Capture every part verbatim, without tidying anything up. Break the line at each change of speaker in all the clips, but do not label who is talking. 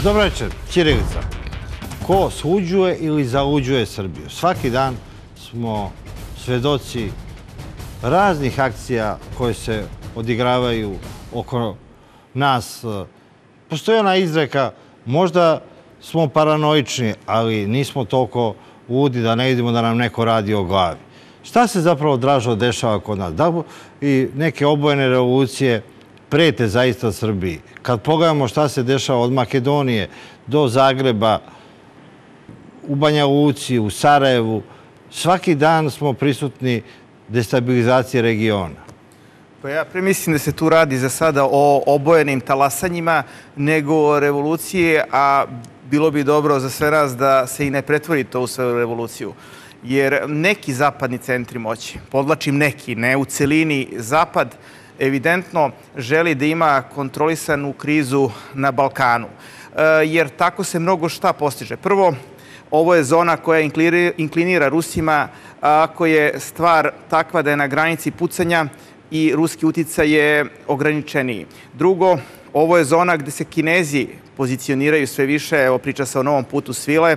Dobro večer, ćirilica. Ko suđuje ili zaluđuje Srbiju? Svaki dan smo svedoci raznih akcija koje se odigravaju oko nas. Postoji ona izreka, možda smo paranoični, ali nismo toliko ludi da ne vidimo da nam neko radi o glavi. Šta se zapravo, Dražo, dešava kod nas? Da i neke obojene revolucije prete zaista Srbiji? Kad pogledamo šta se dešava od Makedonije do Zagreba, u Banja Luci, u Sarajevu, svaki dan smo prisutni destabilizacije regiona.
Pa ja premislim da se tu radi za sada o obojenim talasanjima nego o revoluciji, a bilo bi dobro za sve nas da se i ne pretvori to u svoju revoluciju. Jer neki zapadni centri moći, podvlačim neki, ne u celini, Zapad evidentno želi da ima kontrolisanu krizu na Balkanu. Jer tako se mnogo šta postiže. Prvo, ovo je zona koja inklinira Rusima, ako je stvar takva da je na granici pucanja i ruski uticaj je ograničeniji. Drugo, ovo je zona gde se Kinezi pozicioniraju sve više, evo priča se o novom putu svile,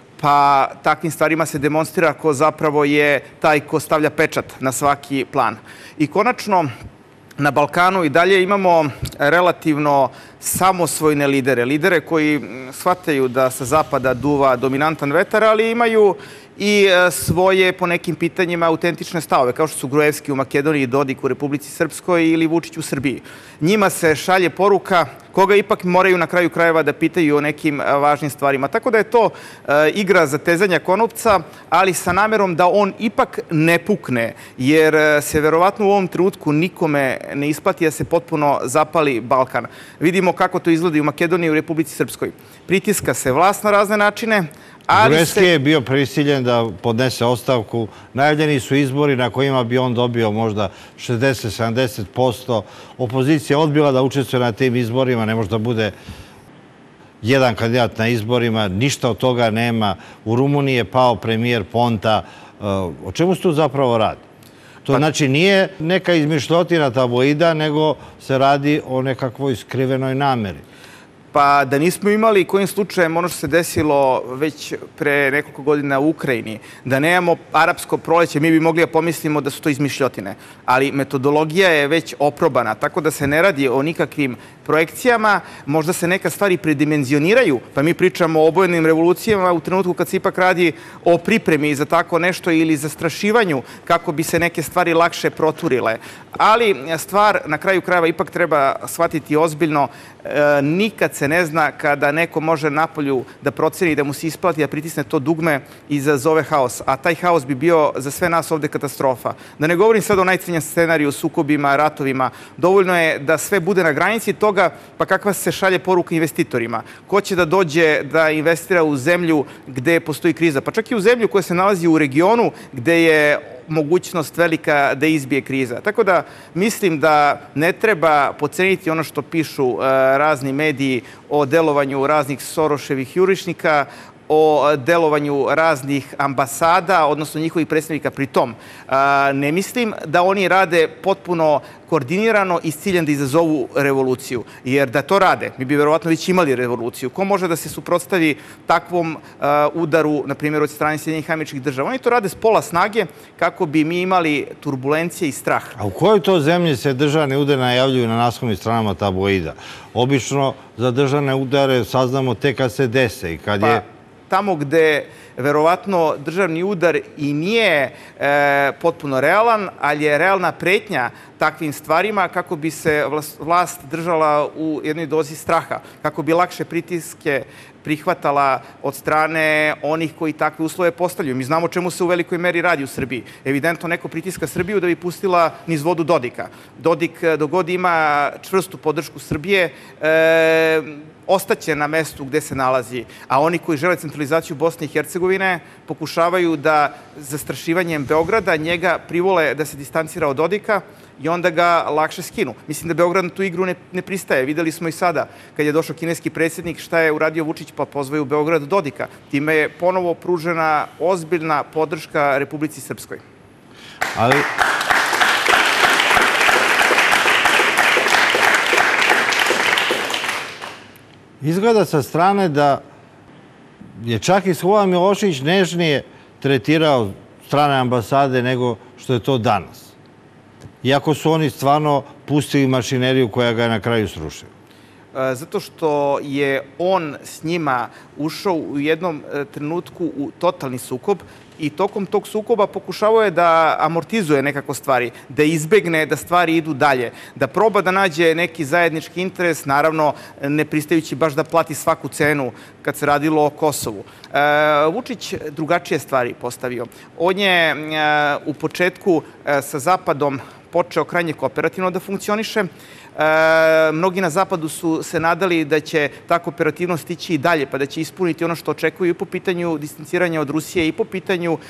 pa takvim stvarima se demonstrira ko zapravo je taj ko stavlja pečat na svaki plan. I konačno, na Balkanu i dalje imamo relativno samosvojne lidere. Lidere koji shvataju da sa zapada duva dominantan vetar, ali imaju i svoje, po nekim pitanjima, autentične stavove, kao što su Gruevski u Makedoniji, Dodik u Republici Srpskoj ili Vučić u Srbiji. Njima se šalje poruka koga ipak moraju na kraju krajeva da pitaju o nekim važnim stvarima. Tako da je to igra zatezanja konopca, ali sa namerom da on ipak ne pukne, jer se verovatno u ovom trenutku nikome ne isplati da se potpuno zapali Balkan. Vidimo kako to izgleda i u Makedoniji i u Republici Srpskoj. Pritiska se vlast na razne načine,
Gruevski je bio prisiljen da podnese ostavku. Najavljeni su izbori na kojima bi on dobio možda šezdeset do sedamdeset posto. Opozicija je odbila da učestvuje na tim izborima, ne može da bude jedan kandidat na izborima, ništa od toga nema. U Rumuniji je pao premijer Ponta. O čemu se tu zapravo radi? To znači nije neka izmišljotina tabloida, nego se radi o nekakvoj skrivenoj nameri.
Pa da nismo imali kojim slučajem ono što se desilo već pre nekoliko godina u Ukrajini, da nemamo arapsko proleće, mi bi mogli da pomislimo da su to izmišljotine. Ali metodologija je već oprobana, tako da se ne radi o nikakvim projekcijama, možda se neka stvari predimenzioniraju, pa mi pričamo o obojenim revolucijama u trenutku kad se ipak radi o pripremi za tako nešto ili zastrašivanju kako bi se neke stvari lakše proturile. Ali stvar na kraju krajeva ipak treba shvatiti ozbiljno, nikad se ne zna kada neko može napolju da proceni da mu se isplati da pritisne to dugme i izazove haos. A taj haos bi bio za sve nas ovde katastrofa. Da ne govorim sad o najcrnjem scenariju, sukobima, ratovima. Dovoljno je da sve bude na granici toga, pa kakva se šalje poruka investitorima. Ko će da dođe da investira u zemlju gde postoji kriza? Pa čak i u zemlju koja se nalazi u regionu gde je mogućnost velika da izbije kriza. Tako da mislim da ne treba podceniti ono što pišu razni mediji o delovanju raznih Soroševih jurišnika, o delovanju raznih ambasada, odnosno njihovih predstavnika. Pri tom, ne mislim da oni rade potpuno koordinirano i s ciljem da izazovu revoluciju. Jer da to rade, mi bi verovatno već imali revoluciju. Ko može da se suprotstavi takvom udaru, na primjer, od strane Sjedinjenih Američkih Država? Oni to rade s pola snage kako bi mi imali turbulencije i strah.
A u kojoj to zemlji se državni udar najavljuju na naslovnim stranama tabloida? Obično za državne udare saznamo tek kad se dese i kad je...
Tamo gde verovatno državni udar i nije potpuno realan, ali je realna pretnja takvim stvarima kako bi se vlast držala u jednoj dozi straha, kako bi lakše pritiske prihvatala od strane onih koji takve uslove postavljaju. Mi znamo čemu se u velikoj meri radi u Srbiji. Evidentno neko pritiska Srbiju da bi pustila niz vodu Dodika. Dodik dogod ima čvrstu podršku Srbije, ostaće na mestu gde se nalazi, a oni koji žele centralizaciju Bosne i Hercegovine pokušavaju da zastrašivanjem Beograda njega privole da se distancira od Dodika i onda ga lakše skinu. Mislim da Beograd na tu igru ne, ne pristaje. Videli smo i sada, kad je došao kineski predsjednik, šta je uradio Vučić, pa pozvao u Beograd Dodika. Time je ponovo pružena ozbiljna podrška Republici Srpskoj.
Ali... Izgleda sa strane da je čak i Slobodan Milošević nežnije tretirao strane ambasade nego što je to danas. Iako su oni stvarno pustili mašineriju koja ga je na kraju srušila.
Zato što je on s njima ušao u jednom trenutku u totalni sukob i tokom tog sukoba pokušavao je da amortizuje nekako stvari, da izbegne da stvari idu dalje, da proba da nađe neki zajednički interes, naravno ne pristajući baš da plati svaku cenu kad se radilo o Kosovu. Vučić drugačije stvari postavio. On je u početku sa Zapadom počeo krajnje kooperativno da funkcioniše. Mnogi na Zapadu su se nadali da će ta kooperativnost ići i dalje, pa da će ispuniti ono što očekuju i po pitanju distanciranja od Rusije i po pitanju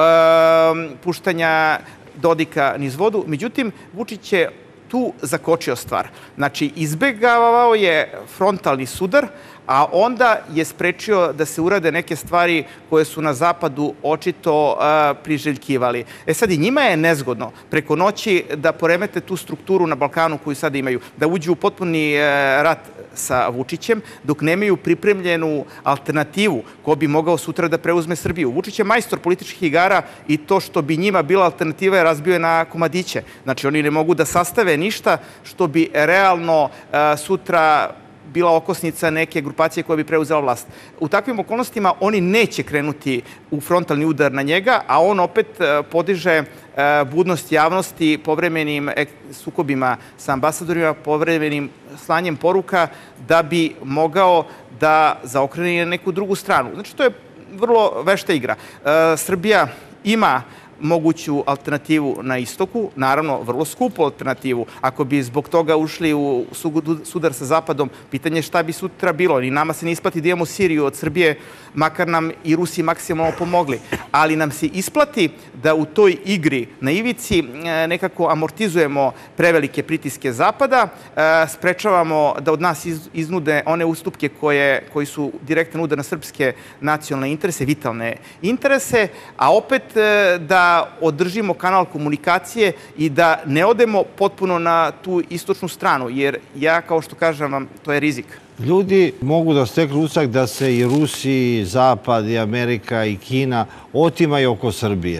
puštanja Dodika niz vodu. Međutim, Vučić je tu zakočio stvar. Znači, izbegavao je frontalni sudar, a onda je sprečio da se urade neke stvari koje su na Zapadu očito priželjkivali. E sad, i njima je nezgodno preko noći da poremete tu strukturu na Balkanu koju sada imaju, da uđu u potpuni rat sa Vučićem, dok nemaju pripremljenu alternativu ko bi mogao sutra da preuzme Srbiju. Vučić je majstor političkih igara i to što bi njima bila alternativa je razbio je na komadiće. Znači, oni ne mogu da sastave ništa što bi realno sutra bila okosnica neke grupacije koja bi preuzela vlast. U takvim okolnostima oni neće krenuti u frontalni udar na njega, a on opet podiže budnost javnosti povremenim sukobima sa ambasadorima, povremenim slanjem poruka da bi mogao da zaokrene neku drugu stranu. Znači, to je vrlo vešta igra. Srbija ima moguću alternativu na istoku, naravno vrlo skupu alternativu. Ako bi zbog toga ušli u sudar sa Zapadom, pitanje je šta bi sutra bilo. Ni nama se ne isplati da imamo Siriju od Srbije, makar nam i Rusi maksimalno pomogli. Ali nam se isplati da u toj igri na ivici nekako amortizujemo prevelike pritiske Zapada, sprečavamo da od nas iznude one ustupke koji su direktan udar na srpske nacionalne interese, vitalne interese, a opet da održimo kanal komunikacije i da ne odemo potpuno na tu istočnu stranu, jer ja, kao što kažem vam, to je rizik.
Ljudi mogu da steknu utisak da se i Rusiji, Zapad, i Amerika, i Kina otimaju oko Srbije.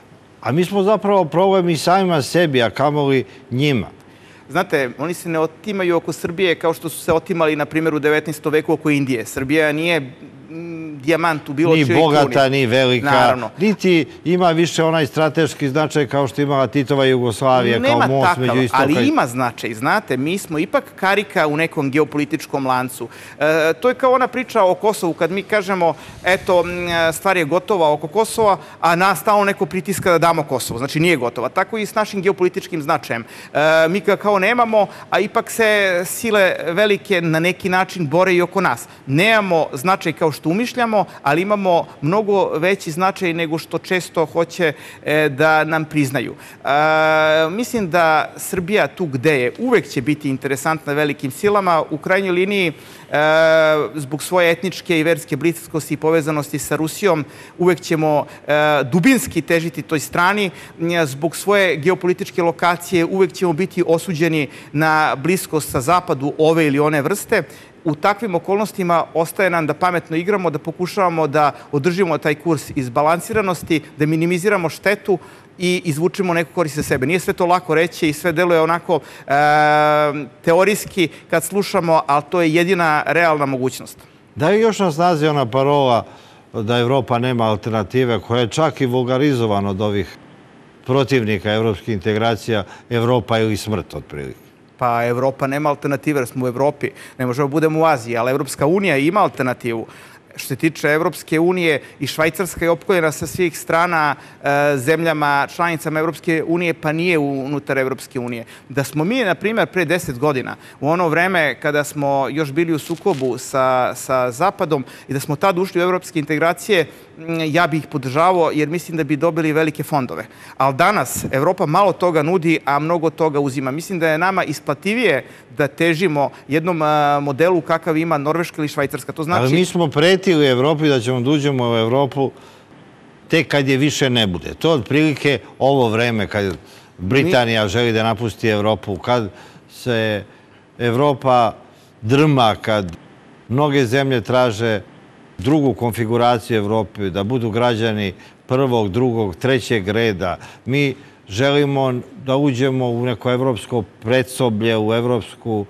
A mi smo zapravo problem i samima sebi, a kamoli njima.
Znate, oni se ne otimaju oko Srbije kao što su se otimali, na primjer, u devetnaestom veku oko Indije. Srbija nije dijamant u bilo čijoj kruni.
Ni bogata, ni velika. Niti ima više onaj strateški značaj kao što imala Titova Jugoslavija, kao most među istoka.
Ali ima značaj, znate, mi smo ipak karika u nekom geopolitičkom lancu. To je kao ona priča o Kosovu, kad mi kažemo, eto, stvar je gotova oko Kosova, a nas stalno neko pritiska da damo Kosovo. Znači, nije gotova. Tako i s našim geopolitičkim značajem. Mi ga kao nemamo, a ipak se sile velike na neki način bore i oko nas. Nemamo značaj kao što umišljamo, ali imamo mnogo veći značaj nego što često hoće da nam priznaju. Mislim da Srbija tu gde je uvek će biti interesantna velikim silama. U krajnjoj liniji, zbog svoje etničke i verske bliskosti i povezanosti sa Rusijom, uvek ćemo dubinski težiti toj strani. Zbog svoje geopolitičke lokacije uvek ćemo biti osuđeni na bliskost sa Zapadu ove ili one vrste. U takvim okolnostima ostaje nam da pametno igramo, da pokušavamo da održimo taj kurs izbalansiranosti, da minimiziramo štetu i izvučemo neku korist za sebe. Nije sve to lako reći i sve deluje onako teorijski kad slušamo, ali to je jedina realna mogućnost.
Da li još nas nazi ona parola da Evropa nema alternative, koja je čak i vulgarizovana od ovih protivnika evropskih integracija, Evropa ili smrt, otprilike?
Pa Evropa nema alternative, jer smo u Evropi. Ne možemo budemo u Aziji, ali Evropska unija ima alternativu. Što se tiče Evropske unije, i Švajcarska je opkoljena sa svih strana zemljama, članicama Evropske unije, pa nije unutar Evropske unije. Da smo mi, na primjer, pre deset godina, u ono vreme kada smo još bili u sukobu sa Zapadom i da smo tad ušli u evropske integracije, ja bih ih podržavao jer mislim da bi dobili velike fondove. Ali danas Evropa malo toga nudi, a mnogo toga uzima. Mislim da je nama isplativije da težimo jednom modelu kakav ima Norveška ili Švajcarska. To znači...
Ali mi smo pretili Evropi da ćemo da uđemo u Evropu tek kad je više ne bude. To je otprilike ovo vreme kad Britanija želi da napusti Evropu, kad se Evropa drma, kad Mnoge zemlje traže drugu konfiguraciju Evrope, da budu građani prvog, drugog, trećeg reda. Mi želimo da uđemo u neko evropsko predsoblje, u evropsku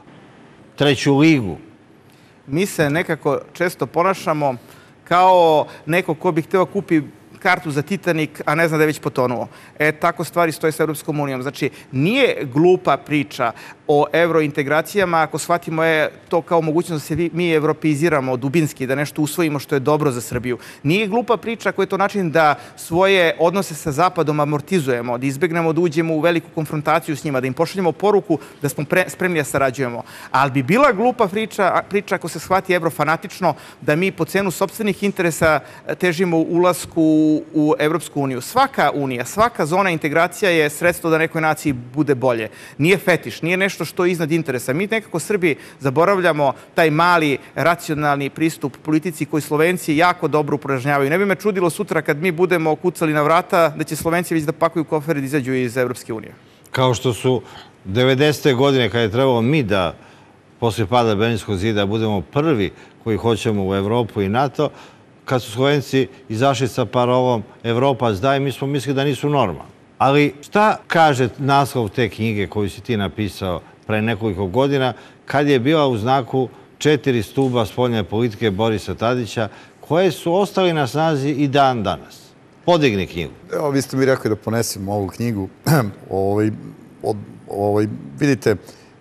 treću ligu.
Mi se nekako često ponašamo kao neko ko bi hteo kupi kartu za Titanic, a ne zna da je već potonuo. E, tako stvari stoje s Evropskom unijom. Znači, nije glupa priča o evrointegracijama ako shvatimo je to kao mogućnost da se mi evropeiziramo dubinski, da nešto usvojimo što je dobro za Srbiju. Nije glupa priča ako je to način da svoje odnose sa Zapadom amortizujemo, da izbegnemo da uđemo u veliku konfrontaciju s njima, da im pošaljemo poruku da smo spremni da sarađujemo. Ali bi bila glupa priča, priča ako se shvati evrofanatično, da mi po cenu sopstvenih interesa težimo ulasku u Evropsku uniju. Svaka unija, svaka zona integracija je sredstvo da nekoj naciji bude bolje. Nije fetiš, nije nešto što je iznad interesa. Mi nekako Srbi zaboravljamo taj mali, racionalni pristup politici koji Slovenci jako dobro upražnjavaju. Ne bi me čudilo sutra kad mi budemo kucali na vrata da će Slovenci već da pakuju kofer i da izađu iz Evropske unije.
Kao što su devedesete godine kada je trebalo mi da posle pada Berlinskog zida budemo prvi koji hoćemo u Evropu i NATO, kad su Slovenci izašli sa parolom Evropa zdaj, mi smo mislili da nisu normalni. Ali šta kaže naslov te knjige koju si ti napisao pre nekoliko godina, kad je bila u znaku četiri stuba spoljne politike Borisa Tadića, koje su ostali na snazi i dan danas? Podigni knjigu.
Evo, vi ste mi rekli da ponesem ovu knjigu. Ovaj, od, ovaj, vidite,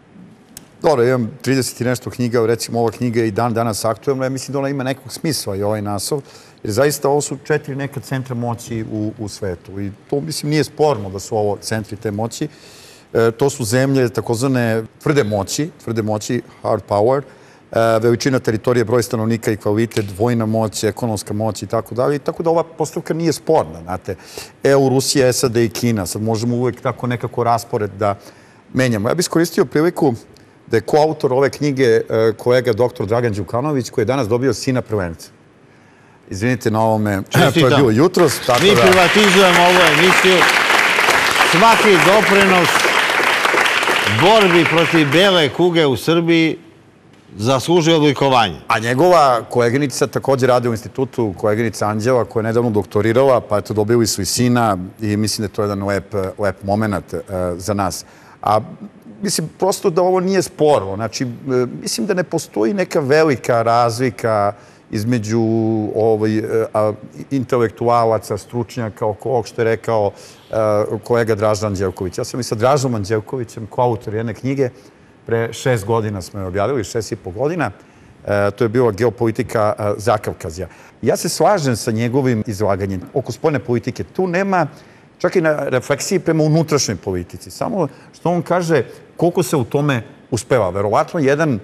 dobro, imam trideset i nešto knjiga, recimo ova knjiga je i dan danas aktuelna, ja mislim da ona ima nekog smisla i ovaj naslov, jer zaista ovo su četiri neka centra moći u, u svetu i to, mislim, nije sporno da su ovo centri te moći. E, to su zemlje takozvane tvrde moći, tvrde moći, hard power, e, veličina teritorije, broj stanovnika i kvalitet, vojna moć, ekonomska moć i tako dalje. Tako da ova postavka nije sporna, znate. E U, Rusija, S A D i Kina. Sad možemo uvek tako nekako raspored da menjamo. Ja bih iskoristio priliku da je koautor ove knjige kolega doktor Dragan Đukanović, koji je danas dobio sina prvenca. Izvinite na ovome, to je bilo jutros.
Mi privatizujemo ovu emisiju. Svaki doprinos borbi protiv bele kuge u Srbiji zaslužuje odlikovanje.
A njegova koleginica također radi u institutu, koleginica Anđela, koja je nedavno doktorirala, pa eto dobili su i sina i mislim da je to jedan lep, lep moment za nas. A mislim, prosto da ovo nije sporno. Znači, mislim da ne postoji neka velika razlika između ovaj, a, intelektualaca, stručnjaka, oko ovog što je rekao a, kolega Dražan Anđelković. Ja sam i sa Dražom Anđelkovićem, koautor jedne knjige, pre šest godina smo je objavili, šest i po godina. A, to je bila geopolitika a, Zakavkazja. Ja se slažem sa njegovim izlaganjem oko spoljne politike. Tu nema čak i na refleksiji prema unutrašnjoj politici. Samo što on kaže koliko se u tome uspeva. Verovatno jedan,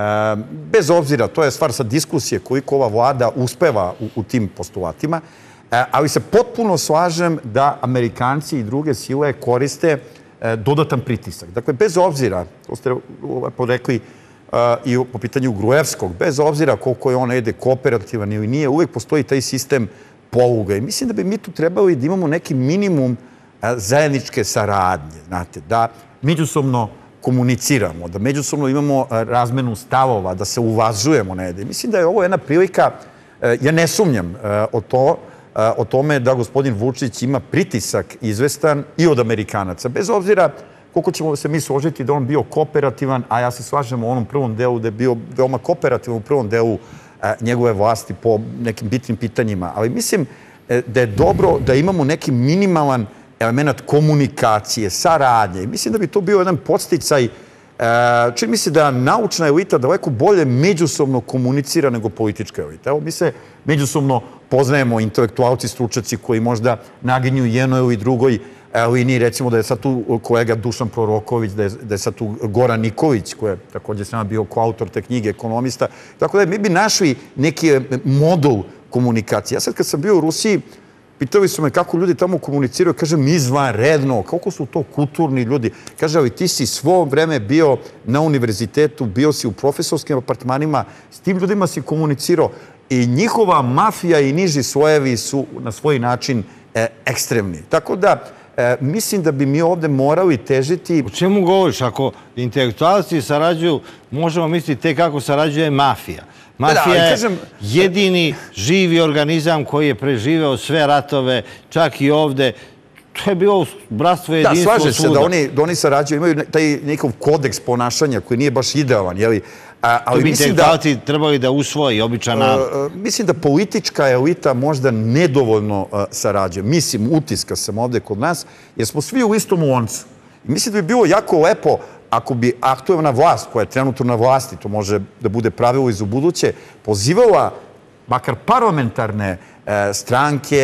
bez obzira, to je stvar sa diskusije koliko ova vlada uspeva u, u tim postulatima, ali se potpuno slažem da Amerikanci i druge sile koriste dodatan pritisak. Dakle, bez obzira, to ste rekli i po pitanju Gruevskog, bez obzira koliko je on ide kooperativan ili nije, uvek postoji taj sistem poluga. I mislim da bi mi tu trebali da imamo neki minimum zajedničke saradnje, znate, da međusobno komuniciramo, da međusobno imamo razmenu stavova, da se uvažujemo negde. Mislim da je ovo jedna prilika, ja ne sumnjam o, to, o tome da gospodin Vučić ima pritisak izvestan i od Amerikanaca. Bez obzira koliko ćemo se mi složiti da on bio kooperativan, a ja se slažem u onom prvom delu da je bio veoma kooperativan u prvom delu njegove vlasti po nekim bitnim pitanjima. Ali mislim da je dobro da imamo neki minimalan element komunikacije, saradnje. Mislim da bi to bio jedan podsticaj. Čini mi se da naučna elita daleko bolje međusobno komunicira nego politička elita. Evo, mi se međusobno poznajemo, intelektualci, stručnjaci koji možda naginju jednoj ili drugoj liniji. Recimo da je sad tu kolega Dušan Proroković, da je, da je sad tu Goran Nikolić, koji je također sam bio koautor te knjige, ekonomista. Tako da mi bi našli neki modul komunikacije. Ja sad kad sam bio u Rusiji, pitali su me kako ljudi tamo komuniciraju, kažem izvanredno, kako su to kulturni ljudi. Kaže, ali ti si svo vreme bio na univerzitetu, bio si u profesorskim apartmanima, s tim ljudima si komunicirao i njihova mafija i niži slojevi su na svoj način e, ekstremni. Tako da, mislim da bi mi ovde morali težiti...
O čemu govoriš? Ako intelektualci sarađuju, možemo misliti te kako sarađuje mafija. Mafija je jedini živi organizam koji je preživeo sve ratove, čak i ovde. To je bilo bratstvo jedinstvo svuda.
Da, slaže se da oni sarađuju, imaju taj nekog kodeks ponašanja koji nije baš idealan, jeli?
To bi intelektualci trebali da usvoji običan narod.
Mislim da politička elita možda nedovoljno sarađuje. Mislim, utiska sam ovde kod nas, jer smo svi u istom loncu. Mislim da bi bilo jako lepo ako bi aktuelna vlast, koja je trenutno na vlasti, to može da bude pravilo iz ubuduće, pozivala makar parlamentarne stranke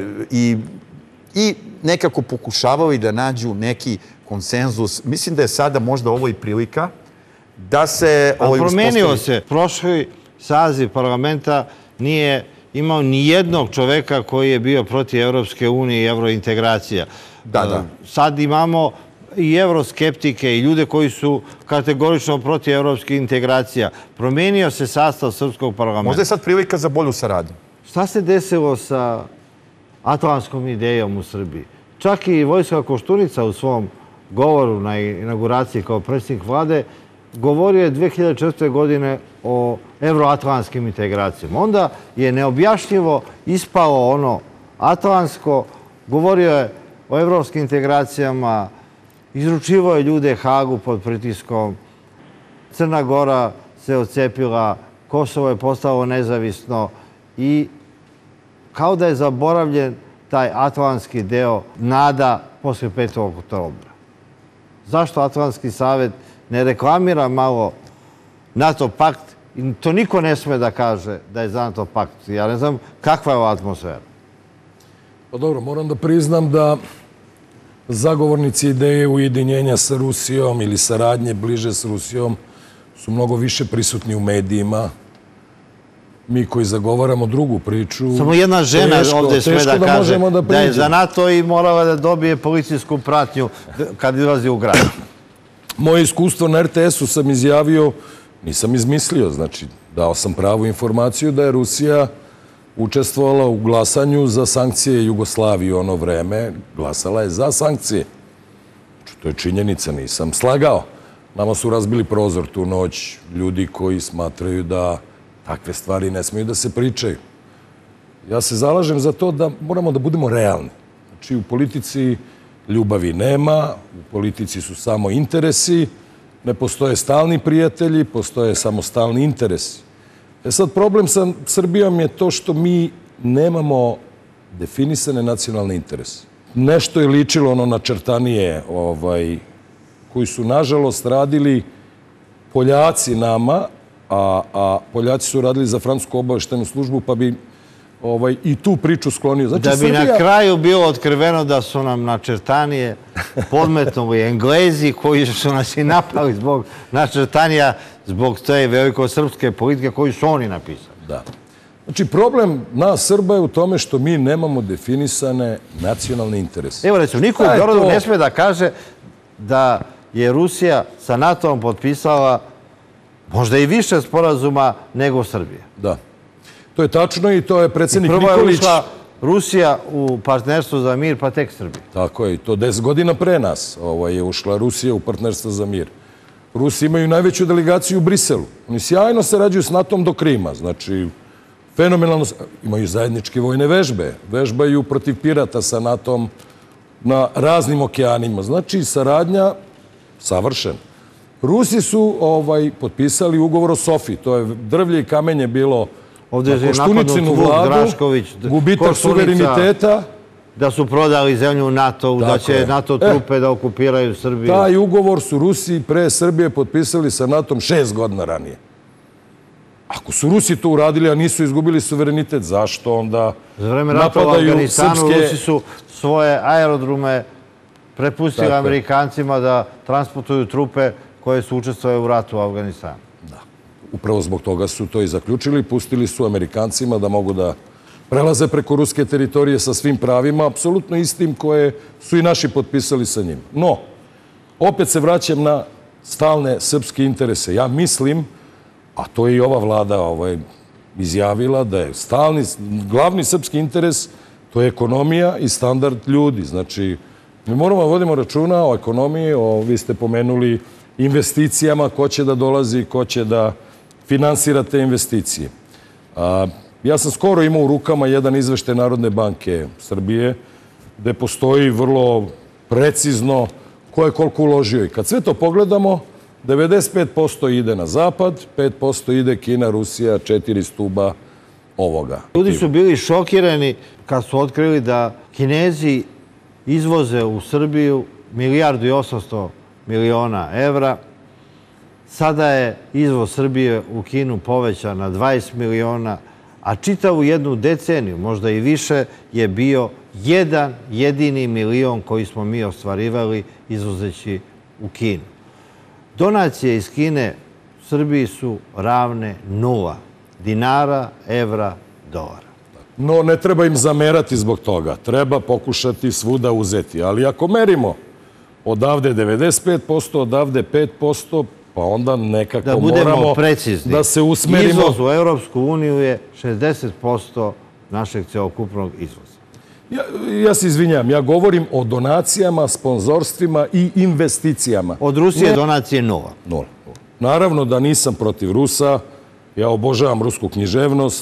i i nekako pokušavali da nađu neki konsenzus. Mislim da je sada možda ovo i prilika da se...
Promenio se. Prošli saziv parlamenta nije imao ni jednog čoveka koji je bio protiv Evropske unije i evrointegracija.
Da, da.
Sad imamo i evroskeptike i ljude koji su kategorično protiv evropskih integracija. Promenio se sastav srpskog parlamenta.
Možda je sad prilika za bolju saradnju.
Šta se desilo sa atlantskom idejom u Srbiji? Čak i Vojislav Koštunica u svom govoru na inauguraciji kao predsjednik vlade govorio je dve hiljade četvrte. godine o evroatlantskim integracijama. Onda je neobjašnjivo ispao ono atlantsko, govorio je o evropskim integracijama, izručivao je ljude Hagu pod pritiskom, Crna Gora se odcepila, Kosovo je postalo nezavisno i kao da je zaboravljen taj atlantski deo nada posle petog oktobra. Zašto Atlantski savjet ne reklamira malo NATO pakt? To niko ne sme da kaže da je za NATO pakt. Ja ne znam kakva je ova atmosfera.
Pa dobro, moram da priznam da zagovornici ideje ujedinjenja sa Rusijom ili saradnje bliže s Rusijom su mnogo više prisutni u medijima. Mi koji zagovaramo drugu priču...
Samo jedna žena ovde sve da kaže da je za NATO i morala da dobije policijsku pratnju kad izlazi u grad.
Moje iskustvo na er te esu sam izjavio, nisam izmislio, znači dao sam pravu informaciju da je Rusija učestvovala u glasanju za sankcije Jugoslavije u ono vreme. Glasala je za sankcije. To je činjenica, nisam slagao. Nama su razbili prozor tu noć ljudi koji smatraju da takve stvari ne smiju da se pričaju. Ja se zalažem za to da moramo da budemo realni. Znači, u politici ljubavi nema, u politici su samo interesi, ne postoje stalni prijatelji, postoje samo stalni interesi. E sad, problem sa Srbijom je to što mi nemamo definisane nacionalne interese. Nešto je ličilo ono načrtanije koji su, nažalost, radili Poljaci nama, a Poljaci su radili za francusku obaveštenu službu, pa bi i tu priču sklonio.
Da bi na kraju bilo otkriveno da su nam načrtanije podmetnuli Englezi koji su nas i napali zbog načrtanija, zbog te velikosrpske politike koju su oni napisali.
Da. Znači, problem nas Srba je u tome što mi nemamo definisane nacionalne interese.
Evo, recimo, niko u Beogradu ne sme da kaže da je Rusija sa NATO-om potpisala možda i više sporazuma nego Srbija.
Da. To je tačno i to je predsjednik Nikolić...
Prvo je ušla Rusija u partnerstvo za mir, pa tek Srbija.
Tako je, i to deset godina pre nas je ušla Rusija u partnerstvo za mir. Rusi imaju najveću delegaciju u Briselu. Oni sjajno sarađuju s NATO-om do Krima. Znači, fenomenalno... Imaju zajedničke vojne vežbe. Vežbaju protiv pirata sa NATO-om na raznim okeanima. Znači, saradnja savršena. Rusi su potpisali ugovor o Sofiji. To je drvlje i kamenje bilo
ovdje je napadnut Vuk Drašković,
gubitak suvereniteta.
Da su prodali zemlju NATO-u, da će NATO trupe da okupiraju Srbiju.
Taj ugovor su Rusi pre Srbije potpisali sa NATO-om šest godina ranije. Ako su Rusi to uradili, a nisu izgubili suverenitet, zašto onda napadaju srpske...
Za vreme rata u Afganistanu Rusi su svoje aerodrume prepustili Amerikancima da transportuju trupe koje su učestvovali u ratu u Afganistanu.
Da. Upravo zbog toga su to i zaključili. Pustili su Amerikancima da mogu da prelaze preko ruske teritorije sa svim pravima, apsolutno istim koje su i naši potpisali sa njim. No, opet se vraćam na stalne srpske interese. Ja mislim, a to je i ova vlada izjavila, da je stalni, glavni srpski interes, to je ekonomija i standard ljudi. Znači, Mi moramo da vodimo računa o ekonomiji, o, vi ste pomenuli investicijama, ko će da dolazi, ko će da finansira te investicije. A, ja sam skoro imao u rukama jedan izveštaj Narodne banke Srbije, gde postoji vrlo precizno ko je koliko uložio. I kad sve to pogledamo, devedeset pet posto ide na zapad, pet posto ide Kina, Rusija, četiri stuba ovoga.
Ljudi su bili šokirani kad su otkrili da Kinezi izvoze u Srbiju milijardu i osamsto miliona evra. Sada je izvoz Srbije u Kinu povećan na dvadeset miliona, a čitavu jednu deceniju, možda i više, je bio jedan jedini milion koji smo mi ostvarivali izvozeći u Kinu. Donacije iz Kine Srbiji su ravne nula dinara, evra, dolara.
No, ne treba im zamerati zbog toga. Treba pokušati svuda uzeti. Ali ako merimo odavde devedeset pet posto, odavde pet posto, pa onda nekako moramo
da budemo precizni.
Da se usmerimo.
Izvoz u Evropsku uniju je šezdeset posto našeg celokupnog izvoza.
Ja, ja se izvinjam, ja govorim o donacijama, sponzorstvima i investicijama.
Od Rusije donacije nula.
Nula. Naravno da nisam protiv Rusa. Ja obožavam rusku književnost.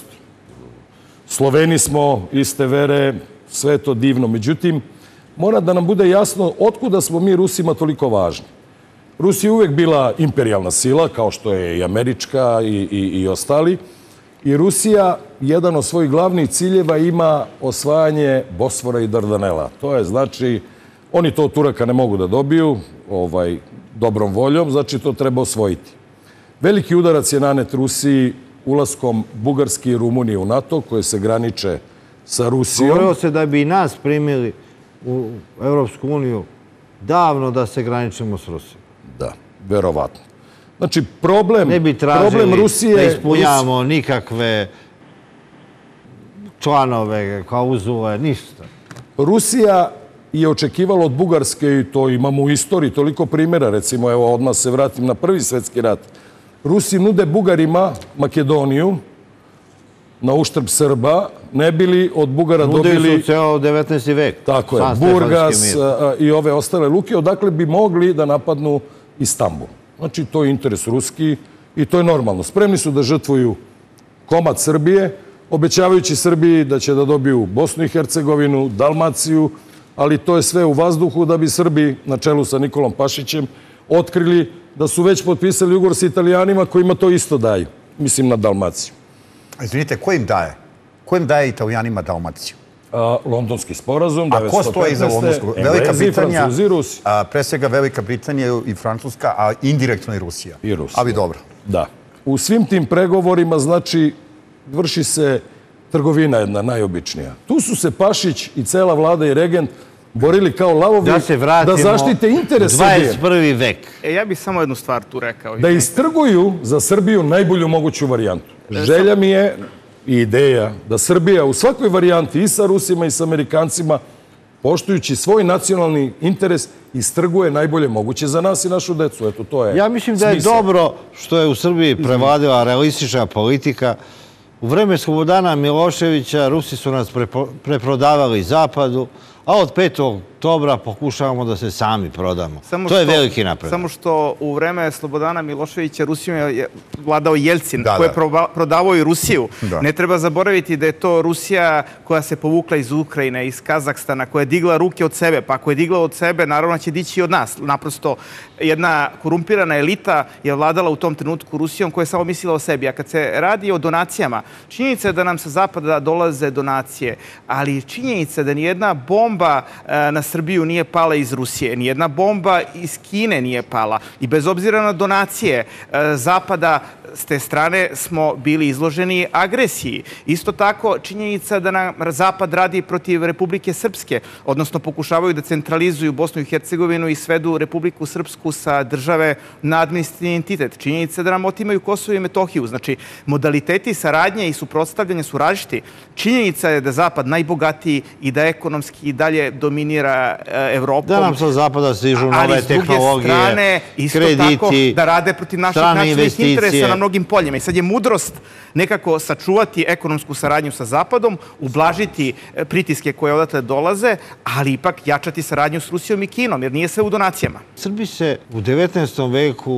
Sloveni smo, iste vere, sve je to divno. Međutim, mora da nam bude jasno otkuda smo mi Rusima toliko važni. Rusija je uvek bila imperijalna sila, kao što je i američka i, i, i ostali. I Rusija, jedan od svojih glavnih ciljeva, ima osvajanje Bosfora i Dardanela. To je, znači, oni to od Turaka ne mogu da dobiju ovaj, dobrom voljom, znači to treba osvojiti. Veliki udarac je nanet Rusiji ulaskom Bugarske i Rumunije u NATO, koje se graniče sa Rusijom.
Govorilo se da bi i nas primili u Evropsku uniju davno da se graničimo s Rusijom.
Da, verovatno. Znači, problem,
ne bi tražili
problem Rusije...
da ispunjavamo nikakve članove, klauzule, ništa.
Rusija je očekivala od Bugarske, i to imamo u istoriji toliko primjera, recimo, evo, odmah se vratim na Prvi svetski rat. Rusi nude Bugarima Makedoniju na uštrb Srba, ne bili od Bugara dobili...
Nudili su ceo devetnaesti vek.
Tako je, Burgas i ove ostale luke, odakle bi mogli da napadnu Istanbul. Znači, to je interes ruski i to je normalno. Spremni su da žrtvuju komad Srbije, obećavajući Srbiji da će da dobiju Bosnu i Hercegovinu, Dalmaciju, ali to je sve u vazduhu da bi Srbi, na čelu sa Nikolom Pašićem, otkrili da su već potpisali ugovor sa Italijanima kojima to isto daju. Mislim na Dalmaciju.
Izvinite, ko im daje? Ko im daje Italijanima Dalmaciju?
A, londonski sporazum.
A ko stoji za londonskog? Velika Britanija,
Francuzi, Rusi.
A, pre svega Velika Britanija i Francuska, a indirektno i Rusija.
I Rusija.
Ali dobro.
Da. U svim tim pregovorima, znači, vrši se trgovina jedna najobičnija. Tu su se Pašić i cela vlada i regent borili kao lavovi
da, se
da zaštite interes Srbije.
dvadeset prvi vek.
E, ja bih samo jednu stvar tu rekao.
Da istrguju za Srbiju najbolju moguću varijantu. Želja mi je i ideja da Srbija u svakoj varijanti i sa Rusima i sa Amerikancima, poštujući svoj nacionalni interes, istrguje najbolje moguće za nas i našu decu. Eto, to je
Ja mislim da je
smisao.
dobro što je u Srbiji prevladila realistična politika. U vreme Slobodana Miloševića Rusi su nas preprodavali Zapadu, a od petog oktobra pokušavamo da se sami prodamo.
Samo
to je
što,
veliki napredak.
Samo što u vreme Slobodana Miloševića Rusijom je vladao Jeljcin,
da,
koji
da.
je prodavao i Rusiju.
Da.
Ne treba zaboraviti da je to Rusija koja se povukla iz Ukrajine, iz Kazahstana, koja je digla ruke od sebe. Pa ako je digla od sebe, naravno će dići i od nas. Naprosto, jedna korumpirana elita je vladala u tom trenutku Rusijom koja je samo mislila o sebi. A kad se radi o donacijama, činjenica je da nam sa zapada dolaze donacije, ali činjenica je da nijedna bomba na Srbiju nije pala iz Rusije, nijedna bomba iz Kine nije pala. I bez obzira na donacije zapada, s te strane smo bili izloženi agresiji. Isto tako, činjenica da nam Zapad radi protiv Republike Srpske, odnosno pokušavaju da centralizuju Bosnu i Hercegovinu i svedu Republiku Srpsku sa države na administrativni entitet. Činjenica da nam otimaju Kosovo i Metohiju. Znači, modaliteti saradnje i suprotstavljanja su različiti. Činjenica je da Zapad najbogatiji i da ekonomski i da dalje dominira Evropom.
Da nam sa zapada stižu nove tehnologije, krediti,
da rade protiv naših nacionalnih interesa na mnogim poljima. I sad je mudrost nekako sačuvati ekonomsku saradnju sa Zapadom, ublažiti pritiske koje odatle dolaze, ali ipak jačati saradnju s Rusijom i Kinom, jer nije sve u donacijama.
Srbi se u devetnaestom veku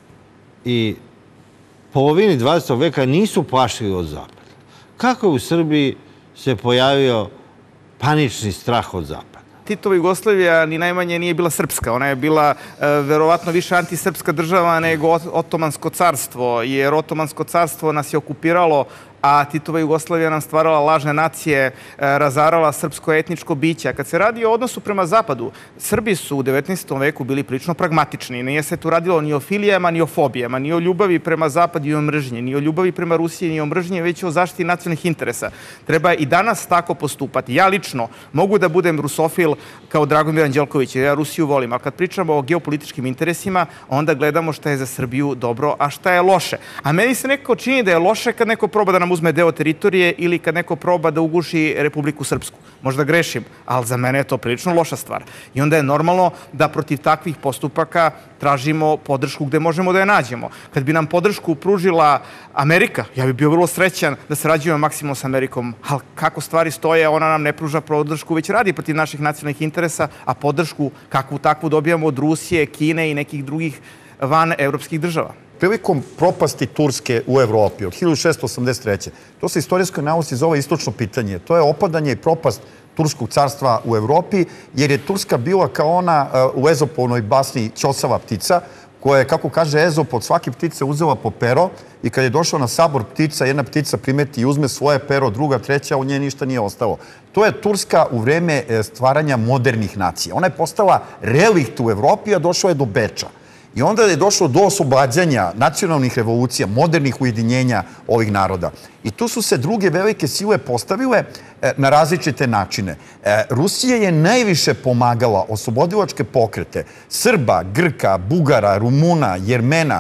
i polovini dvadesetog veka nisu plašili od Zapada. Kako je u Srbiji se pojavio panični strah od Zapada?
Titova Jugoslavija ni najmanje nije bila srpska. Ona je bila verovatno više antisrpska država nego Otomansko carstvo, jer Otomansko carstvo nas je okupiralo, a Titova Jugoslavija nam stvarala lažne nacije, razarala srpsko etničko biće. Kad se radi o odnosu prema Zapadu, Srbi su u devetnaestom veku bili prilično pragmatični. Nije se tu radilo ni o filijama, ni o fobijama, ni o ljubavi prema Zapadu i o mržnji, ni o ljubavi prema Rusiji, ni o mržnji, već o zaštiti nacionalnih interesa. Treba i danas tako postupati. Ja lično mogu da budem rusofil kao Dragomir Anđelković, jer ja Rusiju volim, ali kad pričamo o geopolitičkim interesima, onda gledamo šta je za Srbiju dobro, a šta je loše. A meni se nekako čini da je loše kad neko proba da nam uzme deo teritorije ili kad neko proba da uguši Republiku Srpsku. Možda grešim, ali za mene je to prilično loša stvar. I onda je normalno da protiv takvih postupaka tražimo podršku gde možemo da je nađemo. Kad bi nam podršku pružila Amerika, ja bih bio vrlo srećan da sarađujemo maksimalno s Amerikom, ali kako stvari stoje, ona nam ne pruža podršku, već radi protiv naših nacionalnih interesa, a podršku kakvu takvu dobijamo od Rusije, Kine i nekih drugih van evropskih država.
Prilikom propasti Turske u Evropi od hiljadu šessto osamdeset treće. To se istorijskoj nauci zove istočno pitanje. To je opadanje i propast Turskog carstva u Evropi, jer je Turska bila kao ona u Ezopovnoj basni ćosava ptica, koja je, kako kaže Ezop, od svake ptice uzela po pero i kad je došao na sabor ptica, jedna ptica primeti i uzme svoje pero, druga, treća, od nje ništa nije ostalo. To je Turska u vreme stvaranja modernih nacija. Ona je postala relikt u Evropi, a došla je do Beča. I onda je došlo do oslobađanja nacionalnih revolucija, modernih ujedinjenja ovih naroda. I tu su se druge velike sile postavile na različite načine. Rusija je najviše pomagala oslobodilačke pokrete Srba, Grka, Bugara, Rumuna, Jermena,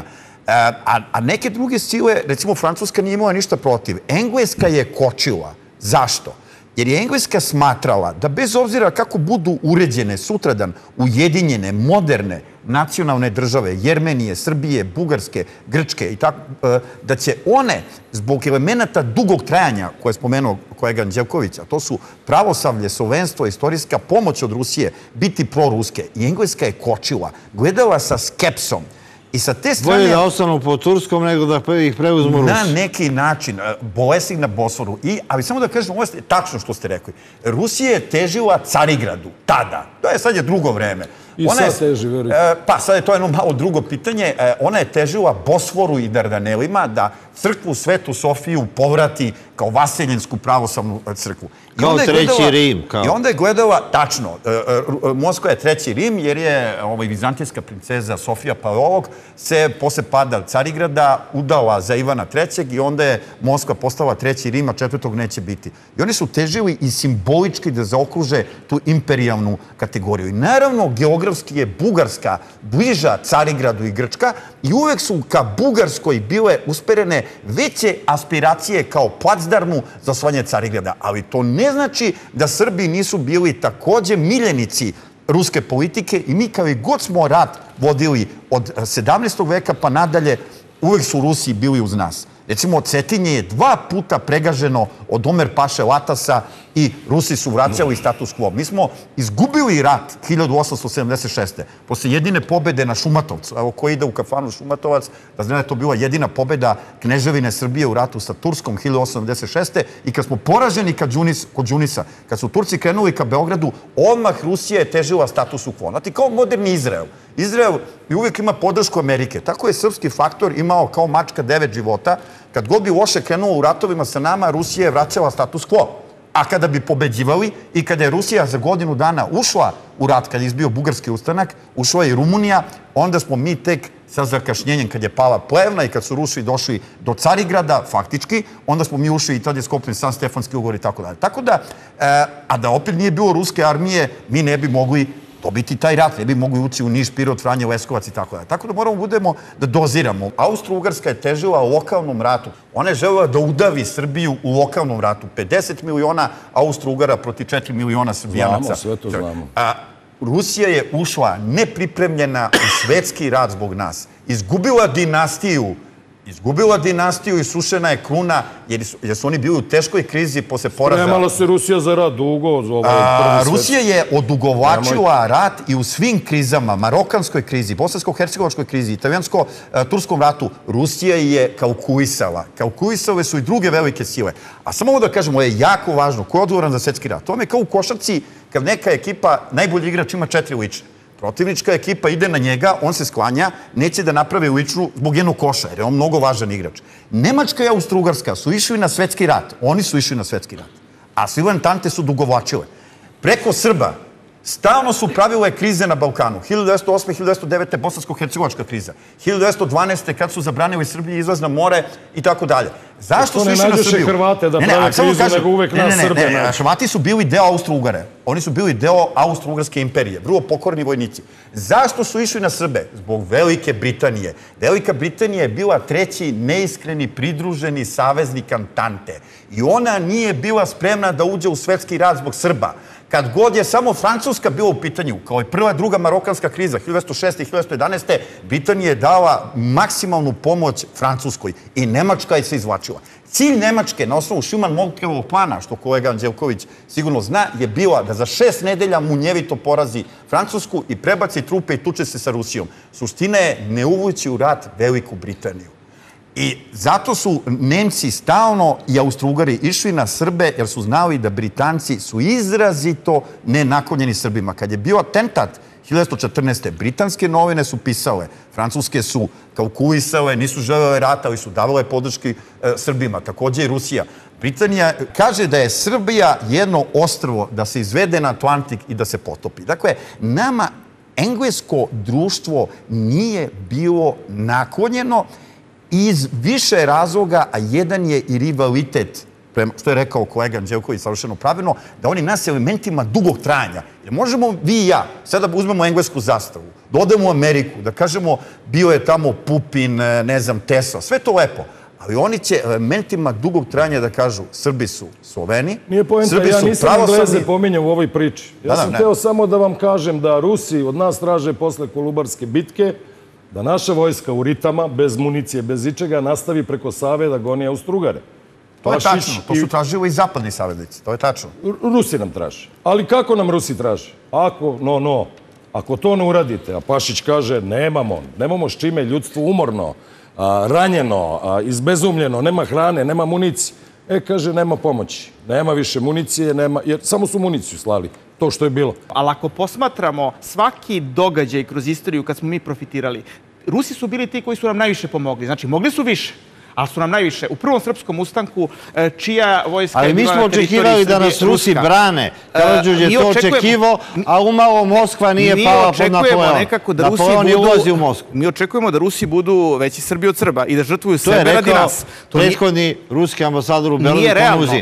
a neke druge sile, recimo Francuska nije imala ništa protiv. Engleska je kočila. Zašto? Jer je Engleska smatrala da bez obzira kako budu uređene sutradan ujedinjene, moderne, nacionalne države, Jermenije, Srbije, Bugarske, Grčke i tako, da će one, zbog elemenata dugog trajanja, koje je spomenuo kolega Anđelković, a to su pravoslavlje, slovenstvo, istorijska pomoć od Rusije, biti proruske. I Engleska je kočila, gledala sa skepsom. I sa te strane...
Bolje da ostanu po turskom nego da ih preuzmu Rusi.
Na neki način, bolesnik na Bosforu. Ali samo da kažem, ovo je tačno što ste rekli. Rusija je težila Carigradu, tada. To je sad je drugo vreme.
I sad teži, verujte.
Pa sad je to jedno malo drugo pitanje. Ona je težila Bosforu i Dardanelima da crkvu Svetu Sofiju povrati kao vaseljensku pravoslavnu crkvu.
Kao treći Rim.
I onda je gledala, tačno, Moskva je treći Rim jer je vizantijska princeza Sofija Paleolog se posle pada Carigrada udala za Ivana trećeg i onda je Moskva postala treći Rim, a četvrtog neće biti. I oni su težili i simbolički da zaokruže tu imperijalnu kategoriju. I naravno, geografski je Bugarska bliža Carigradu i Grčka i uvek su ka Bugarskoj bile usperene veće aspiracije kao placdarmu za osvajanje Carigrada. Ali to ne znači da Srbi nisu bili takođe miljenici ruske politike i mi kao i god smo rat vodili od sedamnaestog veka pa nadalje, uvek su Rusi bili uz nas. Recimo, Cetinje je dva puta pregaženo od Omer Paše Latasa i Rusi su vraćali status quo. Mi smo izgubili rat hiljadu osamsto sedamdeset šeste. Posle jedine pobede na Šumatovcu, evo ko ide u kafanu Šumatovac, da zna da je to bila jedina pobeda Kneževine Srbije u ratu sa Turskom hiljadu osamsto sedamdeset šeste i kad smo poraženi kod Đunisa, kad su Turci krenuli ka Beogradu, odmah Rusija je težila statusu quo. Znate, kao moderni Izrael. Izrael uvijek ima podršku Amerike. Tako je srpski faktor imao kao mačka devet života. Kad god bi loše krenulo u ratovima sa nama, Rusija je vraćala status quo. A kada bi pobeđivali i kada je Rusija za godinu dana ušla u rat, kad je izbio bugarski ustanak, ušla je i Rumunija, onda smo mi tek sa zakašnjenjem, kad je pala Plevna i kad su Rusi došli do Carigrada, faktički, onda smo mi ušli i tad je sklopljen San Stefanski ugovor i tako dalje. Tako da, a da opet nije bilo ruske armije, mi ne bi mogli dobiti taj rat, ne bi mogli ući u Niš, Pirot, Vranje, Leskovac i tako da. Tako da moramo budemo da doziramo. Austro-Ugarska je težila u lokalnom ratu. Ona je želela da udavi Srbiju u lokalnom ratu. pedeset miliona Austro-Ugara proti četiri miliona Srbijanaca.
Znamo, sve to znamo.
A Rusija je ušla nepripremljena u svetski rat zbog nas. Izgubila dinastiju Izgubila dinastiju i sušena je kruna, jer su, jer su oni bili u teškoj krizi posle poraza.
Spremala se Rusija za rat dugo.
A, Rusija je odugovlačila rat i u svim krizama, marokanskoj krizi, bosansko-hercegovačkoj krizi, italijansko-turskom ratu, Rusija je kalkulisala. Kalkulisale su i druge velike sile. A samo ovo da kažemo, je jako važno, ko je odgovoran za svetski rat? To vam je kao u košarci, kad neka ekipa, najbolji igrač ima četiri lične. Protivnička ekipa ide na njega, on se sklanja, neće da napravi ličnu zbog jednog koša, jer je on mnogo važan igrač. Nemačka i Austro-Ugarska su išli na svetski rat, oni su išli na svetski rat, a Sile Entente su dugovlačile. Preko Srba stalno su pravile krize na Balkanu. hiljadu devetsto osme. hiljadu devetsto devete. bosansko-hercegovačka kriza. hiljadu devetsto dvanaeste. kad su zabranili Srbiji izlaz na more i tako dalje. Zašto su išli na Srbiju?
To ne nađeš i Hrvate da prave krizu, nego uvek nas Srbe.
Ne, ne, Hrvati su bili deo Austro-Ugare. Oni su bili deo Austro-Ugarske imperije. Vrlo pokorni vojnici. Zašto su išli na Srbe? Zbog Velike Britanije. Velika Britanija je bila treći neiskreni pridruženi saveznik Entente. I ona nije bila spremna da uđe u svetski rat zbog Srba. Kad god je samo Francuska bila u pitanju, kao i prva i druga marokanska kriza, hiljadu devetsto šeste. i hiljadu devetsto jedanaeste. Britanija je dala maksimalnu pomoć Francuskoj i Nemačka je se izvlačila. Cilj Nemačke na osnovu Schumann-Moltkeovog plana, što kolega Anđelković sigurno zna, je bila da za šest nedelja munjevito porazi Francusku i prebaci trupe i tuče se sa Rusijom. Suština je ne uvući u rat Veliku Britaniju. I zato su Nemci stalno i Austro-Ugari išli na Srbe, jer su znali da Britanci su izrazito nenaklonjeni Srbima. Kad je bio atentat hiljadu devetsto četrnaeste. britanske novine su pisale, francuske su kalkulisale, nisu želele rata, ali su davale podrški Srbima. Takođe i Rusija. Britanija kaže da je Srbija jedno ostrvo da se izvede na Atlantik i da se potopi. Dakle, nama englesko društvo nije bilo naklonjeno iz više razloga, a jedan je i rivalitet, što je rekao kolega Anđelković savršeno pravilno, da oni nas elementima dugog trajanja. Jer možemo vi i ja, sada uzmemo englesku zastavu, da odemo u Ameriku, da kažemo bio je tamo Pupin, ne znam, Tesla, sve to lepo. Ali oni će elementima dugog trajanja da kažu Srbi su Sloveni,
Nije poenta, ja nisam Engleze pominjao u ovoj priči. Ja sam hteo samo da vam kažem da Rusi od nas traže posle Kolubarske bitke da naša vojska u ritama, bez municije, bez ičega, nastavi preko Save da goni Austro-Ugare.
To je tačno, to su tražili i zapadni saveznici, to je tačno.
Rusi nam traže. Ali kako nam Rusi traže? Ako, no, no, ako to ne uradite, a Pašić kaže nemamo, nemamo s čime, ljudstvo umorno, ranjeno, izbezumljeno, nema hrane, nema municije. E, kaže, nema pomoći, nema više municije, nema, jer samo su municiju slali. To što je bilo.
Ali ako posmatramo svaki događaj kroz istoriju kad smo mi profitirali, Rusi su bili ti koji su nam najviše pomogli. Znači, mogli su više, ali su nam najviše. U prvom srpskom ustanku, čija vojska je bila na teritoriji Srbije?
Ali mi smo očekivali da nas Rusi brane. Karađorđe je to očekivao, a umalo Moskva nije pala pod Napoleon. Napoleon je ulazio u Moskvu.
Mi očekujemo da Rusi budu veći Srbi od Srba i da žrtvuju sebe radi nas.
To je rekao prethodni ruski ambasador u Beogradu Konuzin.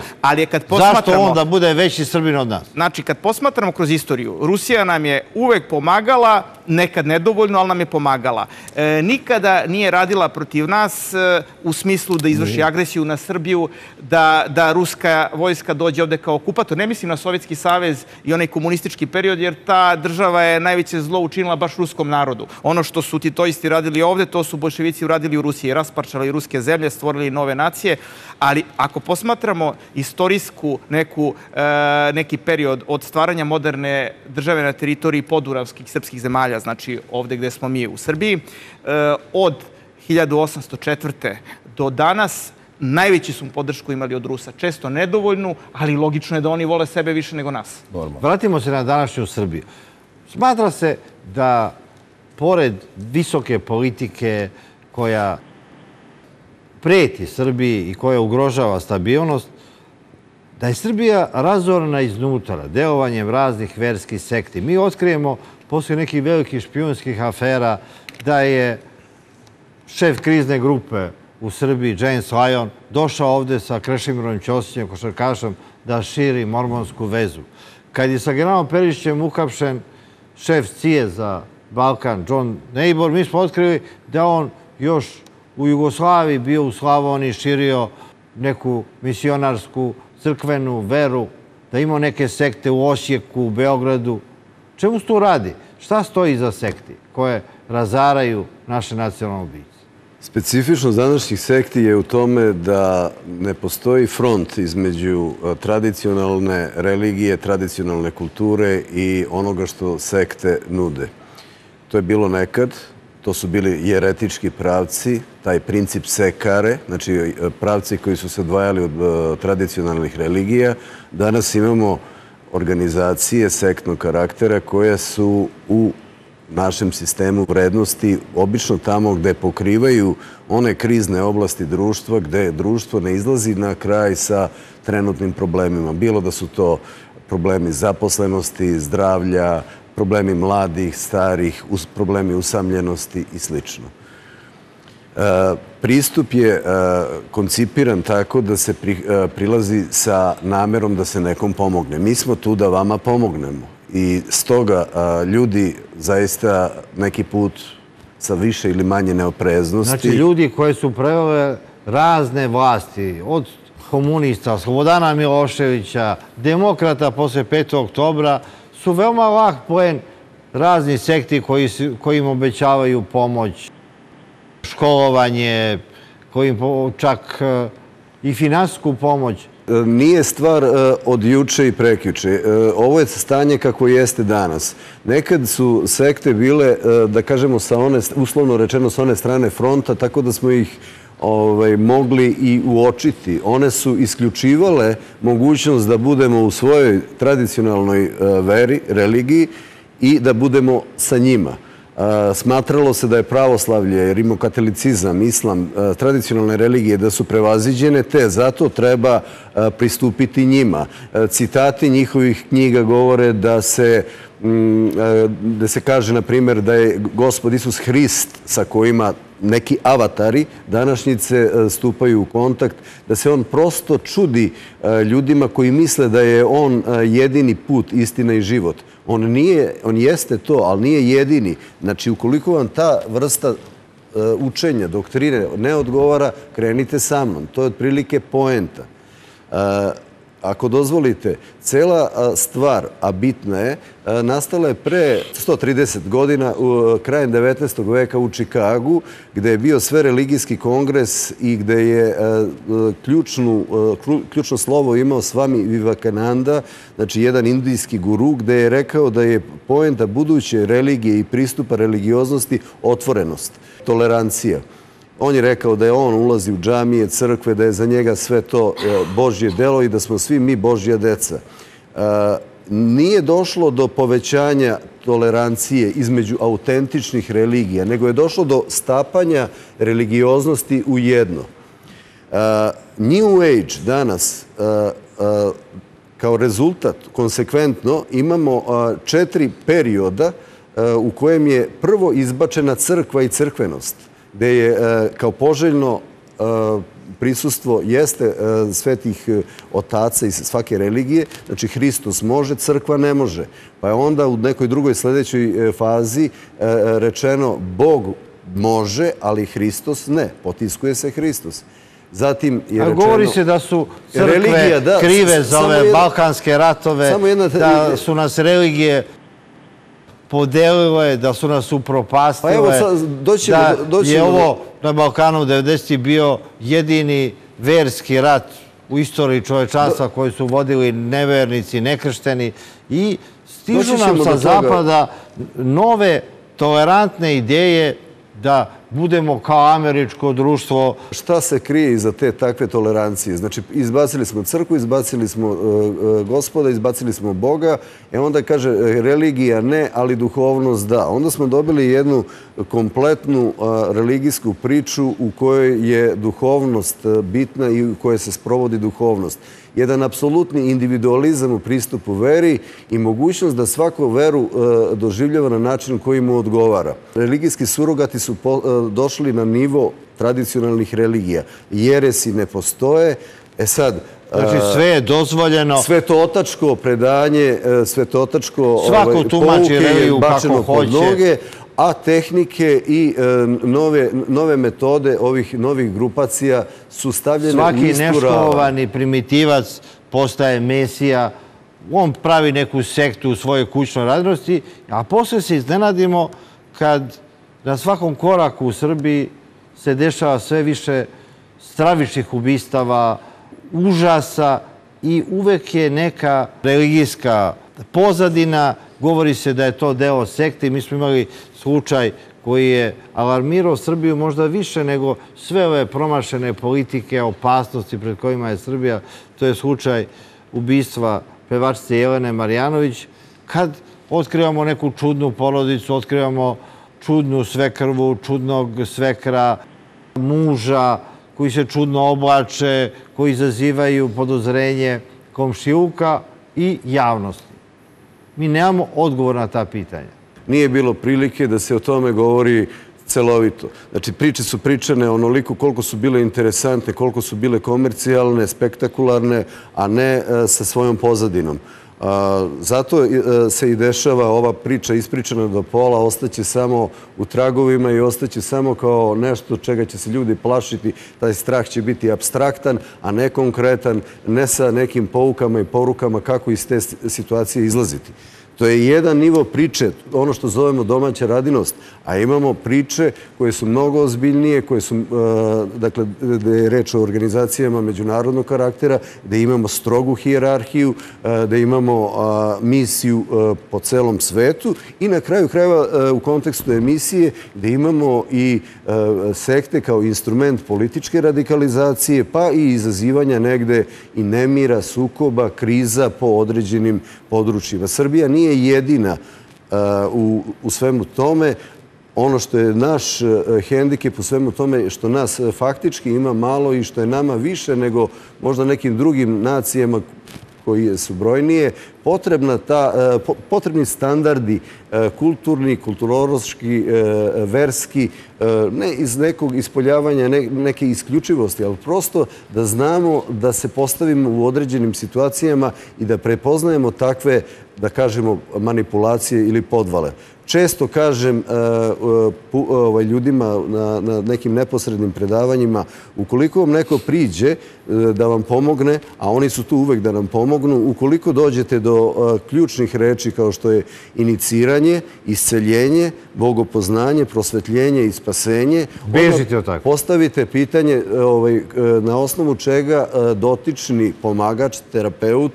Zašto on da bude veći Srbin od nas?
Znači, kad posmatramo kroz istoriju, Rusija nam je uvek pomagala, nekad nedovoljno, ali nam je pomagala. Nikada nije radila protiv nas u smislu da izvrši agresiju na Srbiju, da ruska vojska dođe ovde kao okupator. Ne mislim na Sovjetski savez i onaj komunistički period, jer ta država je najveće zlo učinila baš ruskom narodu. Ono što su titoisti radili ovde, to su bolševici uradili u Rusiji. Rasparčali ruske zemlje, stvorili nove nacije. Ali ako posmatramo istorijsku neki period od stvaranja moderne države na teritoriji poduravskih srpskih zemalja, znači ovde gde smo mi u Srbiji, od hiljadu osamsto četvrte. do danas najveći smo podršku imali od Rusa. Često nedovoljnu, ali logično je da oni vole sebe više nego nas.
Vratimo se na današnju Srbiju. Smatra se da, pored visoke politike koja preti Srbiji i koja ugrožava stabilnost, da je Srbija razorena iznutra, delovanjem raznih verskih sekti. Mi otkrijemo, posle nekih velikih špijunskih afera, da je šef krizne grupe u Srbiji, James Lyon, došao ovde sa Krešimirom Ćosićem, košarkašom, da širi mormonsku vezu. Kad je sa generalom Perišićem uhapšen šef C I E za Balkan, John Neighbor, mi smo otkrili da on još u Jugoslaviji bio u Slavoniji, širio neku misionarsku crkvenu veru, da imao neke sekte u Osijeku, u Beogradu. Čemu se tu radi? Šta stoji iza sekti koje razaraju naše nacionalno biće?
Specifičnost današnjih sekti je u tome da ne postoji front između tradicionalne religije, tradicionalne kulture i onoga što sekte nude. To je bilo nekad, to su bili jeretički pravci, taj princip sekare, znači pravci koji su se odvajali od tradicionalnih religija. Danas imamo organizacije sektnog karaktera koje su u našem sistemu vrednosti, obično tamo gde pokrivaju one krizne oblasti društva, gde društvo ne izlazi na kraj sa trenutnim problemima. Bilo da su to problemi zaposlenosti, zdravlja, problemi mladih, starih, problemi usamljenosti i sl. Pristup je koncipiran tako da se prilazi sa namerom da se nekom pomogne. Mi smo tu da vama pomognemo. I stoga ljudi zaista neki put sa više ili manje neopreznosti...
Znači ljudi koji su prevele razne vlasti, od komunista, Slobodana Miloševića, demokrata posle petog oktobra, su veoma lak plen razni sekti koji im obećavaju pomoć, školovanje, koji im čak i finansijsku pomoć.
Nije stvar od juče i prekjuče. Ovo je stanje kako jeste danas. Nekad su sekte bile, da kažemo, uslovno rečeno s one strane fronta, tako da smo ih mogli i uočiti. One su isključivale mogućnost da budemo u svojoj tradicionalnoj veri, religiji i da budemo sa njima. Smatralo se da je pravoslavlje, rimokatolicizam, islam, tradicionalne religije da su prevaziđene, te zato treba pristupiti njima. Citati njihovih knjiga govore da se da se kaže, na primjer, da je Gospod Isus Hrist sa kojima neki avatari današnjice stupaju u kontakt, da se on prosto čudi ljudima koji misle da je on jedini put, istina i život. On nije, on jeste to, ali nije jedini. Znači, ukoliko vam ta vrsta učenja, doktrine ne odgovara, krenite sa mnom. To je otprilike poenta. Ako dozvolite, cela stvar, a bitna je, nastala je pre sto trideset godina, krajem devetnaestog veka u Čikagu, gde je bio svereligijski kongres i gde je ključno slovo imao Swami Vivekananda, znači jedan indijski guru, gde je rekao da je poenta buduće religije i pristupa religioznosti otvorenost, tolerancija. On je rekao da je on ulazi u džamije, crkve, da je za njega sve to Božje delo i da smo svi mi Božja deca. Nije došlo do povećanja tolerancije između autentičnih religija, nego je došlo do stapanja religioznosti u jedno. New Age danas, kao rezultat, konsekventno, imamo četiri perioda u kojem je prvo izbačena crkva i crkvenost, gde je kao poželjno prisustvo jeste svetih otaca iz svake religije. Znači, Hristos može, crkva ne može. Pa je onda u nekoj drugoj sledećoj fazi rečeno Bog može, ali Hristos ne. Potiskuje se Hristos. Zatim je rečeno...
Govori se da su crkve krive za ove balkanske ratove, da su nas religije podelile, da su nas upropastile, da je ovo na Balkanu devedesetih bio jedini verski rat u istoriji čovečanstva koji su vodili nevernici, nekršteni, i stižu nam sa zapada nove tolerantne ideje da budemo kao američko društvo.
Šta se krije iza te takve tolerancije? Znači, izbacili smo crkvu, izbacili smo Gospoda, izbacili smo Boga, e onda kaže religija ne, ali duhovnost da. Onda smo dobili jednu kompletnu religijsku priču u kojoj je duhovnost bitna i u kojoj se sprovodi duhovnost. Jedan apsolutni individualizam u pristupu veri i mogućnost da svako veru doživljava na način koji mu odgovara. Religijski surogati su došli na nivo tradicionalnih religija. Jeresi ne postoje. E sad,
Znači sve je dozvoljeno.
Svetotačko predanje, svetotačko
Svako tumači religiju kako hoće.
Noge, a tehnike i nove metode ovih novih grupacija su stavljene u istu ravan.
Svaki neškolovani primitivac postaje mesija, on pravi neku sektu u svojoj kućnoj radnosti, a posle se iznenadimo kad na svakom koraku u Srbiji se dešava sve više stravičnih ubistava, užasa i uvek je neka religijska pozadina. Govori se da je to deo sekte. Mi smo imali slučaj koji je alarmirao Srbiju možda više nego sve ove promašene politike, opasnosti pred kojima je Srbija. To je slučaj ubistva pevačice Jelene Marjanović. Kad otkrivamo neku čudnu porodicu, otkrivamo čudnu svekrvu, čudnog svekra, muža koji se čudno oblače, koji izazivaju podozrenje komšiluka i javnosti. Mi nemamo odgovor na ta pitanja.
Nije bilo prilike da se o tome govori celovito. Znači, priče su pričane onoliko koliko su bile interesantne, koliko su bile komercijalne, spektakularne, a ne sa svojom pozadinom. Zato se i dešava ova priča ispričana do pola, ostaće samo u tragovima i ostaće samo kao nešto čega će se ljudi plašiti. Taj strah će biti apstraktan, a ne konkretan, ne sa nekim poukama i porukama kako iz te situacije izlaziti. To je jedan nivo priče, ono što zovemo domaća radinost, a imamo priče koje su mnogo ozbiljnije, koje su, dakle, da je reč o organizacijama međunarodnog karaktera, da imamo strogu hijerarhiju, da imamo misiju po celom svetu i na kraju krajeva u kontekstu emisije da imamo i sekte kao instrument političke radikalizacije, pa i izazivanja negde i nemira, sukoba, kriza po određenim područjima. Srbija nije jedina u svemu tome. Ono što je naš hendikep u svemu tome je što nas faktički ima malo i što je nama više nego možda nekim drugim nacijama koji su brojnije, potrebni standardi kulturni, kulturološki, verski, ne iz nekog ispoljavanja neke isključivosti, ali prosto da znamo da se postavimo u određenim situacijama i da prepoznajemo takve, da kažemo, manipulacije ili podvale. Često kažem ljudima na nekim neposrednim predavanjima, ukoliko vam neko priđe da vam pomogne, a oni su tu uvek da nam pomognu, ukoliko dođete do ključnih reči kao što je iniciranje, isceljenje, bogopoznanje, prosvetljenje i spasenje, postavite pitanje na osnovu čega dotični pomagač, terapeut,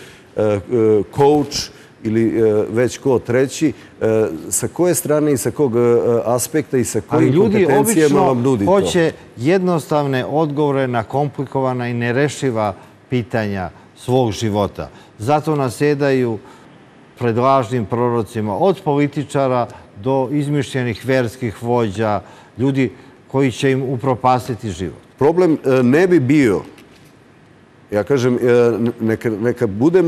coach, ili već ko treći, sa koje strane i sa kog aspekta i sa kojim kompetencijama vam nudi to?
Ali ljudi obično hoće jednostavne odgovore na komplikovana i nerešiva pitanja svog života. Zato nasedaju pred lažnim prorocima, od političara do izmišljenih verskih vođa, ljudi koji će im upropastiti život.
Problem ne bi bio, ja kažem, neka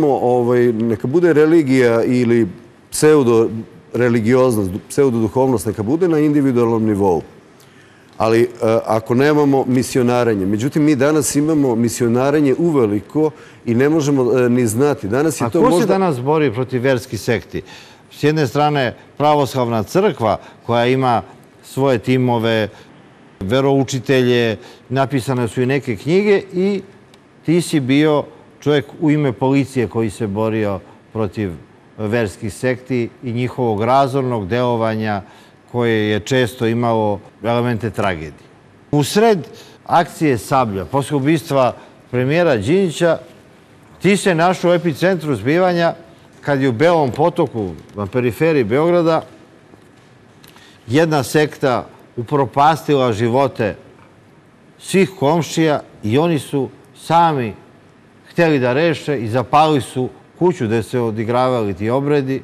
bude religija ili pseudo-religioznost, pseudo-duhovnost, neka bude na individualnom nivou. Ali ako nemamo misionaranje, međutim, mi danas imamo misionaranje uveliko i ne možemo ni znati.
A ko se danas bori protiv verskih sekti? S jedne strane, pravoslavna crkva koja ima svoje timove, veroučitelje, napisane su i neke knjige i ti si bio čovjek u ime policije koji se borio protiv verskih sekti i njihovog razornog delovanja koje je često imalo elemente tragedije. U sred akcije Sablja, posle ubistva premijera Đinđića, ti se našao u epicentru zbivanja kad je u Belom Potoku, na periferiji Beograda, jedna sekta upropastila živote svih komšija i oni su sami htjeli da reše i zapali su kuću gde se odigravali ti obredi,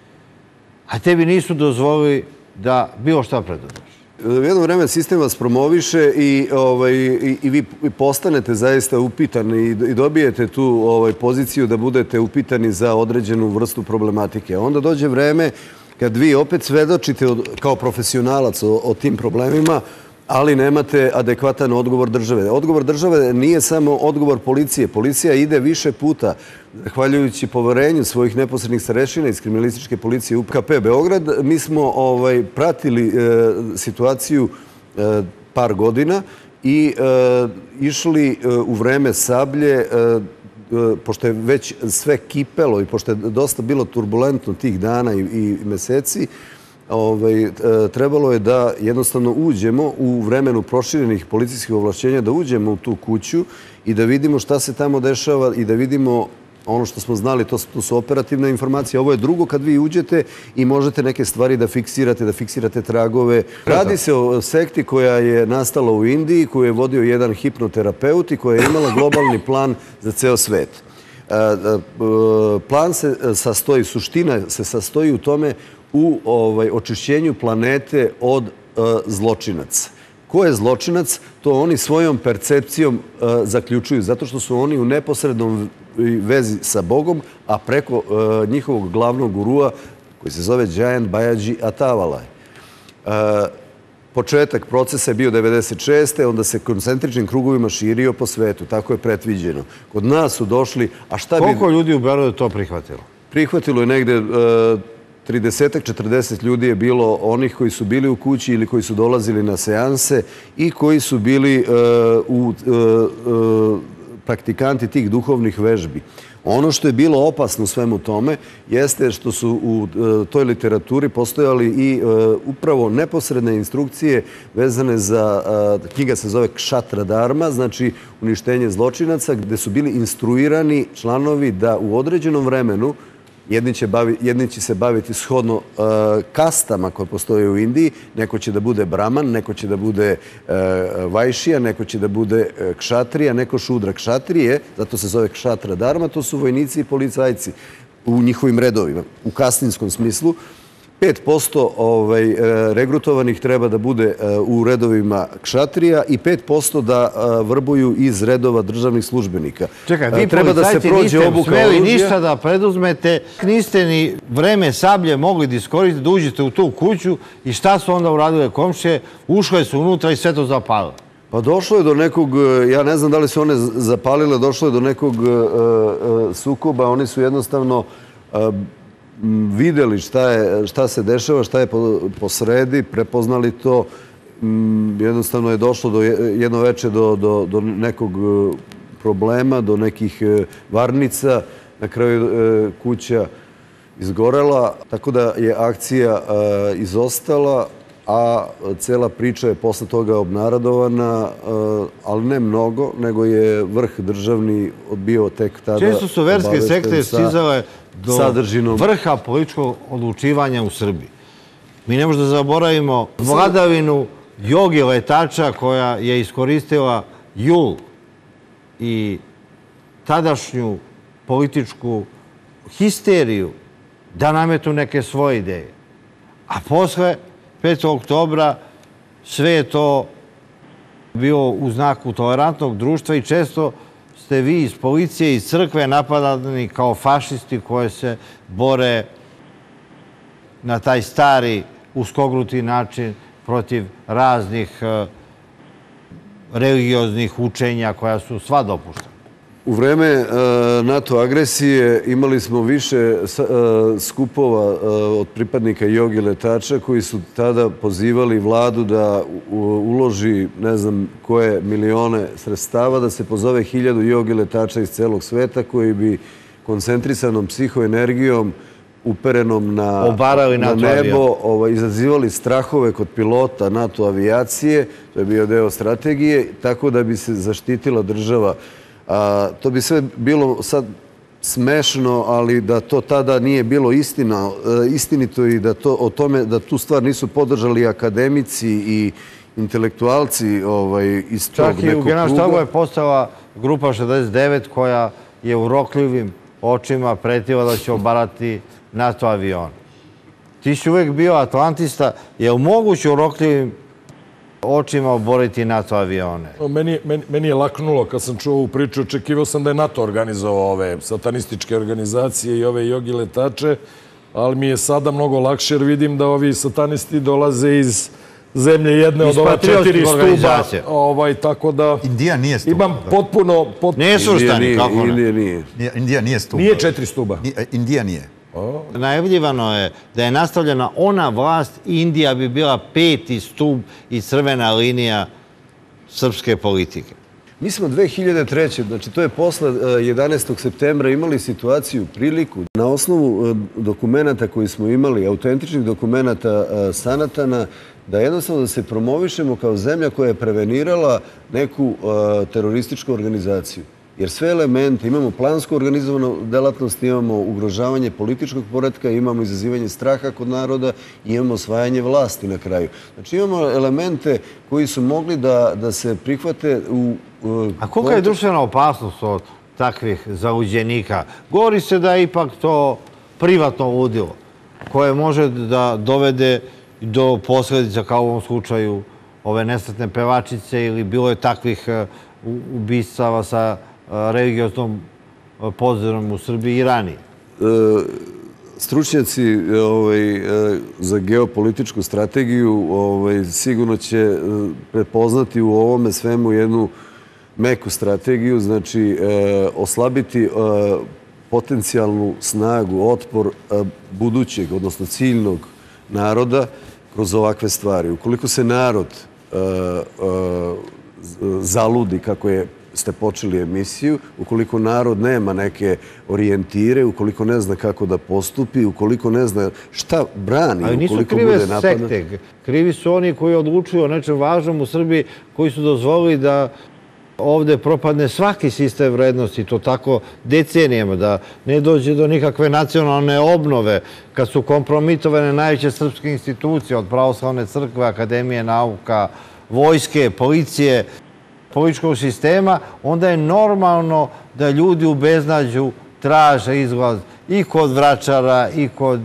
a tebi nisu dozvolili da bilo šta predodaš.
U jedno vreme sistem vas promoviše i vi postanete zaista upitani i dobijete tu poziciju da budete upitani za određenu vrstu problematike. Onda dođe vreme kad vi opet svedočite kao profesionalac o tim problemima, ali nemate adekvatan odgovor države. Odgovor države nije samo odgovor policije. Policija ide više puta, zahvaljujući poverenju svojih neposrednih starešina iz kriminalističke policije U K P Beograd. Mi smo pratili situaciju par godina i išli u vreme Sablje, pošto je već sve kipelo i pošto je dosta bilo turbulentno tih dana i meseci, trebalo je da jednostavno uđemo u vremenu proširenih policijskih ovlašćenja, da uđemo u tu kuću i da vidimo šta se tamo dešava i da vidimo ono što smo znali, to su operativne informacije. Ovo je drugo kad vi uđete i možete neke stvari da fiksirate, da fiksirate tragove. Radi se o sekti koja je nastala u Indiji, koju je vodio jedan hipnoterapeut i koja je imala globalni plan za ceo svet. Plan se sastoji, suština se sastoji u tome u očišćenju planete od zločinaca. Ko je zločinac? To oni svojom percepcijom zaključuju, zato što su oni u neposrednom vezi sa Bogom, a preko njihovog glavnog gurua, koji se zove Jayant Bajaji Atavalaj. Početak procesa je bio devedeset šeste. onda se koncentričnim krugovima širio po svetu. Tako je predviđeno. Kod nas su došli...
Koliko ljudi u Beogradu to prihvatilo?
Prihvatilo je negde trideset četrdeset ljudi je bilo onih koji su bili u kući ili koji su dolazili na seanse i koji su bili praktikanti tih duhovnih vežbi. Ono što je bilo opasno u svemu tome jeste što su u toj literaturi postojali i upravo neposredne instrukcije vezane za, knjiga se zove Kšatra Dharma, znači uništenje zločinaca, gde su bili instruirani članovi da u određenom vremenu jedni će se baviti shodno kastama koje postoje u Indiji. Neko će da bude Brahman, neko će da bude Vajšija, neko će da bude Kšatrija, neko Šudra. Kšatrije, zato se zove Kšatra Dharma, to su vojnici i policajci u njihovim redovima, u kastinskom smislu. pet posto regrutovanih treba da bude u redovima kšatrija i pet posto da vrbuju iz redova državnih službenika.
Čekaj, vi policajci niste smeli ništa da preduzmete, niste ni vreme Sablje mogli da iskoristite, da uđete u tu kuću i šta su onda uradile komšije? Ušle su unutra i sve to zapalile.
Pa došlo je do nekog, ja ne znam da li su one zapalile, došlo je do nekog sukoba, oni su jednostavno videli šta se dešava, šta je posredi, prepoznali to. Jednostavno je došlo do jedno veče do nekog problema, do nekih varnica. Na kraju kuća izgorela, tako da je akcija izostala, a cela priča je posle toga obnarodovana, ali ne mnogo, nego je vrh državni bio tek tada obavešten.
Često su verske sekte stizale do vrha političkog odlučivanja u Srbiji. Mi ne možemo da zaboravimo vladavinu Jogi Letača koja je iskoristila jul i tadašnju političku histeriju da nametu neke svoje ideje. A posle petog oktobra sve je to bilo u znaku tolerantnog društva i često ste vi iz policije i iz crkve napadani kao fašisti koje se bore na taj stari uskogruti način protiv raznih religioznih učenja koja su sva dopuštena.
U vreme NATO agresije imali smo više skupova od pripadnika Jogi Letača koji su tada pozivali vladu da uloži ne znam koje milione sredstava, da se pozove hiljadu Jogi Letača iz celog sveta koji bi koncentrisanom psihoenergijom uperenom na nebo izazivali strahove kod pilota NATO avijacije. To je bio deo strategije, tako da bi se zaštitila država. To bi sve bilo sad smešno, ali da to tada nije bilo istinito i o tome da tu stvar nisu podržali akademici i intelektualci iz tog nekog kruga.
Čak i u Generalštabu je postala grupa šezdeset devet koja je u rokljivim očima pretila da će obarati NATO avion. Ti si uvek bio atlantista. Je li moguće u rokljivim očima oboriti NATO avione?
Meni je laknulo kad sam čuo ovu priču. Očekivao sam da je NATO organizovao ove satanističke organizacije i ove Jogi Letače, ali mi je sada mnogo lakše jer vidim da ovi satanisti dolaze iz zemlje jedne od ova četiri stuba. Ovaj, tako da...
Indija nije stup.
Imam potpuno...
Nesvrstani, kako ne?
Indija nije.
Indija nije stup.
Nije četiri stuba.
Indija nije.
Najavljivano je da je nastavljena ona vlast, Indija bi bila peti stub i crvena linija srpske politike.
Mi smo dve hiljade treće. znači to je posle jedanaestog septembra, imali situaciju, priliku, na osnovu dokumenata koji smo imali, autentičnih dokumenata Sanatana, da jednostavno da se promovišemo kao zemlja koja je prevenirala neku terorističku organizaciju. Jer sve elemente, imamo plansku organizovanu delatnost, imamo ugrožavanje političkog poretka, imamo izazivanje straha kod naroda i imamo osvajanje vlasti na kraju. Znači imamo elemente koji su mogli da se prihvate u...
A kolika je društvena opasnost od takvih zaluđenika? Govori se da je ipak to privatno ludilo koje može da dovede do posledica, kao u ovom slučaju ove nesretne pevačice, ili bilo je takvih ubistava sa religioznom pozirom u Srbiji i ranije.
Stručnjaci za geopolitičku strategiju sigurno će prepoznati u ovome svemu jednu meku strategiju, znači oslabiti potencijalnu snagu, otpor budućeg, odnosno ciljnog naroda kroz ovakve stvari. Ukoliko se narod zaludi, kako je ste počeli emisiju, ukoliko narod nema neke orijentire, ukoliko ne zna kako da postupi, ukoliko ne zna šta brani, ukoliko bude napadnut.
Ali nisu krive sekte. Krivi su oni koji odlučuju o nečem važnom u Srbiji, koji su dozvolili da ovde propadne svaki sistem vrednosti, to tako decenijama, da ne dođe do nikakve nacionalne obnove, kad su kompromitovane najveće srpske institucije, od Pravoslavne crkve, Akademije nauka, vojske, policije, političkog sistema, onda je normalno da ljudi u beznađu traže izlaz i kod vračara i kod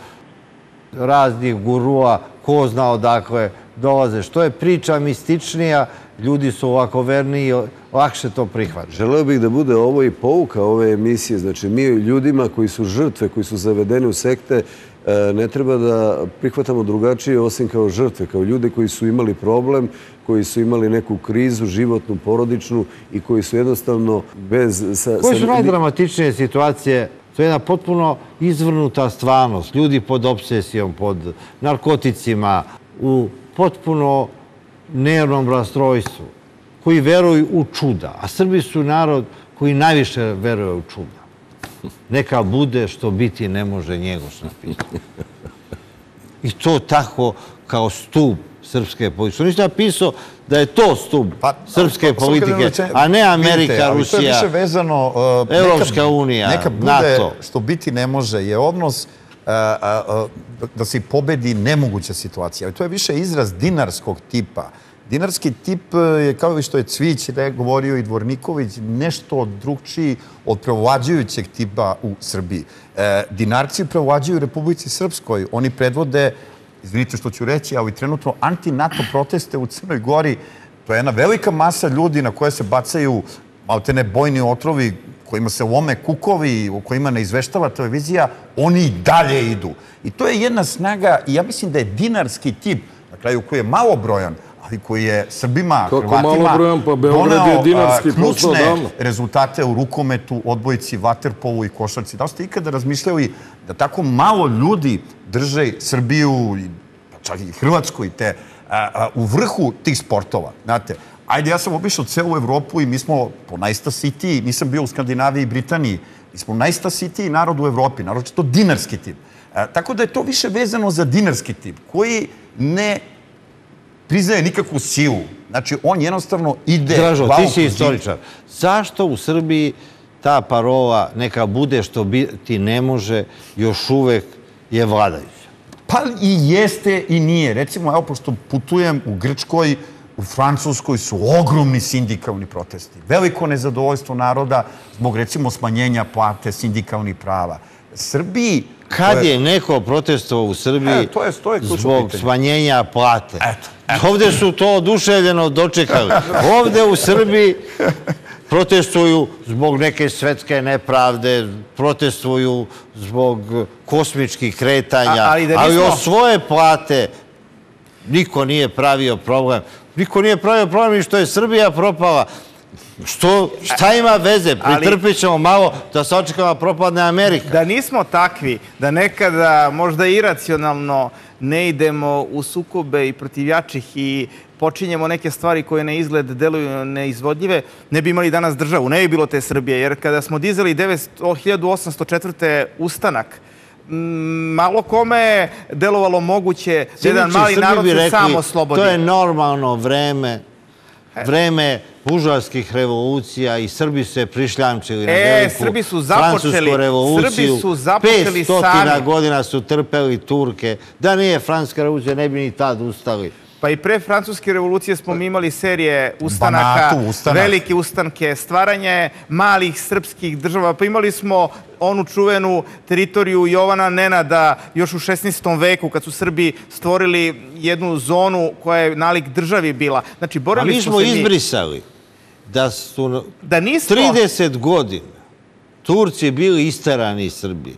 raznih gurua, ko zna odakle dolaze. Što je priča mističnija, ljudi su ovako verni i lakše to prihvatiti.
Želeo bih da bude ovo i pouka ove emisije. Znači, mi ljudima koji su žrtve, koji su zavedeni u sekte, ne treba da prihvatamo drugačije osim kao žrtve, kao ljude koji su imali problem, koji su imali neku krizu, životnu, porodičnu i koji su jednostavno bez...
Koje su najdramatičnije situacije? To je jedna potpuno izvrnuta stvarnost. Ljudi pod obsesijom, pod narkoticima, u potpuno nervnom rastrojstvu, koji veruju u čuda. A Srbi su narod koji najviše veruje u čuda. Neka bude što biti ne može, Njegoš napisao. I to tako kao stub srpske politike. Nisam napisao da je to stub srpske politike, a ne Amerika, Rusija,
to je više vezano,
Evropska unija, NATO.
Neka bude što biti ne može je odnos da se pobedi nemoguća situacija. To je više izraz dinarskog tipa. Dinarski tip je, kao što je Cvić govorio i Dvorniković, nešto drugčiji od preovlađujućeg tipa u Srbiji. Dinarci preovlađuju u Republici Srpskoj. Oni predvode, izvinite što ću reći, ali trenutno anti-NATO proteste u Crnoj Gori. To je jedna velika masa ljudi na koje se bacaju maltene bojni otrovi, kojima se lome kukovi, o kojima ne izveštava televizija, oni i dalje idu. I to je jedna snaga, i ja mislim da je dinarski tip, na kraju koji je malobrojan, ali koji je Srbima, Hrvatima doneo ključne rezultate u rukometu, odbojci, vaterpolu i košarci. Da li ste ikada razmišljali da tako malo ljudi drže Srbiju, čak i Hrvatsku, u vrhu tih sportova? Znate, ajde, ja sam obišao celu Evropu i mi smo po najstasitiji, nisam bio u Skandinaviji i Britaniji, mi smo najstasitiji narod u Evropi, naročito dinarski tip. Tako da je to više vezano za dinarski tip, koji ne priznaje nikakvu silu. Znači, on jednostavno ide...
Dražo, ti si istoričar. Zašto u Srbiji ta parola neka bude što biti ne može još uvek je vladajuća?
Pa i jeste i nije. Recimo, evo, pošto putujem u Grčkoj, u Francuskoj su ogromni sindikalni protesti. Veliko nezadovoljstvo naroda zbog, recimo, smanjenja plate, sindikalnih prava. Srbiji...
Kad je neko protestovao u Srbiji zbog smanjenja plate? Ovde su to oduševljeno dočekali. Ovde u Srbiji protestuju zbog neke svetske nepravde, protestuju zbog kosmičkih kretanja, ali o svoje plate Niko nije pravio problem. Niko nije pravio problem i što je Srbija propala. Što, šta ima veze? Pritrpit ćemo malo da se očekava propadne Amerika.
Da nismo takvi, da nekada možda iracionalno ne idemo u sukobe i protiv jačih i počinjemo neke stvari koje na izgled deluju neizvodljive, ne bi imali danas državu, ne bi bilo te Srbije. Jer kada smo dizali hiljadu osamsto četvrte ustanak, malo kome je delovalo moguće da jedan mali narod se sam oslobodi.
To je normalno vreme, vreme buržoaskih revolucija i Srbi su se prišljamčili na veliku francusku revoluciju. petsto godina su trpeli Turke. Da nije francuska revolucija, ne bi ni tad ustali.
Pa i pre francuske revolucije smo imali serije ustanaka, velike ustanke, stvaranje malih srpskih država. Pa imali smo onu čuvenu teritoriju Jovana Nenada još u šesnaestom veku, kad su Srbi stvorili jednu zonu koja je nalik državi bila. Znači, borili smo se mi...
A mi smo izbrisali da su trideset godina Turci bili isterani iz Srbije.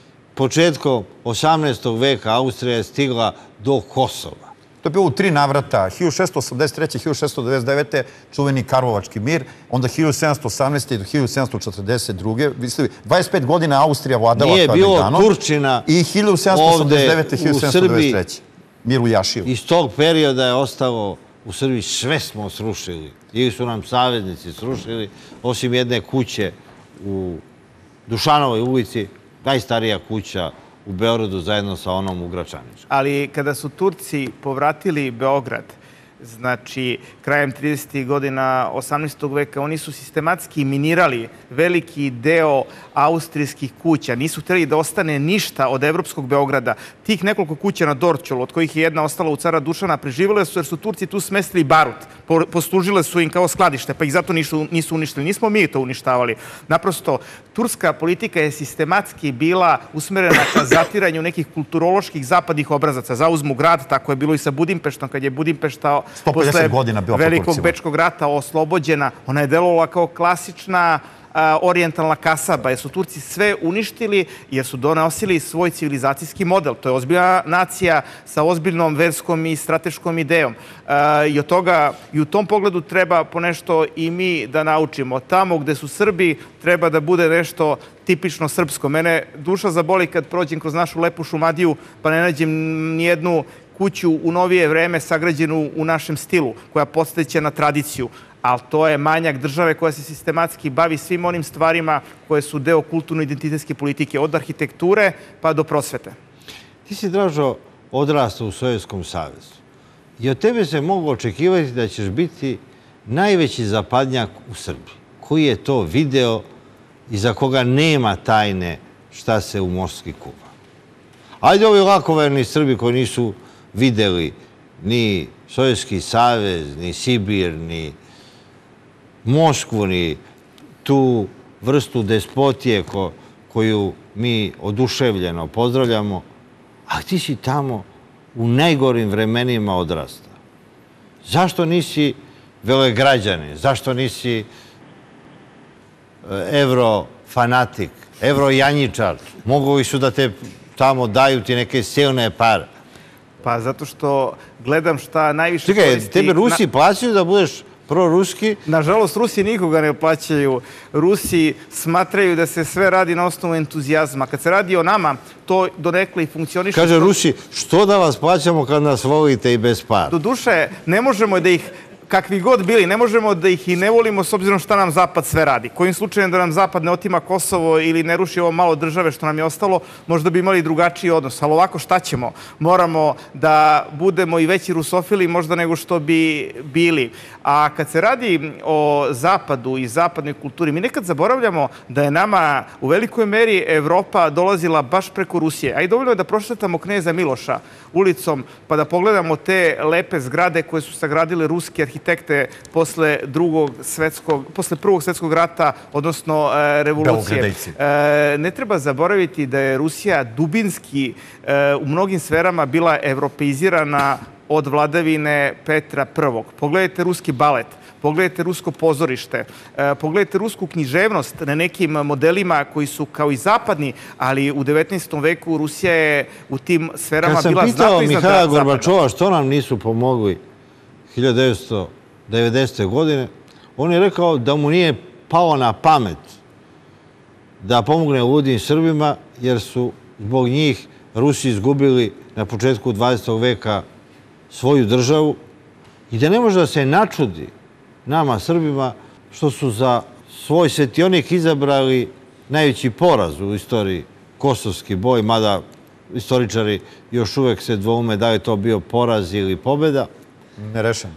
Početkom osamnaestog veka Austrija je stigla do Kosova.
To je bilo u tri navrata, hiljadu šessto osamdeset treće. hiljadu šessto devedeset devete. čuveni Karlovački mir, onda hiljadu sedamsto osamnaeste. do hiljadu sedamsto četrdeset druge. dvadeset pet godina Austrija vladala
Afganistanom.
Nije bilo
Turčina
i hiljadu sedamsto osamdeset devete. do hiljadu sedamsto devedeset treće. mir u Jašiju.
Iz tog perioda je ostalo u Srbiji, sve smo srušili. Ili su nam saveznici srušili, osim jedne kuće u Dušanovoj ulici, najstarija kuća u Beogradu zajedno sa onom u Gračaniću.
Ali kada su Turci povratili Beograd, znači krajem tridesetih godina osamnaestog veka, oni su sistematski minirali veliki deo austrijskih kuća. Nisu htjeli da ostane ništa od evropskog Beograda. Tih nekoliko kuća na Dorćolu, od kojih je jedna ostala u Cara Dušana, preživjele su jer su Turci tu smestili barut. Poslužile su im kao skladište, pa ih zato nisu uništili. Nismo mi to uništavali. Naprosto, turska politika je sistematski bila usmerena ka zatiranju nekih kulturoloških zapadnih obrazaca. Zauzmu grad, tako je bilo i sa Budimpeštom, kad je Budimpešta posle Velikog Bečkog rata oslobođena. Ona je delovala kao klasična orijentalna kasaba, jer su Turci sve uništili, jer su donosili svoj civilizacijski model. To je ozbiljna nacija sa ozbiljnom verskom i strateškom idejom. I od toga, i u tom pogledu treba ponešto i mi da naučimo. Tamo gde su Srbi, treba da bude nešto tipično srpsko. Mene duša zaboli kad prođem kroz našu lepu Šumadiju, pa ne nađem nijednu kuću u novije vreme sagrađenu u našem stilu, koja podsjeća na tradiciju. Ali to je manjak države koja se sistematski bavi svim onim stvarima koje su deo kulturno-identitetske politike, od arhitekture pa do prosvete.
Ti si, Dražo, odrastao u Sovjetskom savezu i od tebe se mogu očekivati da ćeš biti najveći zapadnjak u Srbiji. Koji je to video i za koga nema tajne šta se u Moskvi kuva? Ajde ovi lakoverni Srbi koji nisu videli ni Sovjetski savez, ni Sibir, ni Moskvu, ni tu vrstu despotije koju mi oduševljeno pozdravljamo, a ti si tamo u najgorim vremenima odrastao. Zašto nisi velegrađanin? Zašto nisi evrofanatik, evrojanjičar? Mogovi su da te tamo daju ti neke silne pare.
Pa zato što gledam šta najviše
koristi... Čekaj, tebe Rusi plaćaju da budeš proruski?
Nažalost, Rusi nikoga ne plaćaju. Rusi smatraju da se sve radi na osnovu entuzijazma. Kad se radi o nama, to donekle i funkcioniše...
Kaže Rusi, što da vas plaćamo kad nas volite i bez para?
Do duše, ne možemo da ih... kakvi god bili, ne možemo da ih i ne volimo s obzirom šta nam Zapad sve radi. Kojim slučajem da nam Zapad ne otima Kosovo ili ne ruši ovo malo države što nam je ostalo, možda bi imali drugačiji odnos. Ali ovako šta ćemo? Moramo da budemo i veći rusofili možda nego što bi bili. A kad se radi o Zapadu i zapadnoj kulturi, mi nekad zaboravljamo da je nama u velikoj meri Evropa dolazila baš preko Rusije. A i dovoljno je da prošetamo Kneza Miloša ulicom pa da pogledamo te lepe zgrade koje su sagradile ruske arhitekte posle drugog svetskog, posle prvog svetskog rata, odnosno revolucije. Ne treba zaboraviti da je Rusija dubinski u mnogim sferama bila evropeizirana od vladavine Petra Prvog. Pogledajte ruski balet, pogledajte rusko pozorište, pogledajte rusku književnost na nekim modelima koji su kao i zapadni, ali u devetnaestom veku Rusija je u tim sferama bila znatno iznad zapada.
Kad sam pitao Mihaila Gorbačova što nam nisu pomogli hiljadu devetsto devedesete. godine, on je rekao da mu nije pao na pamet da pomogne ludim Srbima, jer su zbog njih Rusi izgubili na početku dvadesetog veka svoju državu i da ne može da se načudi nama Srbima što su za svoj svetionik izabrali najveći poraz u istoriji, kosovski boj, mada istoričari još uvek se dvoume da je to bio poraz ili pobjeda.
Nerešeno.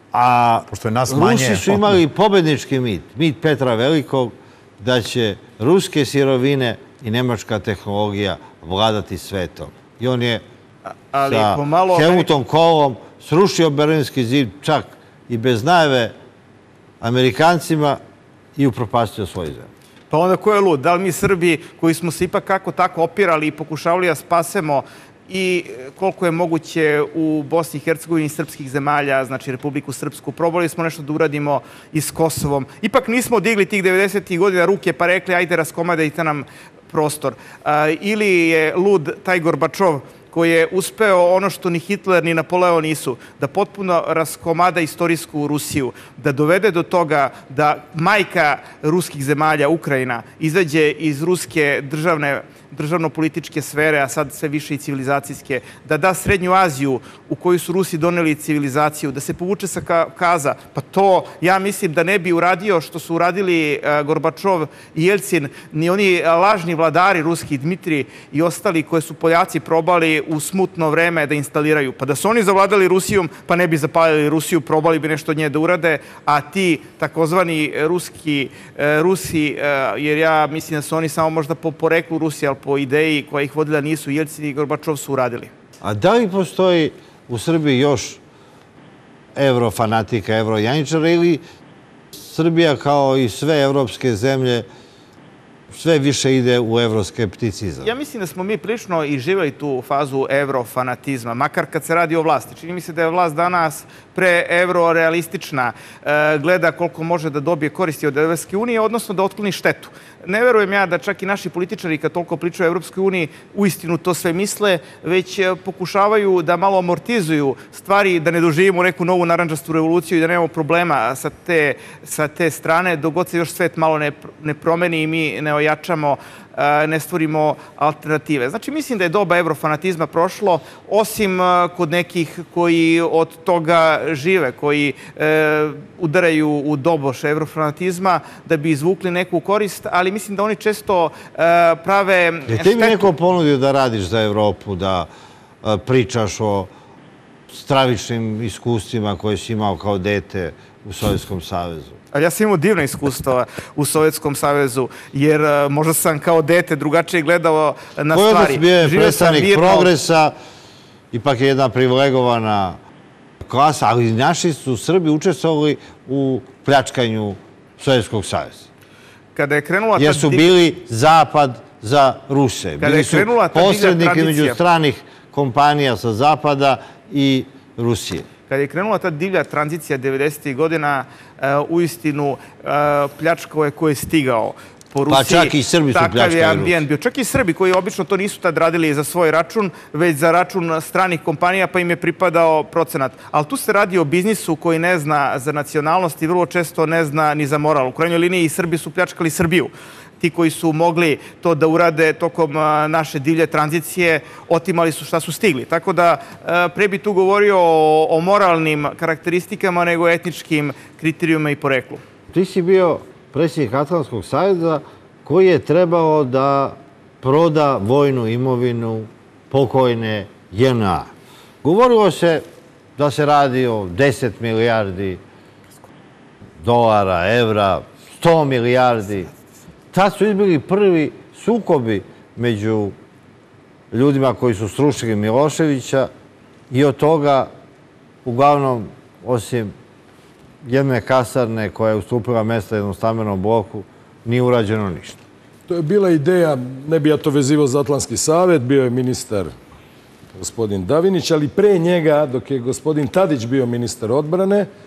A
Pošto je nas manje...
Rusi su imali pobednički mit, mit Petra Velikog, da će ruske sirovine i nemačka tehnologija vladati svetom. I on je
Ali
sa
pomalo-
Helmutom Kohlom srušio Berlinski zid čak i bez najave Amerikancima i upropastio svoju zemlju.
Pa onda ko je lud? Da li mi Srbi koji smo se ipak kako tako opirali i pokušavali da spasemo i koliko je moguće u Bosni i Hercegovini srpskih zemalja, znači Republiku Srpsku, probali smo nešto da uradimo i s Kosovom. Ipak nismo digli tih devedesetih godina ruke pa rekli ajde raskomadajte nam prostor. A, ili je lud taj Gorbačov koji je uspeo ono što ni Hitler ni Napoleon nisu, da potpuno raskomada istorijsku Rusiju, da dovede do toga da majka ruskih zemalja, Ukrajina, izađe iz ruske državne državno-političke sfere, a sad sve više i civilizacijske, da da Srednju Aziju u koju su Rusi doneli civilizaciju, da se povuče sa Kaza, pa to ja mislim da ne bi uradio što su uradili Gorbačov i Jelcin, ni oni lažni vladari ruski, Dmitri i ostali koje su Poljaci probali u smutno vreme da instaliraju. Pa da su oni zavladali Rusijom, pa ne bi zapalili Rusiju, probali bi nešto od nje da urade, a ti takozvani ruski Rusi, jer ja mislim da su oni samo možda po poreklu Rusije, ali po ideji koja ih vodila nisu, Jelcin i Gorbačov su uradili.
A da li postoji u Srbiji još evrofanatika, evrojanjičara ili Srbija kao i sve evropske zemlje sve više ide u evroskepticizam?
Ja mislim da smo mi prilično i živjeli tu fazu evrofanatizma, makar kad se radi o vlasti. Čini mi se da je vlast danas pre-evrorealistična, gleda koliko može da dobije koristi od Evropske unije, odnosno da otkloni štetu. Ne verujem ja da čak i naši političari kad toliko pričaju o Evropskoj uniji uistinu to sve misle, već pokušavaju da malo amortizuju stvari, da ne doživimo neku novu narandžastu revoluciju i da nemamo problema sa te, sa te strane, dok god se još svet malo ne, ne promeni i mi ne ojačamo, ne stvorimo alternative. Znači, mislim da je doba evrofanatizma prošlo, osim kod nekih koji od toga žive, koji e, udaraju u doboš evrofanatizma da bi izvukli neku korist, ali mislim da oni često e, prave štetu.
Je ti mi neko ponudio da radiš za Evropu, da e, pričaš o stravičnim iskustvima koje si imao kao dete u Sovjetskom savezu?
Ali ja sam imao divna iskustva u Sovjetskom savezu, jer možda sam kao dete drugačije gledao na stvari.
Koji odnos bio je predstavnik Progresa, ipak je jedna privilegovana klasa, ali naši su Srbi učestvovali u pljačkanju Sovjetskog saveza.
Kada je krenula ta...
Jer su bili zapad za Ruse. Bili su posredniki među stranih kompanija sa zapada i Rusije.
Kada je krenula ta divlja tranzicija devedesetih godina, uistinu pljačkao je ko je stigao po Rusiji.
Pa čak i Srbi su pljačkali Rusi.
Čak i Srbi koji obično to nisu tad radili za svoj račun, već za račun stranih kompanija, pa im je pripadao procenat. Ali tu se radi o biznisu koji ne zna za nacionalnost i vrlo često ne zna ni za moral. U krajnjoj liniji i Srbi su pljačkali Srbiju. Ti koji su mogli to da urade tokom naše divlje tranzicije, otimali su šta su stigli. Tako da pre bi tu govorio o moralnim karakteristikama nego o etničkim kriterijuma i poreklu.
Ti si bio predsjednik Atlantskog saveza koji je trebao da proda vojnu imovinu pokojne J N A. Govorilo se da se radi o deset milijardi dolara, evra, sto milijardi. Tad su izbili prvi sukobi među ljudima koji su srušili Miloševića i od toga, uglavnom, osim jedne kasarne koja je ustupila mesta jednom stambenom bloku, nije urađeno ništa.
To je bila ideja, ne bi ja to vezivao za Atlantski savet, bio je ministar gospodin Davinić, ali pre njega, dok je gospodin Tadić bio ministar odbrane,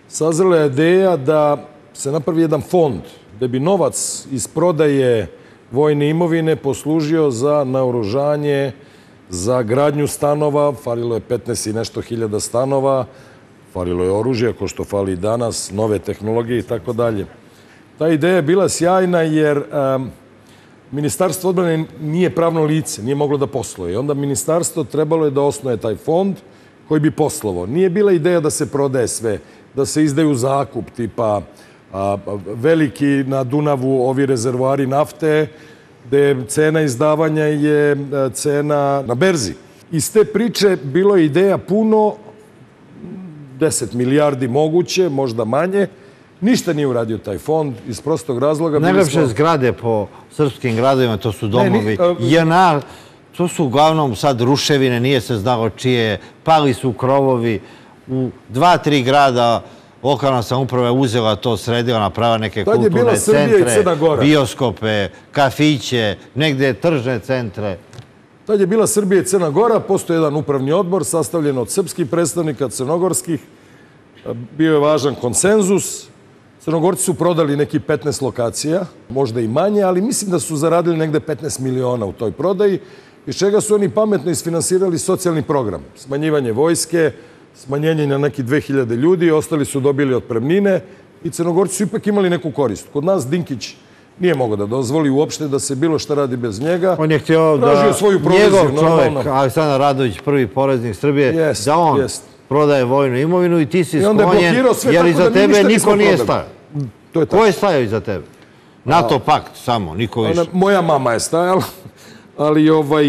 sazrela je ideja da se napravi jedan fond gde bi novac iz prodaje vojne imovine poslužio za naoružanje, za gradnju stanova, falilo je petnaest i nešto hiljada stanova, falilo je oružje, ko što fali i danas, nove tehnologije i tako dalje. Ta ideja je bila sjajna jer um, Ministarstvo odbrane nije pravno lice, nije moglo da posluje. Onda ministarstvo trebalo je da osnuje taj fond koji bi poslovao. Nije bila ideja da se prodaje sve, da se izdaju zakup, tipa a, veliki na Dunavu ovi rezervoari nafte, gde cena izdavanja je cena na berzi. Iz te priče bilo je ideja puno, deset milijardi moguće, možda manje. Ništa nije uradio taj fond iz prostog razloga.
Najlepše zgrade po srpskim gradovima, to su domovi J N A, to su uglavnom sad ruševine, nije se znalo čije, pali su krovovi. U dva, tri grada lokalna samouprava je uzela to, sredila, napravila neke kulturne centre, bioskope, kafiće, negde tržne centre.
Tad je bila Srbija i Crna Gora, postoji jedan upravni odbor sastavljen od srpskih predstavnika, crnogorskih. Bio je važan konsenzus. Crnogorci su prodali neki petnaest lokacija, možda i manje, ali mislim da su zaradili negde petnaest miliona u toj prodaji, iz čega su oni pametno isfinansirali socijalni program. Smanjivanje vojske, smanjenje na neki dve hiljade ljudi, ostali su dobili otpremnine i Crnogorci su ipak imali neku korist. Kod nas Dinkić nije mogao da dozvoli uopšte da se bilo šta radi bez njega.
On je htio da njegov čovek, Aleksandar Radović, prvi poreznik Srbije, da on prodaje vojnu imovinu i ti si sklonjen, jer iza tebe niko nije stajao. Ko je stajao iza tebe? NATO pakt samo, niko više.
Moja mama je stajala, ali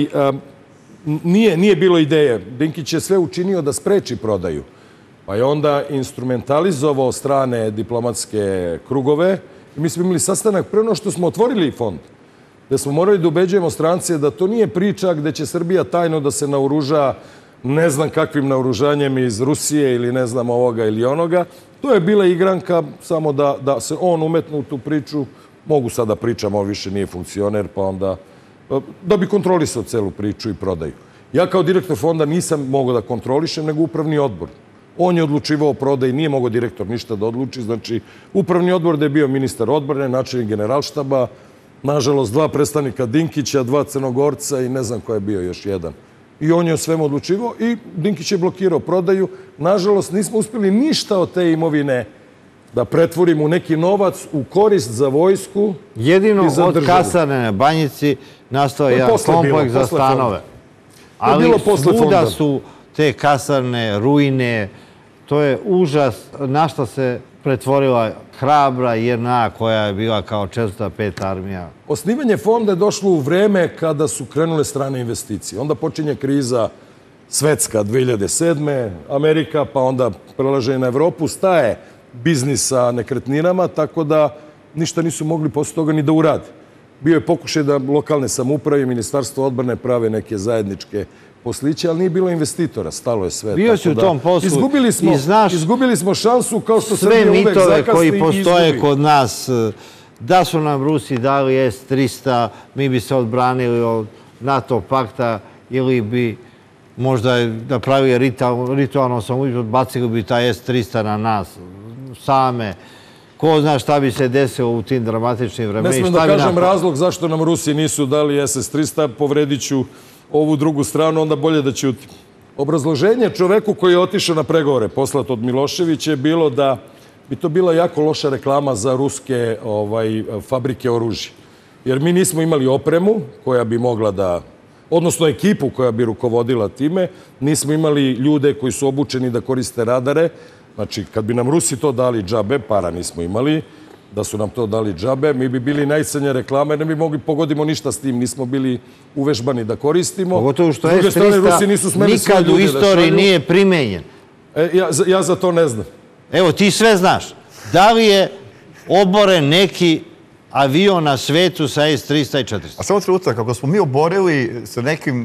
nije bilo ideje. Dinkić je sve učinio da spreči prodaju. Pa je onda instrumentalizovao strane diplomatske krugove. Mi smo imali sastanak pre ono što smo otvorili fond, gde smo morali da ubeđujemo strance da to nije priča gde će Srbija tajno da se naoruža ne znam kakvim naoružanjem iz Rusije ili ne znam ovoga ili onoga. To je bila igranka samo da se on umetne u tu priču. Mogu sad da pričam, ovo više nije funkcioner, pa onda da bi kontrolisao celu priču i prodaju. Ja kao direktor fonda nisam mogao da kontrolišem, nego upravni odbor. On je odlučivao o prodaji, nije mogao direktor ništa da odluči. Znači, upravni odbor gde je bio ministar odbrane, načelnik generalštaba, nažalost, dva predstavnika Dinkića, dva Crnogorca i ne znam ko je bio još jedan. I on je o svemu odlučivao i Dinkić je blokirao prodaju. Nažalost, nismo uspjeli ništa od te imovine da pretvorimo u neki novac u korist za vojsku i za državu.
Jedino od kasarne na Banjici nastao je jedan kompleks za stanove. Ali svuda su te kasarne, ruine, to je užas na što se pretvorila hrabra J N A koja je bila kao četvrta, peta armija.
Osnivanje fonda je došlo u vreme kada su krenule strane investicije. Onda počinje kriza svetska dve hiljade sedme. Amerika, pa onda prelaže na Evropu, staje biznis sa nekretninama, tako da ništa nisu mogli posle toga ni da urade. Bio je pokušaj da lokalne samouprave i Ministarstvo odbrane prave neke zajedničke posliće, ali nije bilo investitora, stalo je sve.
Bio si u tom poslu
i znaš
izgubili
smo šansu kao što Srbija uvek zakasni i izgubi.
Sve mitove koji postoje kod nas, da su nam Rusi dali S tristo, mi bi se odbranili od NATO pakta ili bi možda napravili ritualno samoubistvo, bacili bi taj S tristo na nas same. Ko zna šta bi se desilo u tim dramatičnim vremenima.
Ne smijem da kažem razlog zašto nam Rusi nisu dali S tristo, povredit ću ovu drugu stranu, onda bolje da ćutim. Obrazloženje čoveku koji je otišao na pregovore poslat od Miloševića je bilo da bi to bila jako loša reklama za ruske fabrike oružja. Jer mi nismo imali opremu koja bi mogla da, odnosno ekipu koja bi rukovodila time, nismo imali ljude koji su obučeni da koriste radare. Znači, kad bi nam Rusi to dali džabe, para nismo imali, da su nam to dali džabe, mi bi bili najcrnja reklama, ne bi mogli pogodimo ništa s tim, nismo bili uvežbani da koristimo.
Pogotovo što S tristo nikad u istoriji nije primenjen.
Ja za to ne znam.
Evo, ti sve znaš. Da li je oboren neki avion na svetu sa S tristo i četiristo?
A samo trenutak, kako smo mi oborili sa nekim...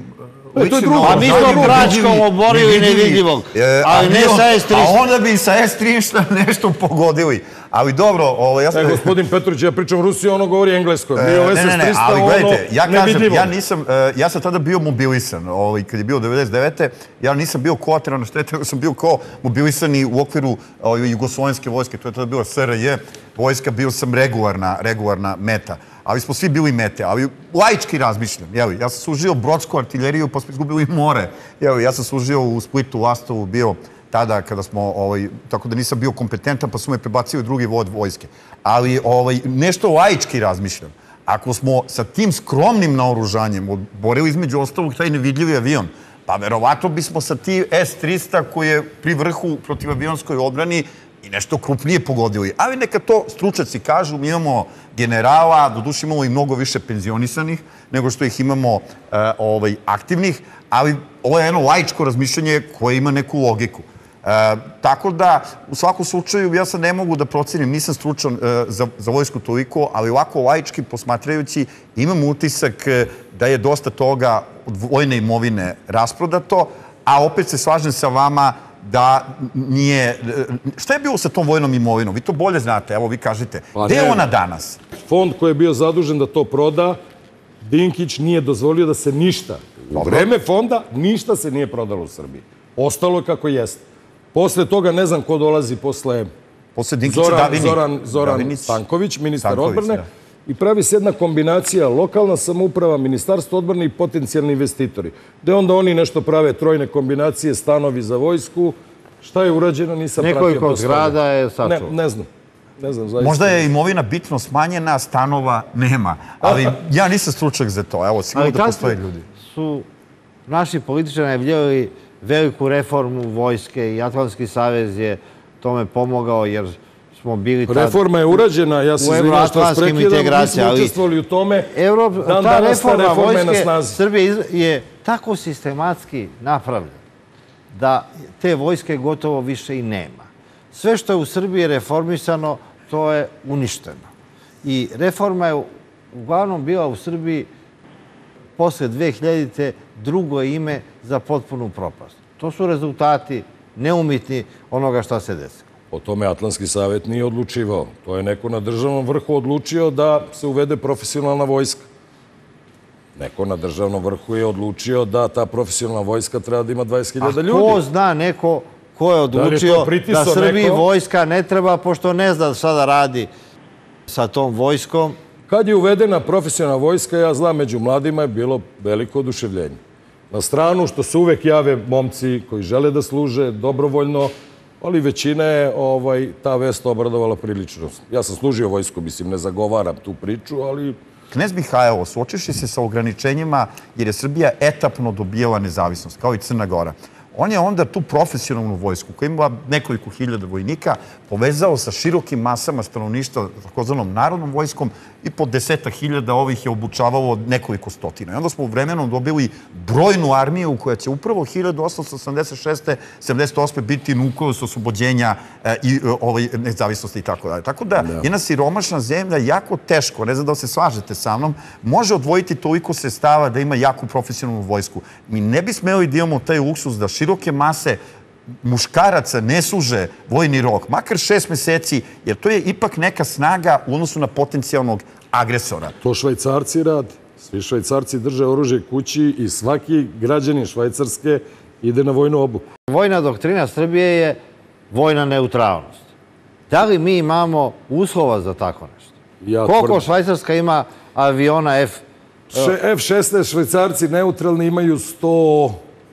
A mi smo bračkom oborili nevidljivog, ali ne sa S tristo.
A onda bi sa S tristo nešto pogodili. Ali dobro, ovo, ja sam...
E, gospodin Petrović, ja pričam Rusiju, ono govori englesko. Mi
Ne,
ovo
ne, ne,
S tristo,
ali
ono,
gledajte, ja kažem,
nevidljivo.
ja nisam, e, ja sam tada bio mobilisan, ovaj, kad je bio devedeset devete. Ja nisam bio kolateralna šteta, nego sam bio kao mobilisani u okviru ovaj, jugoslovenske vojske, to je tada bila S R J vojska, bio sam regularna, regularna meta. Ali smo svi bili mete, ali laički razmišljam. Jeli, ja sam služio brodsku artiljeriju, pa smo izgubili more. Jeli, ja sam služio u Splitu, u Lastovu, bio tada kada smo, ovaj, tako da nisam bio kompetentan, pa su me prebacili u drugi vod vojske. Ali ovaj, nešto laički razmišljam. Ako smo sa tim skromnim naoružanjem odborili između ostalog taj nevidljivi avion, pa verovatno bismo sa ti S tristo koji je pri vrhu protivavionskoj odbrani i nešto krupnije pogodili. Ali neka to stručnjaci kažu, mi imamo generala, doduše imamo i mnogo više penzionisanih nego što ih imamo uh, ovaj, aktivnih, ali ovo je jedno laičko razmišljanje koje ima neku logiku. Uh, tako da, u svakom slučaju, ja sad ne mogu da procenim, nisam stručan uh, za, za vojsku toliko, ali ovako laički posmatrajući imam utisak uh, da je dosta toga od vojne imovine rasprodato, a opet se slažem sa vama da nije... Šta je bilo sa tom vojnom imovinom? Vi to bolje znate, evo vi kažete. Gde je ona danas?
Fond koji je bio zadužen da to proda, Dinkić nije dozvolio da se ništa. U vreme fonda ništa se nije prodalo u Srbiji. Ostalo je kako jeste. Posle toga ne znam ko dolazi posle...
Posle Dinkića
Zoran,
Davinić.
Zoran, Zoran
Davinić.
Stanković, ministar
Stanković,
odbrane.
da.
I pravi se jedna kombinacija lokalna samouprava, ministarstvo odbrane i potencijalni investitori. Gde onda oni nešto prave, trojne kombinacije, stanovi za vojsku. Šta je urađeno, nisam pratio.
Nekoliko zgrada je
Ne,
sačuvano.
ne znam. Ne znam, zaista.
Možda je imovina bitno smanjena, stanova nema. Ali ja nisam stručnjak za to. Evo, sigurno da postoje ljudi.
Su naši političari najavljivali veliku reformu vojske i Atlantski savez je tome pomogao jer smo bili tad...
Reforma je urađena, ja se izvinjam što vas prekidam, mi smo učestvovali u tome.
Evrop,
Dan
ta
danas ta
reforma
reforma je na
vojske
snazi.
Srbije je tako sistematski napravljena da te vojske gotovo više i nema. Sve što je u Srbiji reformisano, to je uništeno. I reforma je uglavnom bila u Srbiji posle dve hiljadite drugo ime za potpunu propast. To su rezultati neumitni onoga šta se desilo.
O tome Atlantski savjet nije odlučivao. To je neko na državnom vrhu odlučio da se uvede profesionalna vojska. Neko na državnom vrhu je odlučio da ta profesionalna vojska treba da ima dvadeset hiljada ljudi.
A ko zna neko ko je odlučio da Srbiji vojska ne treba, pošto ne zna šta da radi sa tom vojskom?
Kad je uvedena profesionalna vojska, ja znam, među mladima je bilo veliko oduševljenje. Na stranu što se uvek jave momci koji žele da služe dobrovoljno, ali većina je ovaj, ta vest obradovala prilično. Ja sam služio vojsku, mislim, ne zagovaram tu priču, ali...
Knez Mihajlo, suočivši se sa ograničenjima jer je Srbija etapno dobijala nezavisnost, kao i Crna Gora. On je onda tu profesionalnu vojsku, koja ima nekoliko hiljada vojnika, povezao sa širokim masama stanovništva, takozvanom narodnom vojskom, i po deseta hiljada ovih je obučavalo nekoliko stotina. I onda smo u vremenom dobili brojnu armiju koja će upravo hiljadu osamsto osamdeset šeste sedamdeset osme biti nukleus oslobođenja i ovaj, nezavisnosti i tako dalje. Tako da, jedna siromašna zemlja jako teško, ne znam da se slažete sa mnom, može odvojiti toliko sredstava da ima jaku profesionalnu vojsku. Mi ne bi smeli da imamo taj luksus da široke mase muškaraca ne služe vojni rok, makar šest meseci, jer to je ipak neka snaga u odnosu na potencijalnog agresora.
To Švajcarci rade. Svi Švajcarci drže oružje kući i svaki građanin Švajcarske ide na vojnu obuku.
Vojna doktrina Srbije je vojna neutralnost. Da li mi imamo uslova za tako nešto? Koliko Švajcarska ima aviona F?
F šesnaest Švajcarci neutralni imaju sto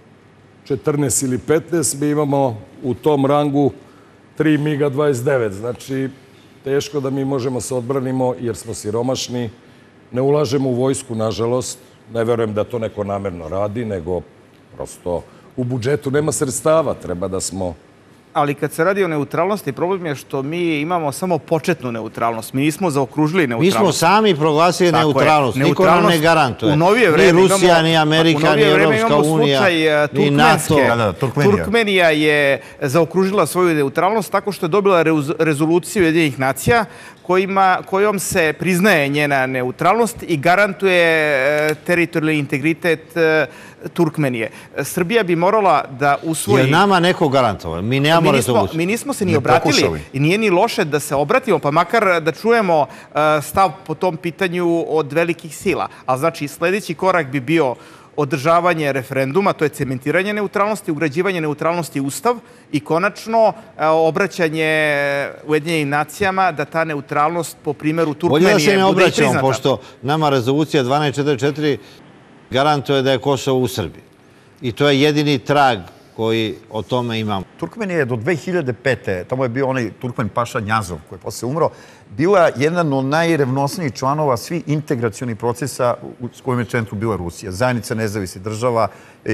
četrnaest ili petnaest, mi imamo u tom rangu tri miga dvadeset devet. Znači, teško da mi možemo se odbranimo jer smo siromašni, ne ulažemo u vojsku, nažalost. Ne verujem da to neko namerno radi, nego prosto u budžetu nema sredstava, treba da smo...
Ali kad se radi o neutralnosti, problem je što mi imamo samo početnu neutralnost. Mi nismo zaokružili neutralnost.
Mi smo sami proglasili neutralnost. Niko nam ne garantuje. Ni Rusija, ni Amerika, ni Evropska unija, ni NATO.
Turkmenija je zaokružila svoju neutralnost tako što je dobila rezoluciju Ujedinjenih nacija kojima, kojom se priznaje njena neutralnost i garantuje teritorijalni integritet Turkmenije. Srbija bi morala da usvoji...
Je nama neko garantovao? Mi nemamo rezoluciju.
Mi nismo se ni obratili i nije ni loše da se obratimo, pa makar da čujemo stav po tom pitanju od velikih sila. Ali znači, sljedeći korak bi bio održavanje referenduma, to je cementiranje neutralnosti, ugrađivanje neutralnosti u Ustav i konačno obraćanje Ujedinjenim nacijama da ta neutralnost po primjeru Turkmenije bude i priznata.
Bolje da se ne obraćamo, pošto nama rezolucija dvanaest četrdeset četiri garantuje da je Kosovo u Srbiji. I to je jedini trag koji o tome imamo.
Turkmenija je do dve hiljade pete. tamo je bio onaj Turkmen Paša Njazov, koji je posle umro, bila jedan od najrevnosnijih članova svih integracionih procesa s kojim je centru bila Rusija. Zajednica nezavisnih država,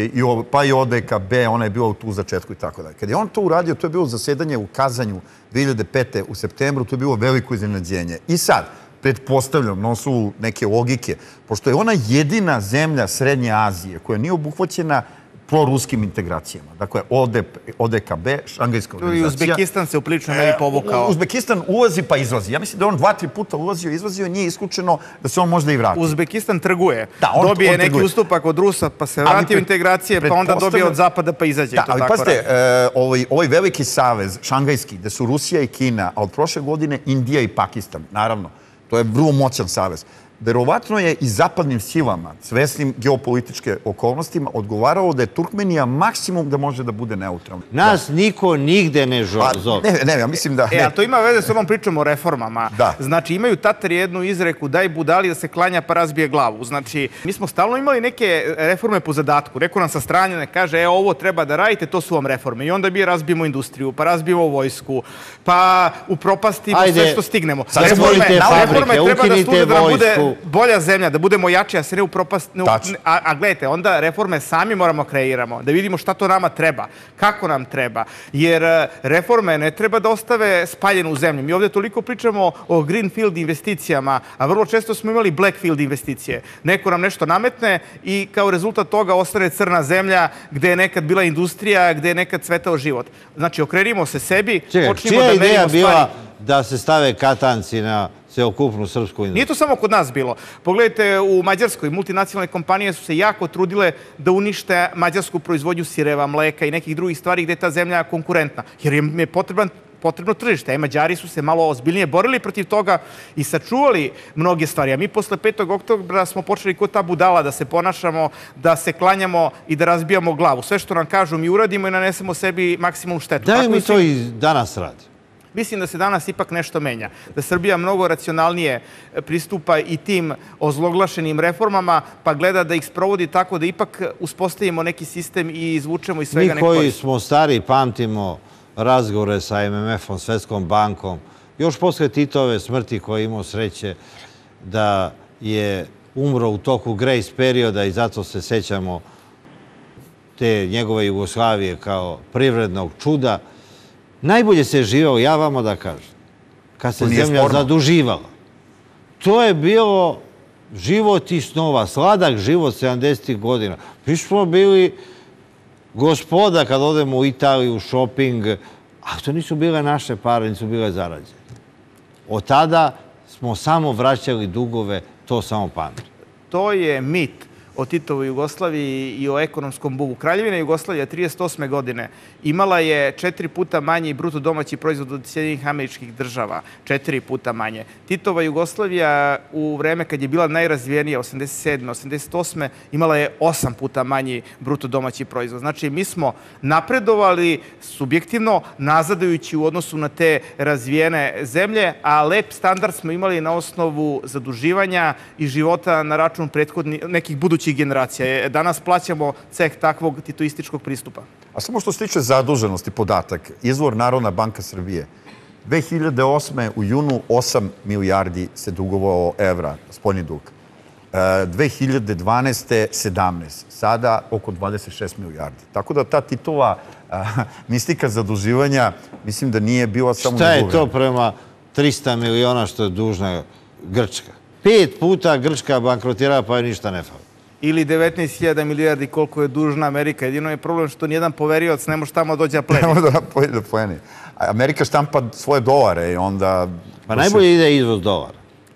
pa i O D K B, ona je bila tu u začetku i tako dalje. Kad je on to uradio, to je bilo zasedanje u Kazanju dve hiljade pete. u septembru, to je bilo veliko iznenađenje. I sad, pretpostavljam, na osnovu neke logike, pošto je ona jedina zemlja Srednje Azije koja nije obuhvaćena proruskim integracijama. Dakle, O D K B, Šangajska organizacija.
I Uzbekistan se u priličnoj meri povukao.
Uzbekistan ulazi pa izlazi. Ja mislim da on dva, tri puta ulazio i izlazio, nije isključeno da se on možda i vrati.
Uzbekistan trguje. Dobije neki ustupak od Rusa, pa se vrati u integracije, pa onda dobije od Zapada, pa izađe.
Da, ali pazite, ovaj veliki savez, Šangajski, gde su Rusija i Kina, a od prošle godine Indija i Pakistan, naravno, to je vrlo moćan savez. Verovatno je i zapadnim silama, svesnim geopolitičke okolnostima, odgovaralo da je Turkmenija maksimum da može da bude neutralna.
Nas niko nigde ne zove.
Ne, ne, ja mislim da...
E, a to ima veze s ovom pričom o reformama.
Da.
Znači, imaju Tatari jednu izreku, daj budali da se klanja pa razbije glavu. Znači, mi smo stalno imali neke reforme po zadatku. Rekao nam sa strane, kaže, e, ovo treba da radite, to su vam reforme. I onda mi razbijemo industriju, pa razbijemo vojsku, pa upropastimo sve što stignemo.
Zatvorite fabrike, ukinite vojsku.
Bolja zemlja, da budemo jači, a se ne upropast... A gledajte, onda reforme sami moramo kreiramo, da vidimo šta to nama treba, kako nam treba. Jer reforme ne treba da ostave spaljenu u zemlju. Mi ovdje toliko pričamo o greenfield investicijama, a vrlo često smo imali blackfield investicije. Neko nam nešto nametne i kao rezultat toga ostane crna zemlja gde je nekad bila industrija, gde je nekad cvetao život. Znači, okrenimo se sebi, počnimo da merimo stvari.
Čija ideja bila da se stave katanci na celokupnu srpsku industriju?
Nije to samo kod nas bilo. Pogledajte, u Mađarskoj multinacionalne kompanije su se jako trudile da unište mađarsku proizvodnju sireva, mleka i nekih drugih stvari gde je ta zemlja konkurentna. Jer im je potreban potrebno tržište. Mađari su se malo ozbiljnije borili protiv toga i sačuvali mnoge stvari. A mi posle petog oktobra smo počeli kod ta budala da se ponašamo, da se klanjamo i da razbijamo glavu. Sve što nam kažu mi uradimo i nanesemo sebi maksimum štetu.
Da li mi to i danas radi?
Mislim da se danas ipak nešto menja. Da Srbija mnogo racionalnije pristupa i tim ozloglašenim reformama, pa gleda da ih sprovodi tako da ipak uspostavimo neki sistem i izvučemo iz svega neko korist.
Mi koji smo stari pamtimo razgovore sa M M F-om, Svetskom bankom, još posle Titove smrti koji je imao sreće da je umro u toku grace perioda i zato se sećamo te njegove Jugoslavije kao privrednog čuda. Najbolje se živeo, ja vama da kažem, kad se zemlja zaduživala. To je bilo život i snova, sladak život sedamdesetih godina. Mi smo bili gospoda kad odemo u Italiju, u šoping, a to nisu bile naše pare, nisu bile zarađene. Od tada smo samo vraćali dugove, to samo pamtim.
To je mit o Titovoj Jugoslaviji i o ekonomskom bubu. Kraljevina Jugoslavija trideset osme godine imala je četiri puta manji bruto domaći proizvod od Sjedinjenih Američkih Država. Četiri puta manje. Titova Jugoslavija u vreme kad je bila najrazvijenija, osamdeset sedme osamdeset osme imala je osam puta manji bruto domaći proizvod. Znači, mi smo napredovali subjektivno, nazadajući u odnosu na te razvijene zemlje, a lep standard smo imali na osnovu zaduživanja i života na račun prethodnih nekih budućih generacija. Danas plaćamo ceh takvog titoističkog pristupa.
A samo što se tiče zaduženosti, podatak, izvor Narodna banka Srbije. dve hiljade osme u junu osam milijardi se dugovao evra, spoljni dug. dve hiljade dvanaeste sedamnaest, sada oko dvadeset šest milijardi. Tako da ta Titova mistika zaduživanja, mislim da nije bila samo...
Šta je to prema trista miliona što je dužna Grčka? Pet puta Grčka bankrotirala pa je ništa ne fali.
Ili devetnaest hiljada milijardi koliko je dužna Amerika. Jedino je problem što nijedan poverioc ne može tamo dođe da pleni.
Ne može da pleni. Amerika štampa svoje dolare i onda
Pa najbolje ide izvoz dolara.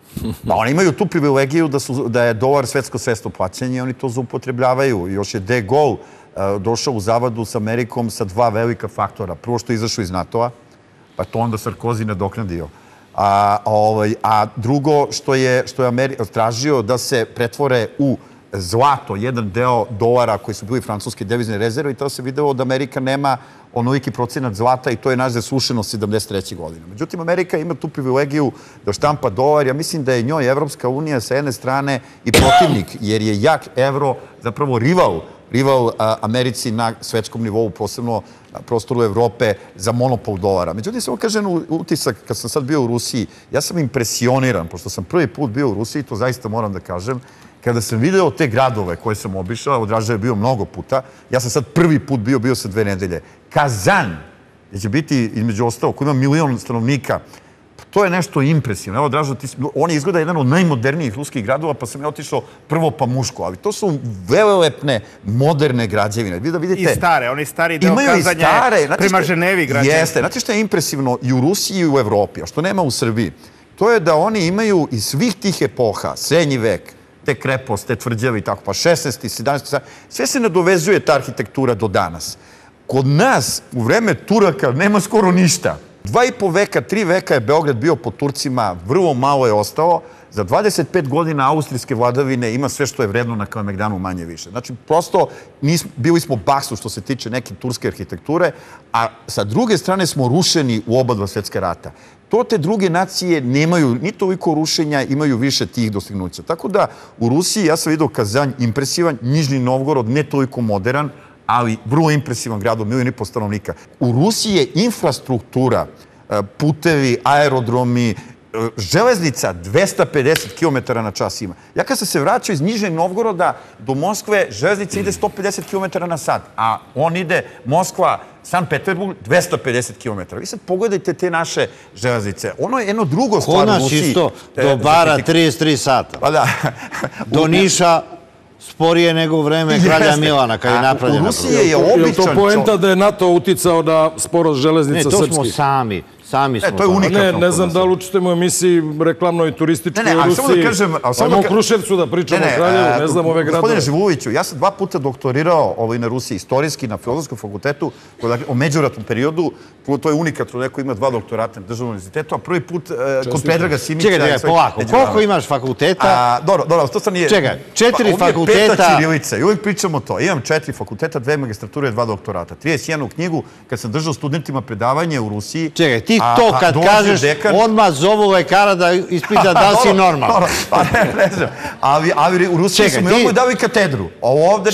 Pa oni imaju tu privilegiju da, su, da je dolar svetsko sredstvo plaćanja i oni to zaupotrebljavaju. Još je De Gaulle uh, došao u zavadu s Amerikom sa dva velika faktora. Prvo što je izašao iz NATO-a, pa to onda Sarkozy nadoknadio. A, ovaj, a drugo što je, što je Ameri- tražio da se pretvore u zlato, jedan deo dolara koji su bili francuske devizne rezerve i to se videlo da Amerika nema onoliki procenat zlata i to je naš zasušeno sedamdeset treće godine. Međutim, Amerika ima tu privilegiju da štampa dolar. Ja mislim da je njoj Evropska unija sa jedne strane i protivnik, jer je jak evro zapravo rival rival a, Americi na svetskom nivou, posebno na prostoru Evrope, za monopol dolara. Međutim, samo kažem utisak, kad sam sad bio u Rusiji, ja sam impresioniran, pošto sam prvi put bio u Rusiji, to zaista moram da kažem, kada sam video te gradove koje sam obišao, odražaj je bio mnogo puta, ja sam sad prvi put bio, bio sam dve nedelje. Kazan, gdje će biti između ostalo, koji ima milion stanovnika, to je nešto impresivno. Evo, Dražo, ti, on je izgleda jedan od najmodernijih ruskih gradova, pa sam ja otišao prvo pa Muško, ali to su velelepne, moderne građevine. Vi da vidite,
I stare, oni stari deo
imaju i
Kazanja
stare,
prema Ženevi građevine.
Jeste, znate što je impresivno i u Rusiji i u Evropi, a što nema u Srbiji? To je da oni imaju iz svih tih epoha, srednji vek, te krepost, te tvrđave i tako, pa šesnaesti, sedamnaesti, sve se nadovezuje ta arhitektura do danas. Kod nas, u vreme Turaka, nema skoro ništa. Dva i po veka, tri veka je Beograd bio pod Turcima, vrlo malo je ostalo. Za dvadeset pet godina austrijske vladavine ima sve što je vredno na Kalemegdanu manje više. Znači, prosto nismo, bili smo baksu što se tiče neke turske arhitekture, a sa druge strane smo rušeni u oba dva svjetska rata. To te druge nacije nemaju ni toliko rušenja, imaju više tih dostignuća. Tako da u Rusiji ja sam vidio Kazanj impresivan, Nižni Novgorod ne toliko modern, ali vrlo impresivan grad od milijon i po stanovnika. U Rusiji je infrastruktura, putevi, aerodromi, železnica dvesta pedeset kilometara na čas ima. Ja kad sam se vraćao iz Nižnog Novgoroda do Moskve, železnica ide sto pedeset kilometara na sat, a on ide Moskva, San Petersburg, dvesta pedeset kilometara. Vi sad pogledajte te naše železnice. Ono je jedno drugo stvar u Rusiji.
Ko nas isto do Bara trideset tri sata.
Pa da.
Do Niša sporije nego u vreme kralja Milana, kad je napravljena.
U Rusiji je običan...
Je to poenta da je NATO uticao na sporost železnica srpskih?
Ne, to smo sami. Sami smo
to.
Ne, ne znam da li učitemo u emisiji reklamnoj i turističkoj u Rusiji. Ajmo u Kruševcu da pričamo o Kraljevu, ne znam ove gradove.
Gospodine Živuliću, ja sam dva puta doktorirao na Rusiji istorijski na Filozofskom fakultetu o međuratnom periodu. To je unikatno, neko ima dva doktorata na državnom univerzitetu, a prvi put kod Predraga Simića...
Čekaj, čekaj, polako. Koliko imaš fakulteta?
Dobro, dobro, to sam nije...
Čekaj, četiri fakulteta...
Ovdje je peta ćirilica i uvijek pričamo to. Imam četiri fakulteta, dve magistrature, dva doktorata. trideset jednu knjigu, kad sam držao studentima predavanje u Rusiji...
Čekaj, ti to kad kažeš, odmah zovu lekara da ispita da li si normalno.
Pa ne, ne znam. Ali u Rusiji su mi ovdje dali katedru. Ovdje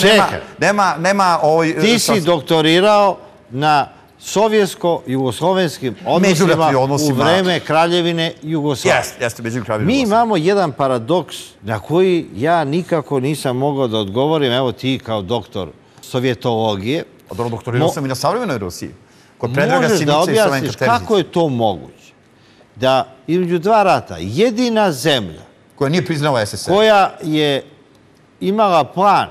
nema...
Ti si doktorirao na sovjetsko-jugoslovenskim odnosima u vreme Kraljevine Jugoslavije.
Jeste, jeste, među Kraljevine
Mi imamo jedan paradoks na koji ja nikako nisam mogao da odgovorim. Evo ti kao doktor sovjetologije.
Dobro, doktorirao sam i na savremenoj Rusiji.
Možeš da objasniš kako je to moguće da između dva rata jedina zemlja
koja nije priznala S S R,
koja je imala plan,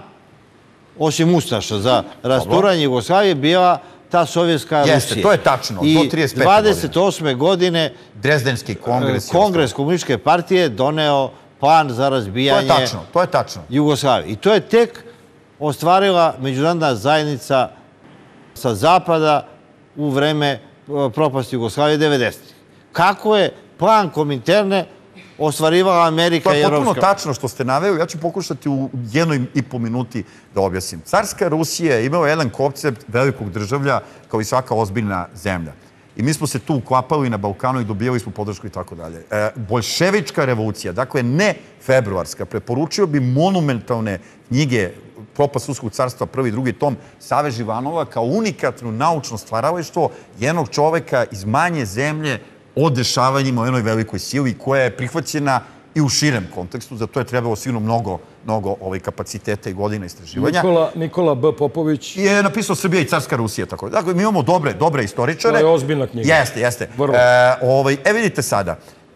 osim Ustaša, za rasturanje Jugoslavije, bila ta sovjetska Rusija.
Jeste, to je tačno, do trideset pete
godine. I dvadeset osme godine
Dresdenski kongres
Kongres komunističke partije doneo plan za razbijanje Jugoslavije. I to je tek ostvarila međunarodna zajednica sa zapada u vreme propasti Jugoslavije devedesetih. Kako je plan Kominterne ostvarivala Amerika i Evropska?
To je potpuno tačno što ste naveli. Ja ću pokušati u jednoj i po minuti da objasnim. Carska Rusija je imala jedan koncept velikog državlja kao i svaka ozbiljna zemlja. I mi smo se tu uklapali na Balkanu i dobijali smo podršku i tako dalje. Bolševička revolucija, dakle ne februarska, preporučio bi monumentalne knjige Propast Ruskog carstva, prvi i drugi tom, Save Živanova, kao unikatno naučno stvaralaštvo jednog čoveka iz manje zemlje o dešavanjima u jednoj velikoj sili koja je prihvaćena i u širem kontekstu. Za to je trebalo sigurno mnogo, mnogo kapaciteta i godina istraživanja.
Nikola B. Popović
je napisao Srbija i carska Rusija. Dakle, mi imamo dobre, dobre istoričare.
To je ozbiljna knjiga.
Jeste, jeste. E, vidite sada,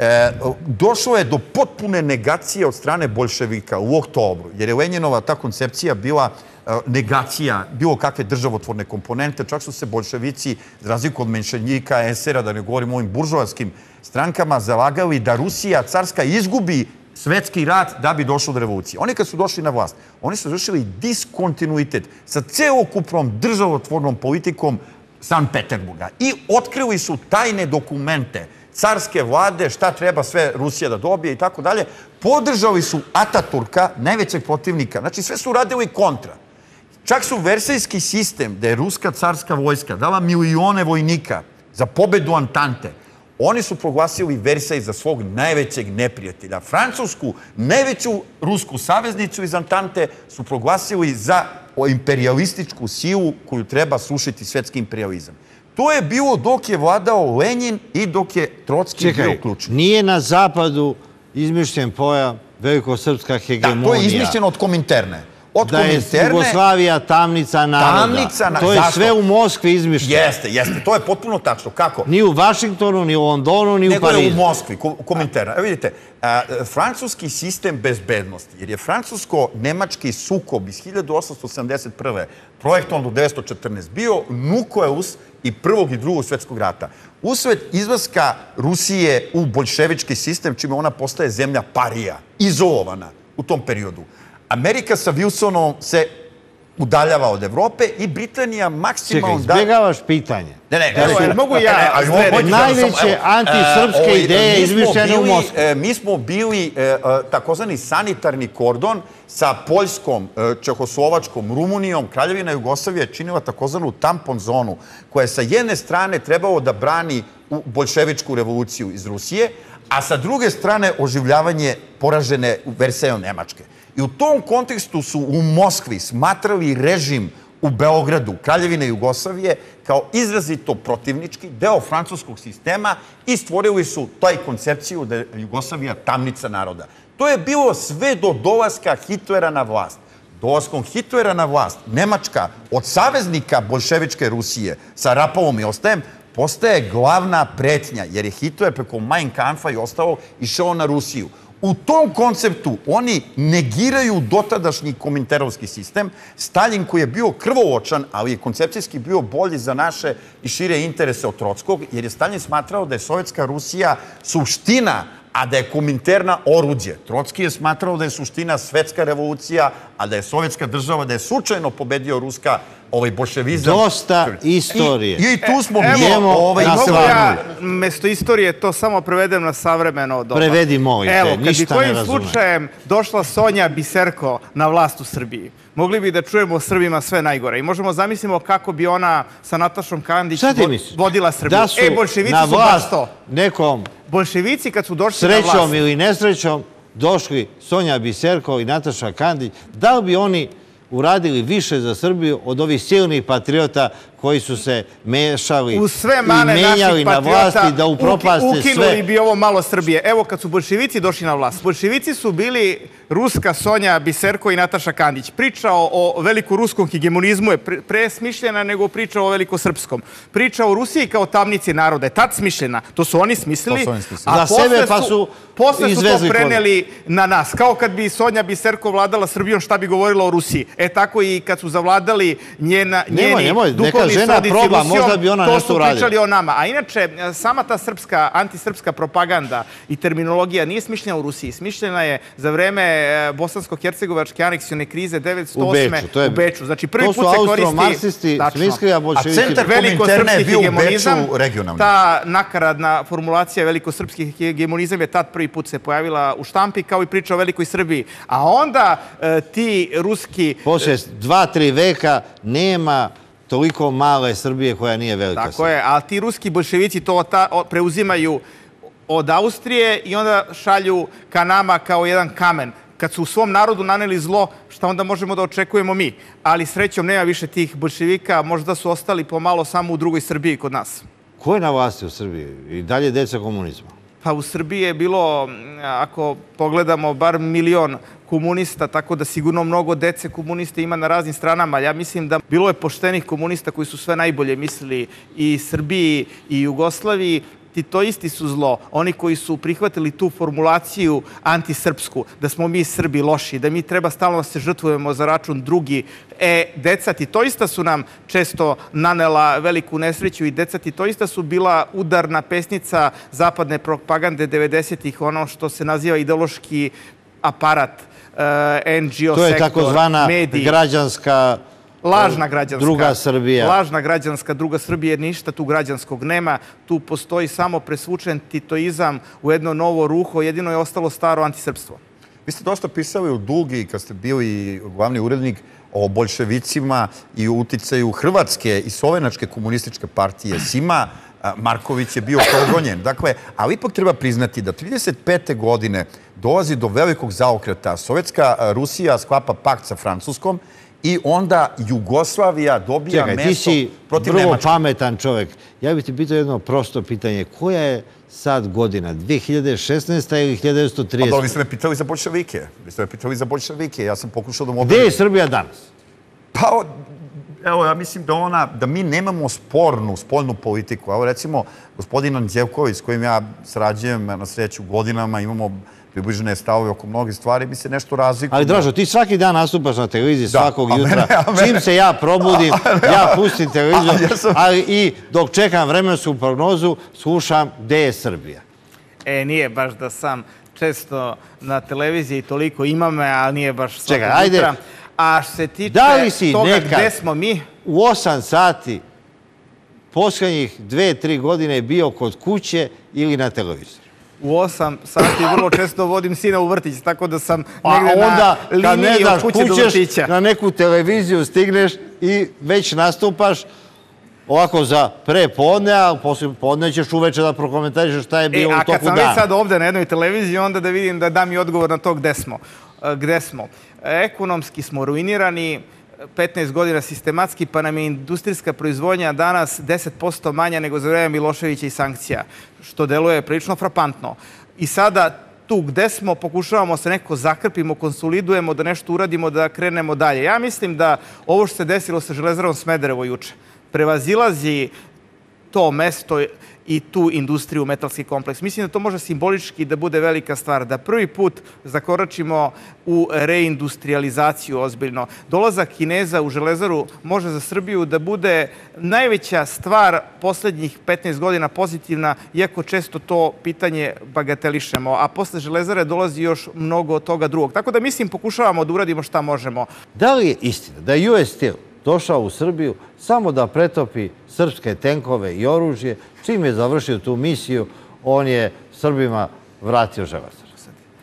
došlo je do potpune negacije od strane boljševika u oktobru, jer je Lenjinova ta koncepcija bila negacija bilo kakve državotvorne komponente. Čak su se boljševici, za razliku od menševika, esera, da ne govorim o ovim buržovarskim strankama, zalagali da Rusija carska izgubi svetski rat da bi došlo do revolucije. Oni kad su došli na vlast, oni su završili diskontinuitet sa celokupnom državotvornom politikom Sankt Peterburga i otkrili su tajne dokumente carske vlade, šta treba sve Rusija da dobije i tako dalje. Podržali su Ataturka, najvećeg protivnika. Znači, sve su radili kontra. Čak su Versajski sistem, da je ruska carska vojska dala milione vojnika za pobedu Antante, oni su proglasili Versaj za svog najvećeg neprijatelja. Francusku, najveću rusku saveznicu iz Antante, su proglasili za imperialističku silu koju treba srušiti svetski imperializam. To je bilo dok je vladao Lenin i dok je Trotski bio ključni.
Nije na zapadu izmišljen pojam velikosrpska hegemonija.
Da, to je izmišljeno od Kominterne.
Da je Jugoslavija tamnica naroda. To je sve u Moskvi izmišljeno.
Jeste, jeste. To je potpuno tačno. Kako?
Ni u Vašingtonu, ni u Londonu, ni u Parizu.
Nego je u Moskvi, Kominterna. Evo vidite, francuski sistem bezbednosti, jer je francusko-nemački sukob iz hiljadu osamsto sedamdeset prve projektovan do devetsto četrnaeste bio nukleus i Prvog i Drugog svetskog rata. Usled izlaska Rusije u boljševički sistem, čime ona postaje zemlja parija, izolovana u tom periodu. Amerika sa Wilsonom se udaljava od Evrope i Britanija maksimalno...
Čekaj, izbjegavaš pitanje.
Ne, ne,
mogu ja...
Najveće antisrpske ideje izmišljene u Moskvi.
Mi smo bili takozvani sanitarni kordon sa Poljskom, Čehoslovačkom, Rumunijom. Kraljevina Jugoslavija je činila takozvanu tampon zonu koja je sa jedne strane trebalo da brani boljševičku revoluciju iz Rusije, a sa druge strane oživljavanje poražene Versajom Nemačke. I u tom kontekstu su u Moskvi smatrali režim u Beogradu, Kraljevine Jugoslavije, kao izrazito protivnički deo francuskog sistema i stvorili su taj koncepciju da je Jugoslavija tamnica naroda. To je bilo sve do dolaska Hitlera na vlast. Dolaskom Hitlera na vlast, Nemačka od saveznika boljševičke Rusije sa Rapalom i ostajem, postaje glavna pretnja, jer je Hitler preko Mein Kampfa i ostalo išao na Rusiju. U tom konceptu oni negiraju dotadašnji kominterovski sistem. Stalin koji je bio krvoločan, ali je koncepcijski bio bolji za naše i šire interese od Trotskog, jer je Stalin smatrao da je Sovjetska Rusija suština, a da je Kominterna oruđe. Trotski je smatrao da je suština svetska revolucija, a da je sovjetska država, da je slučajno pobedio ruska ovaj boljševizam.
Dosta istorije.
I tu smo mi
mogu ja mesto istorije to samo prevedem na savremeno doba.
Prevedi moj,
evo, kad bi
ništa ne
kojim
razumem.
slučajem došla Sonja Biserko na vlast u Srbiji, mogli bi da čujemo o Srbima sve najgore. I možemo zamislimo kako bi ona sa Natašom Kandić vodila Srbiju.
Da su
E, boljševici
na
su baš
vlast
to.
nekom
Boljševici kad su došli na vlast...
srećom ili nesrećom došli Sonja Biserko i Nataša Kandić, da li bi oni uradili više za Srbiju od ovih silnih patriota koji su se mešali i menjali na vlasti da upropaste sve.
Ukinuli bi ovo malo Srbije. Evo kad su boljševici došli na vlast. Boljševici su bili ruska Sonja Biserko i Nataša Kandić. Priča o velikoruskom hegemonizmu je pre smišljena nego priča o velikosrpskom. Priča o Rusiji kao tamnici naroda je tad smišljena. To su oni smislili.
Za sebe pa su
posle su to preneli na nas. Kao kad bi Sonja Biserko vladala Srbijom, šta bi govorila o Rusiji. E tako i kad su zavladali njeni duhovni srodici Rusijom, to su pričali o nama. A inače, sama ta srpska, antisrpska propaganda i terminologija nije smišljena u Rusiji. Smišljena je za vreme bosansko-hercegovačke aneksione krize devetsto osme u Beču. Znači, prvi put se koristi...
To su austro-marksisti smislili, a boljševici...
A centar Kominterne je bio u Beču regionalni.
Ta nakaradna formulacija velikosrpski hegemonizam je tad prvi put se pojavila u štampi, kao i priča o velikoj Srbiji. A onda ti ruski...
Poslije dva, tri veka nema toliko male Srbije koja nije velika Srbija.
Tako je, ali ti ruski boljševici to preuzimaju od Austrije i onda šalju ka nama kao jedan kamen. Kad su u svom narodu naneli zlo, šta onda možemo da očekujemo mi? Ali srećom nema više tih boljševika, možda su ostali pomalo samo u drugoj Srbiji kod nas.
Ko je na vlasti u Srbiji? I dalje deca komunizma?
Pa u Srbiji je bilo, ako pogledamo, bar milion komunista, tako da sigurno mnogo dece komuniste ima na raznim stranama. Ja mislim da bilo je poštenih komunista koji su sve najbolje mislili i Srbiji i Jugoslaviji. titoisti su zlo, oni koji su prihvatili tu formulaciju antisrpsku, da smo mi Srbi loši, da mi treba stalno da se žrtvujemo za račun drugi. E, deca titoista su nam često nanela veliku nesreću i deca titoista su bila udarna pesnica zapadne propagande devedesetih, ono što se naziva ideološki aparat, en dži o sektor,
mediji. To je takozvana građanska
Lažna građanska.
Druga Srbija.
Lažna građanska druga Srbija, jer ništa tu građanskog nema. Tu postoji samo presvučen titoizam u jedno novo ruho, jedino je ostalo staro antisrpstvo.
Vi ste dosta pisali u Dugi, kad ste bili glavni urednik, o boljševicima i uticaju Hrvatske i Slovenačke komunističke partije. Sima Marković je bio progonjen. Dakle, ali ipak treba priznati da trideset pete godine dolazi do velikog zaokreta. Sovjetska Rusija sklapa pakt sa Francuskom i onda Jugoslavija dobija
mesto
protiv Nemačke. Čekaj, ti si vrlo
pametan čovek. Ja bih ti pitao jedno prosto pitanje. Koja je sad godina? dve hiljade šesnaesta ili hiljadu devetsto trideseta?
Pa vi ste me pitali za boljševike. Vi ste me pitali za boljševike. Ja sam pokušao da mu
Gde je Srbija danas?
Pa, evo, ja mislim da ona, da mi nemamo spornu, spoljnu politiku. Evo, recimo, gospodin Anđelković, s kojim ja sarađujem na sreću godinama, imamo približene stavove oko mnogih stvari, mi se nešto razlikujemo.
Ali, Dražo, ti svaki dan nastupaš na televiziji svakog jutra. Čim se ja probudim, ja pustim televiziju, ali i dok čekam vremensku prognozu, slušam gde je Srbija.
E, nije baš da sam često na televiziji, toliko ima me, ali nije baš svakog jutra. A što se tiče toga gde smo mi...
U osam sati poslednjih dve, tri godine bio kod kuće ili na televiziji?
U osam sati vrlo često vodim sina u vrtić, tako da sam negde na liniji od kuće do vrtića.
Na neku televiziju stigneš i već nastupaš ovako za pre podne, a posle podne ćeš uveče da prokomentarišeš šta je bilo u toku dana.
A kad sam već sad ovde na jednoj televiziji, onda da vidim da dam i odgovor na to gde smo. Gde smo. Ekonomski smo ruinirani, petnaest godina sistematski, pa nam je industrijska proizvodnja danas deset posto manja nego za vreme Miloševića i sankcija, što deluje prilično frapantno. I sada tu gde smo, pokušavamo se neko zakrpimo, konsolidujemo, da nešto uradimo, da krenemo dalje. Ja mislim da ovo što se desilo sa Železarom Smederevo juče prevazilazi to mesto i tu industriju, metalski kompleks. Mislim da to može simbolički da bude velika stvar, da prvi put zakoračimo u reindustrializaciju ozbiljno. Dolazak Kineza u Železaru može za Srbiju da bude najveća stvar poslednjih petnaest godina pozitivna, iako često to pitanje bagatelišemo, a posle Železare dolazi još mnogo toga drugog. Tako da mislim pokušavamo da uradimo šta možemo.
Da li je istina da je U S Steel došao u Srbiju samo da pretopi srpske tenkove i oružje? Čim je završio tu misiju, on je Srbima vratio Železaru.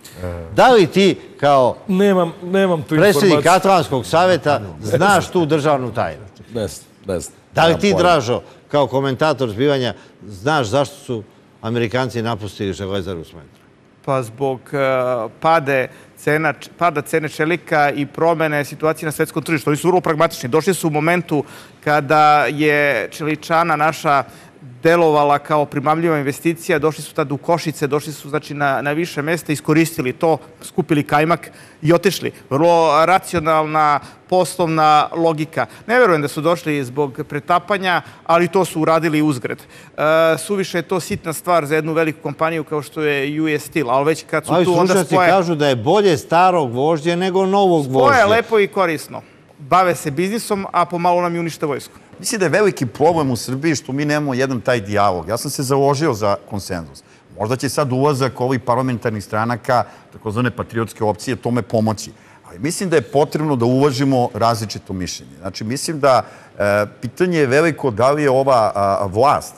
Da li ti kao predsjednik Atlantskog saveta znaš tu državnu tajnu?
Ne, ne znam.
Da li ti, Dražo, kao komentator zbivanja, znaš zašto su Amerikanci napustili Železaru Smederevo?
Pa zbog pada pada cene čelika i promene situacije na svetskom tržištu. Oni su vrlo pragmatični. Došli su u momentu kada je čeličana naša delovala kao primamljiva investicija, došli su tad u Košice, došli su znači na više mesta, iskoristili to, skupili kajmak i otišli. Vrlo racionalna poslovna logika. Ne verujem da su došli zbog pretapanja, ali to su uradili uzgred. Suviše je to sitna stvar za jednu veliku kompaniju kao što je U S Steel, ali već kad su tu onda
slušalci kažu da je bolje starog vožđe nego novog vožđe.
Spoje je lepo i korisno. Bave se biznisom, a pomalo nam i unište vojsku.
Mislim da je veliki problem u Srbiji što mi nemamo jedan taj dijalog. Ja sam se založio za konsenzus. Možda će sad ulazak ovih parlamentarnih stranaka, takozvane patriotske opcije, tome pomoći. Ali mislim da je potrebno da uvažimo različito mišljenje. Znači, mislim da pitanje je veliko da li je ova vlast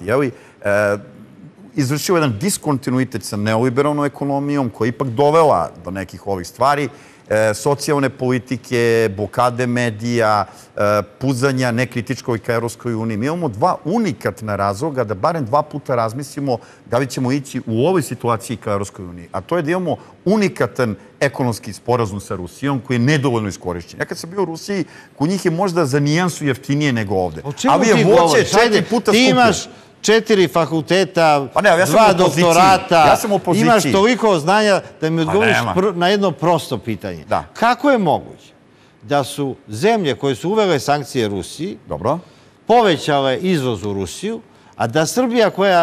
izvršila jedan diskontinuitet sa neoliberalnom ekonomijom koja je ipak dovela do nekih ovih stvari, socijalne politike, blokade medija, puzanja nekritičkoj ka Evropskoj uniji. Mi imamo dva unikatna razloga da barem dva puta razmislimo da li ćemo ići u ovoj situaciji ka Evropskoj uniji. A to je da imamo unikatan ekonomski sporazum sa Rusijom koji je nedovoljno iskorišćen. Ja kad sam bio u Rusiji, kod njih je možda za nijansu jeftinije nego ovde.
Ali je voće četiri puta skuplje. Ti imaš četiri fakulteta, dva doktorata, imaš toliko znanja da mi odgovoriš na jedno prosto pitanje. Kako je moguće da su zemlje koje su uvele sankcije Rusiji povećale izvoz u Rusiju, a da Srbija koja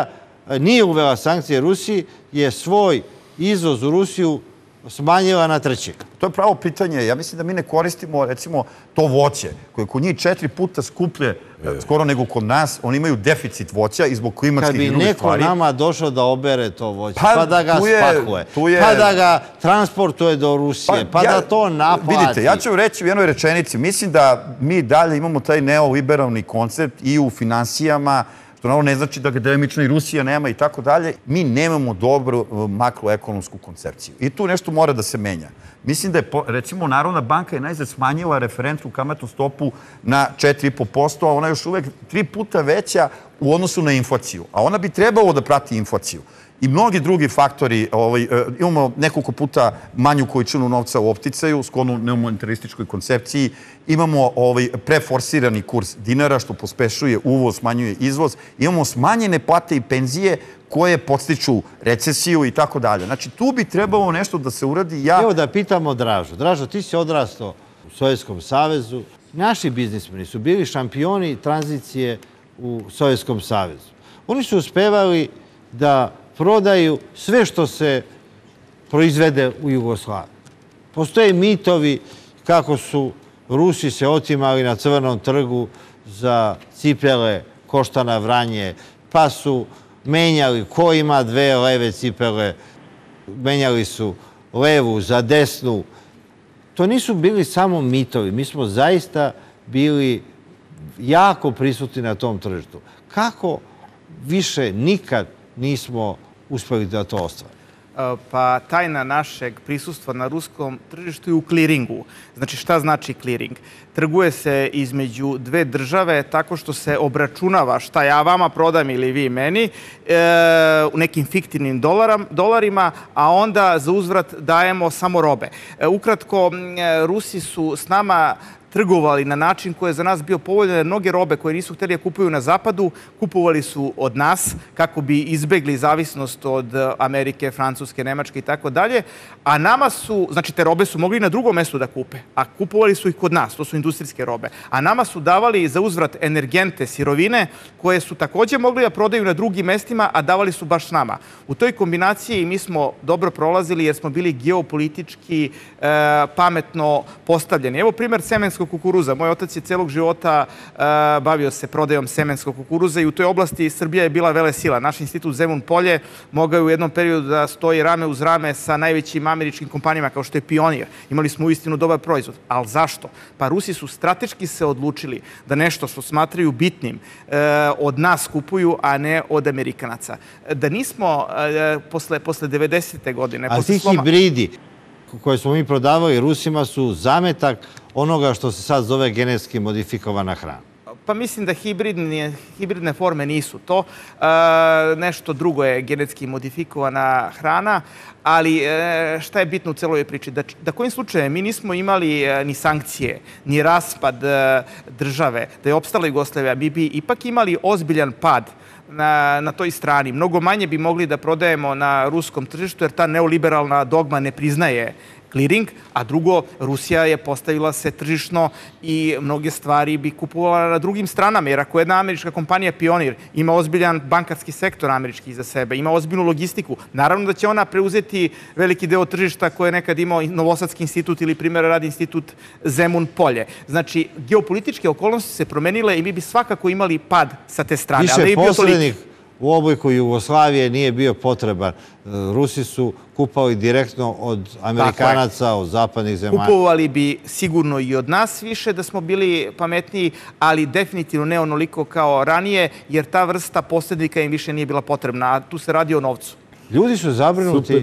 nije uvela sankcije Rusiji, je svoj izvoz u Rusiju smanjila na trećeg.
To je pravo pitanje. Ja mislim da mi ne koristimo, recimo, to voće, koje kod njih četiri puta skuplje skoro nego kod nas. Oni imaju deficit voća i zbog klimatskih i drugih stvari.
Kad bi neko nama došao da obere to voće,
Pa,
pa da ga
tu je-
spakuje,
tu je-
pa da ga transportuje do Rusije, pa
ja-
da to naplati.
Vidite, ja ću reći u jednoj rečenici. Mislim da mi dalje imamo taj neoliberalni koncept i u finansijama, što naravno ne znači da akademično i Rusija nema i tako dalje. Mi nemamo dobru uh, makroekonomsku koncepciju. I tu nešto mora da se menja. Mislim da je, po- recimo, Narodna banka je najzad smanjila referentnu kamatnu stopu na četiri i po posto, a ona je još uvek tri puta veća u odnosu na inflaciju. A ona bi trebalo da prati inflaciju. I mnogi drugi faktori, ovaj, e, imamo nekoliko puta manju količinu novca u opticaju, sklonu neomonetarističkoj koncepciji, imamo ovaj, preforsirani kurs dinara, što pospešuje uvoz, smanjuje izvoz, imamo smanjene plate i penzije koje podstiču recesiju i tako dalje. Znači, tu bi trebalo nešto da se uradi. Ja...
Evo da pitamo Dražu. Dražo, ti si odrastao u Sovjetskom savezu. Naši biznismeni su bili šampioni tranzicije u Sovjetskom savezu. Oni su uspevali da prodaju sve što se proizvede u Jugoslaviji. Postoje mitovi kako su Rusi se otimali na Crvenom trgu za cipele koštana vranje, pa su menjali ko ima dve leve cipele, menjali su levu za desnu. To nisu bili samo mitovi, mi smo zaista bili jako prisutni na tom tržištu. Kako više nikad nismo uspeli da to ostvare?
Pa tajna našeg prisustva na ruskom tržištu je u kliringu. Znači, šta znači kliring? Trguje se između dve države tako što se obračunava šta ja vama prodam ili vi meni e, u nekim fiktivnim dolaram, dolarima, a onda za uzvrat dajemo samo robe. E, ukratko, Rusi su s nama trgovali na način koji je za nas bio povoljan, jer mnoge robe koje nisu htjeli da kupuju na zapadu, kupovali su od nas kako bi izbegli zavisnost od Amerike, Francuske, Nemačke i tako dalje, a nama su, znači te robe su mogli na drugom mestu da kupe, a kupovali su ih kod nas, to su industrijske robe, a nama su davali za uzvrat energente, sirovine, koje su također mogli da prodaju na drugim mestima, a davali su baš nama. U toj kombinaciji mi smo dobro prolazili jer smo bili geopolitički e, pametno postavljeni. Evo primjer semenskog kukuruza. Moj otac je celog života uh, bavio se prodajom semenskog kukuruza i u toj oblasti Srbija je bila velesila. Naš institut Zemun Polje mogao je u jednom periodu da stoji rame uz rame sa najvećim američkim kompanijama kao što je Pionir. Imali smo uistinu dobar proizvod. Ali zašto? Pa Rusi su strateški se odlučili da nešto što smatraju bitnim uh, od nas kupuju, a ne od Amerikanaca. Da nismo uh, posle, posle devedesete godine...
A
posle
ti
sloma...
hibridi koje smo mi prodavali Rusima su zametak onoga što se sad zove genetski modifikovana hrana.
Pa mislim da hibridne, hibridne forme nisu to. E, nešto drugo je genetski modifikovana hrana, ali e, šta je bitno u celoj priči? Da, da kojim slučajem mi nismo imali e, ni sankcije, ni raspad e, države, da je opstala Jugoslavija, mi bi ipak imali ozbiljan pad na, na toj strani. Mnogo manje bi mogli da prodajemo na ruskom tržištu, jer ta neoliberalna dogma ne priznaje clearing, a drugo, Rusija je postavila se tržišno i mnoge stvari bi kupovala na drugim stranama, jer ako jedna američka kompanija Pionir ima ozbiljan bankarski sektor američki za sebe, ima ozbiljnu logistiku, naravno da će ona preuzeti veliki deo tržišta koje je nekad imao Novosadski institut ili primjera radi institut Zemun Polje. Znači, geopolitičke okolnosti se promenile i mi bi svakako imali pad sa te strane.
Više posrednih u obliku Jugoslavije nije bio potreban. Rusi su kupovali direktno od Amerikanaca, od zapadnih zemalja.
Kupovali bi sigurno i od nas više da smo bili pametniji, ali definitivno ne onoliko kao ranije, jer ta vrsta posrednika im više nije bila potrebna, a tu se radi o novcu.
Ljudi su zabrinuti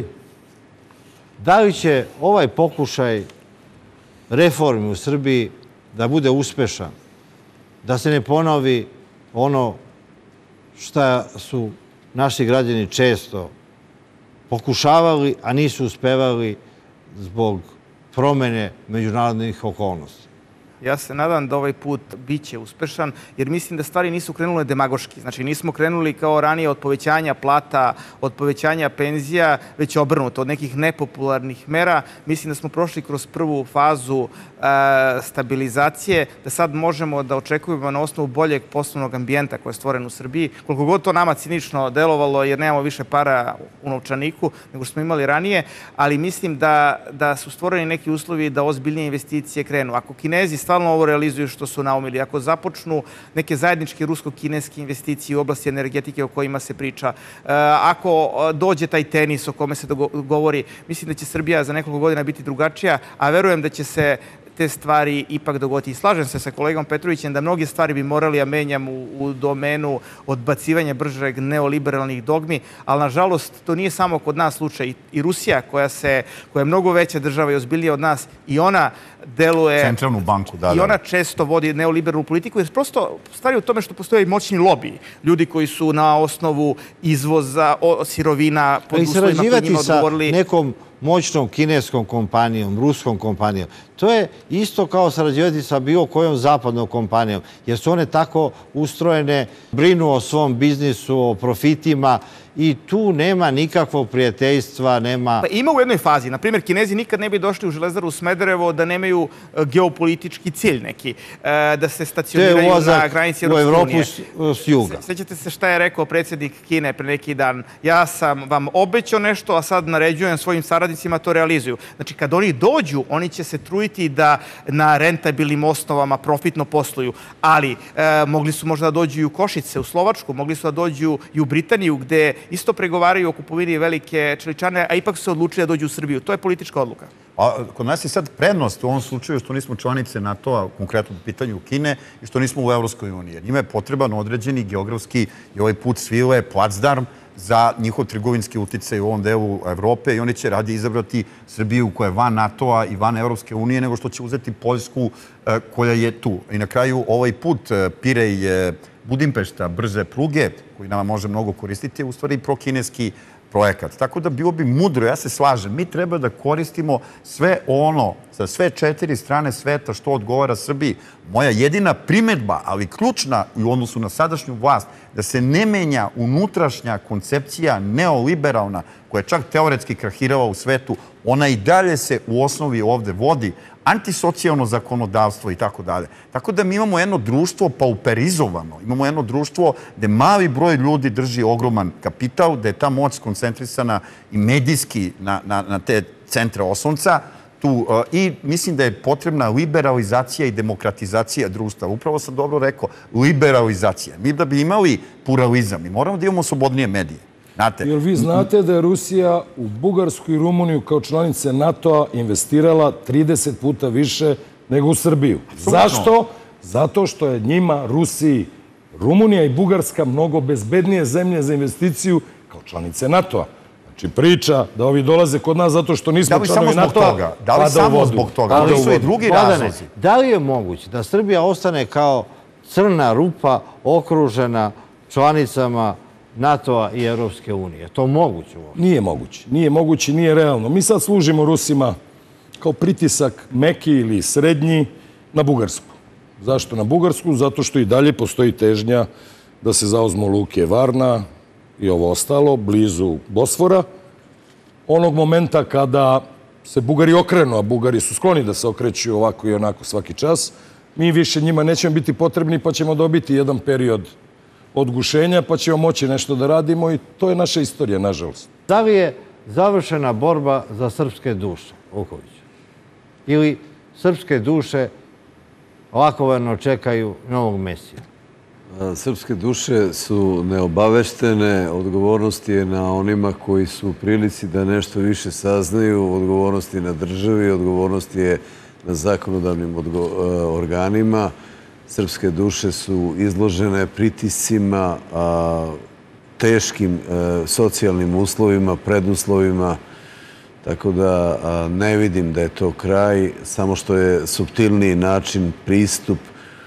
da li će ovaj pokušaj reformi u Srbiji da bude uspešan, da se ne ponovi ono šta su naši građani često pokušavali, a nisu uspevali zbog promene međunarodnih okolnosti.
Ja se nadam da ovaj put biće uspešan, jer mislim da stvari nisu krenule demagoški. Znači, nismo krenuli kao ranije od povećanja plata, od povećanja penzija, već obrnuto, od nekih nepopularnih mera. Mislim da smo prošli kroz prvu fazu e, stabilizacije, da sad možemo da očekujemo na osnovu boljeg poslovnog ambijenta koji je stvoren u Srbiji. Koliko god to nama cinično delovalo, jer nemamo više para u novčaniku nego smo imali ranije, ali mislim da, da su stvoreni neki uslovi da ozbiljnije investicije krenu. Ako Kinezi stvarno ovo realizuju što su naumili, ako započnu neke zajedničke rusko-kineske investicije u oblasti energetike o kojima se priča, ako dođe taj tenis o kome se govori, mislim da će Srbija za nekoliko godina biti drugačija, a verujem da će se te stvari ipak dogoditi. I slažem se sa kolegom Petrovićem da mnoge stvari bi morali da menjam u, u domenu odbacivanja bržeg neoliberalnih dogmi, ali nažalost to nije samo kod nas slučaj. I, i Rusija koja, se, koja je mnogo veća država i ozbiljnija od nas, i ona deluje...
Centralnu banku, da,
I
da.
ona često vodi neoliberalnu politiku, jer prosto stvari u tome što postoje i moćni lobiji. Ljudi koji su na osnovu izvoza o, sirovina pod uslovima koji njima odgovorili...
nekom moćnom kineskom kompanijom, ruskom kompanijom. To je isto kao sarađivati sa bilo kojom zapadnom kompanijom, jer su one tako ustrojene, brinu o svom biznisu, o profitima i tu nema nikakvog prijateljstva, nema...
Pa ima u jednoj fazi. Naprimjer, Kinezi nikad ne bi došli u Železaru Smederevo da nemaju geopolitički cilj neki, da se stacioniraju na granici Europske unije.
To je ulazak u Evropu s juga.
Sjećate se šta je rekao predsjednik Kine pre neki dan? Ja sam vam obećao nešto, a sad naređujem svojim saradnicima to realizuju. Znači, kad oni dođu, oni će se truditi da na rentabilnim osnovama profitno posluju, ali e, mogli su možda da dođu i u Košice, u Slovačku, mogli su da dođu i u Britaniju, gde isto pregovaraju o kupovini velike čeličane, a ipak su se odlučili da dođu u Srbiju. To je politička odluka.
A kod nas je sad prednost u ovom slučaju što nismo članice NATO-a, konkretno u pitanju Kine, i što nismo u Evropskoj uniji. Njima je potreban određeni geografski i ovaj put svile, placdarm za njihov trgovinski uticaj u ovom delu Evrope i oni će radije izabrati Srbiju koja je van NATO-a i van Evropske unije nego što će uzeti Poljsku koja je tu. I na kraju ovaj put Pirej Budimpešta brze pruge, koji nama može mnogo koristiti, je u stvari prokineski projekat. Tako da bilo bi mudro, ja se slažem, mi treba da koristimo sve ono, za sve četiri strane sveta što odgovara Srbiji. Moja jedina primedba, ali ključna u odnosu na sadašnju vlast, da se ne menja unutrašnja koncepcija neoliberalna, koja je čak teoretski krahirala u svetu, ona i dalje se u osnovi ovde vodi, antisocijalno zakonodavstvo i tako dalje. Tako da mi imamo jedno društvo pauperizovano, imamo jedno društvo gde mali broj ljudi drži ogroman kapital, gde je ta moć skoncentrisana i medijski na, na, na te centre oslonca tu, uh, i mislim da je potrebna liberalizacija i demokratizacija društva. Upravo sam dobro rekao, liberalizacija. Mi da bi imali pluralizam, mi moramo da imamo slobodnije medije. Znate?
Jer vi znate da je Rusija u Bugarsku i Rumuniju kao članice NATO-a investirala trideset puta više nego u Srbiju. Zašto? Zato što je njima, Rusiji, Rumunija i Bugarska mnogo bezbednije zemlje za investiciju kao članice NATO-a. Znači priča da ovi dolaze kod nas zato što nismo članovi NATO-a.
Da li samo zbog toga? Da li su i drugi razlozi?
Da li je moguće da Srbija ostane kao crna rupa okružena članicama NATO-a i Evropske unije? To moguće?
Nije moguće. Nije moguće, nije realno. Mi sad služimo Rusima kao pritisak meki ili srednji na Bugarsku. Zašto na Bugarsku? Zato što i dalje postoji težnja da se zauzmu luke Varna i ovo ostalo, blizu Bosfora. Onog momenta kada se Bugari okrenu, a Bugari su skloni da se okreću ovako i onako svaki čas, mi više njima nećemo biti potrebni pa ćemo dobiti jedan period odgušenja, pa ćemo moći nešto da radimo i to je naša istorija, nažalost.
Da li je završena borba za srpske duše, Vuković? Ili srpske duše lakoverno čekaju novog Mesija?
Srpske duše su neobaveštene, odgovornost je na onima koji su u prilici da nešto više saznaju, odgovornost je na državi, odgovornost je na zakonodavnim organima. Srpske duše su izložene pritiscima, teškim socijalnim uslovima, preduslovima, tako da ne vidim da je to kraj, samo što je suptilniji način, pristup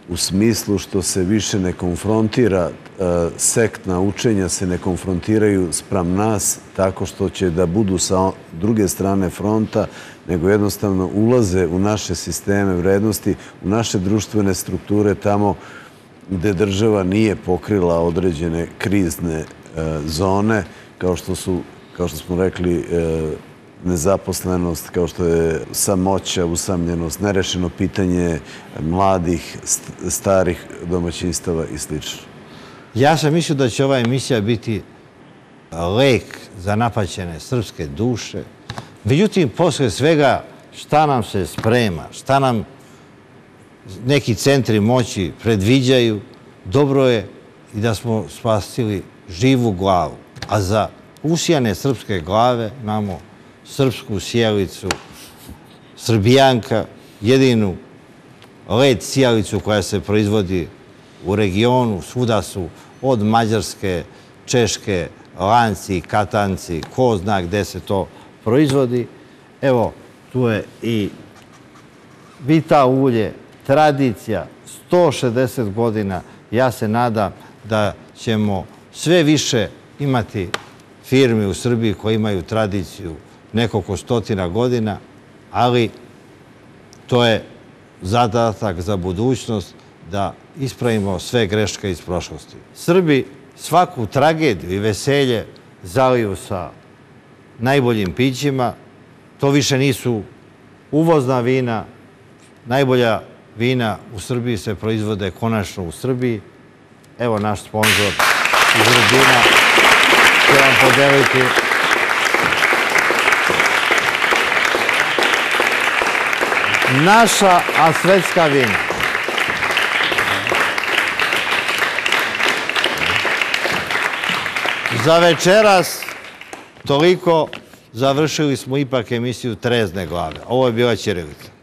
u smislu što se više ne konfrontira, sektna učenja se ne konfrontiraju spram nas tako što će da budu sa druge strane fronta, nego jednostavno ulaze u naše sisteme vrednosti, u naše društvene strukture tamo gde država nije pokrila određene krizne zone, kao što su, kao što smo rekli, nezaposlenost, kao što je samoća, usamljenost, nerešeno pitanje mladih, starih domaćinstava i sl.
Ja sam mislio da će ova emisija biti lek za napaćene srpske duše. Međutim, posle svega šta nam se sprema, šta nam neki centri moći predviđaju, dobro je i da smo spasili živu glavu. A za usijane srpske glave imamo srpsku sjelicu, Srbijanka, jedinu led sijalicu koja se proizvodi u regionu. Svuda su od Mađarske, Češke, lanci, katanci, ko zna gde se to proizvodi. Evo, tu je i vita ulje, tradicija, sto šezdeset godina. Ja se nadam da ćemo sve više imati firmi u Srbiji koje imaju tradiciju nekoliko stotina godina, ali to je zadatak za budućnost da ispravimo sve greške iz prošlosti. Srbi svaku tragediju i veselje zaliju sa najboljim pićima. To više nisu uvozna vina. Najbolja vina u Srbiji se proizvode konačno u Srbiji. Evo naš sponsor iz Rubina će vam podeliti naša, a svetska vina. Za večeras toliko. Završili smo ipak emisiju Trezne glave. Ovo je bila Ćirilica.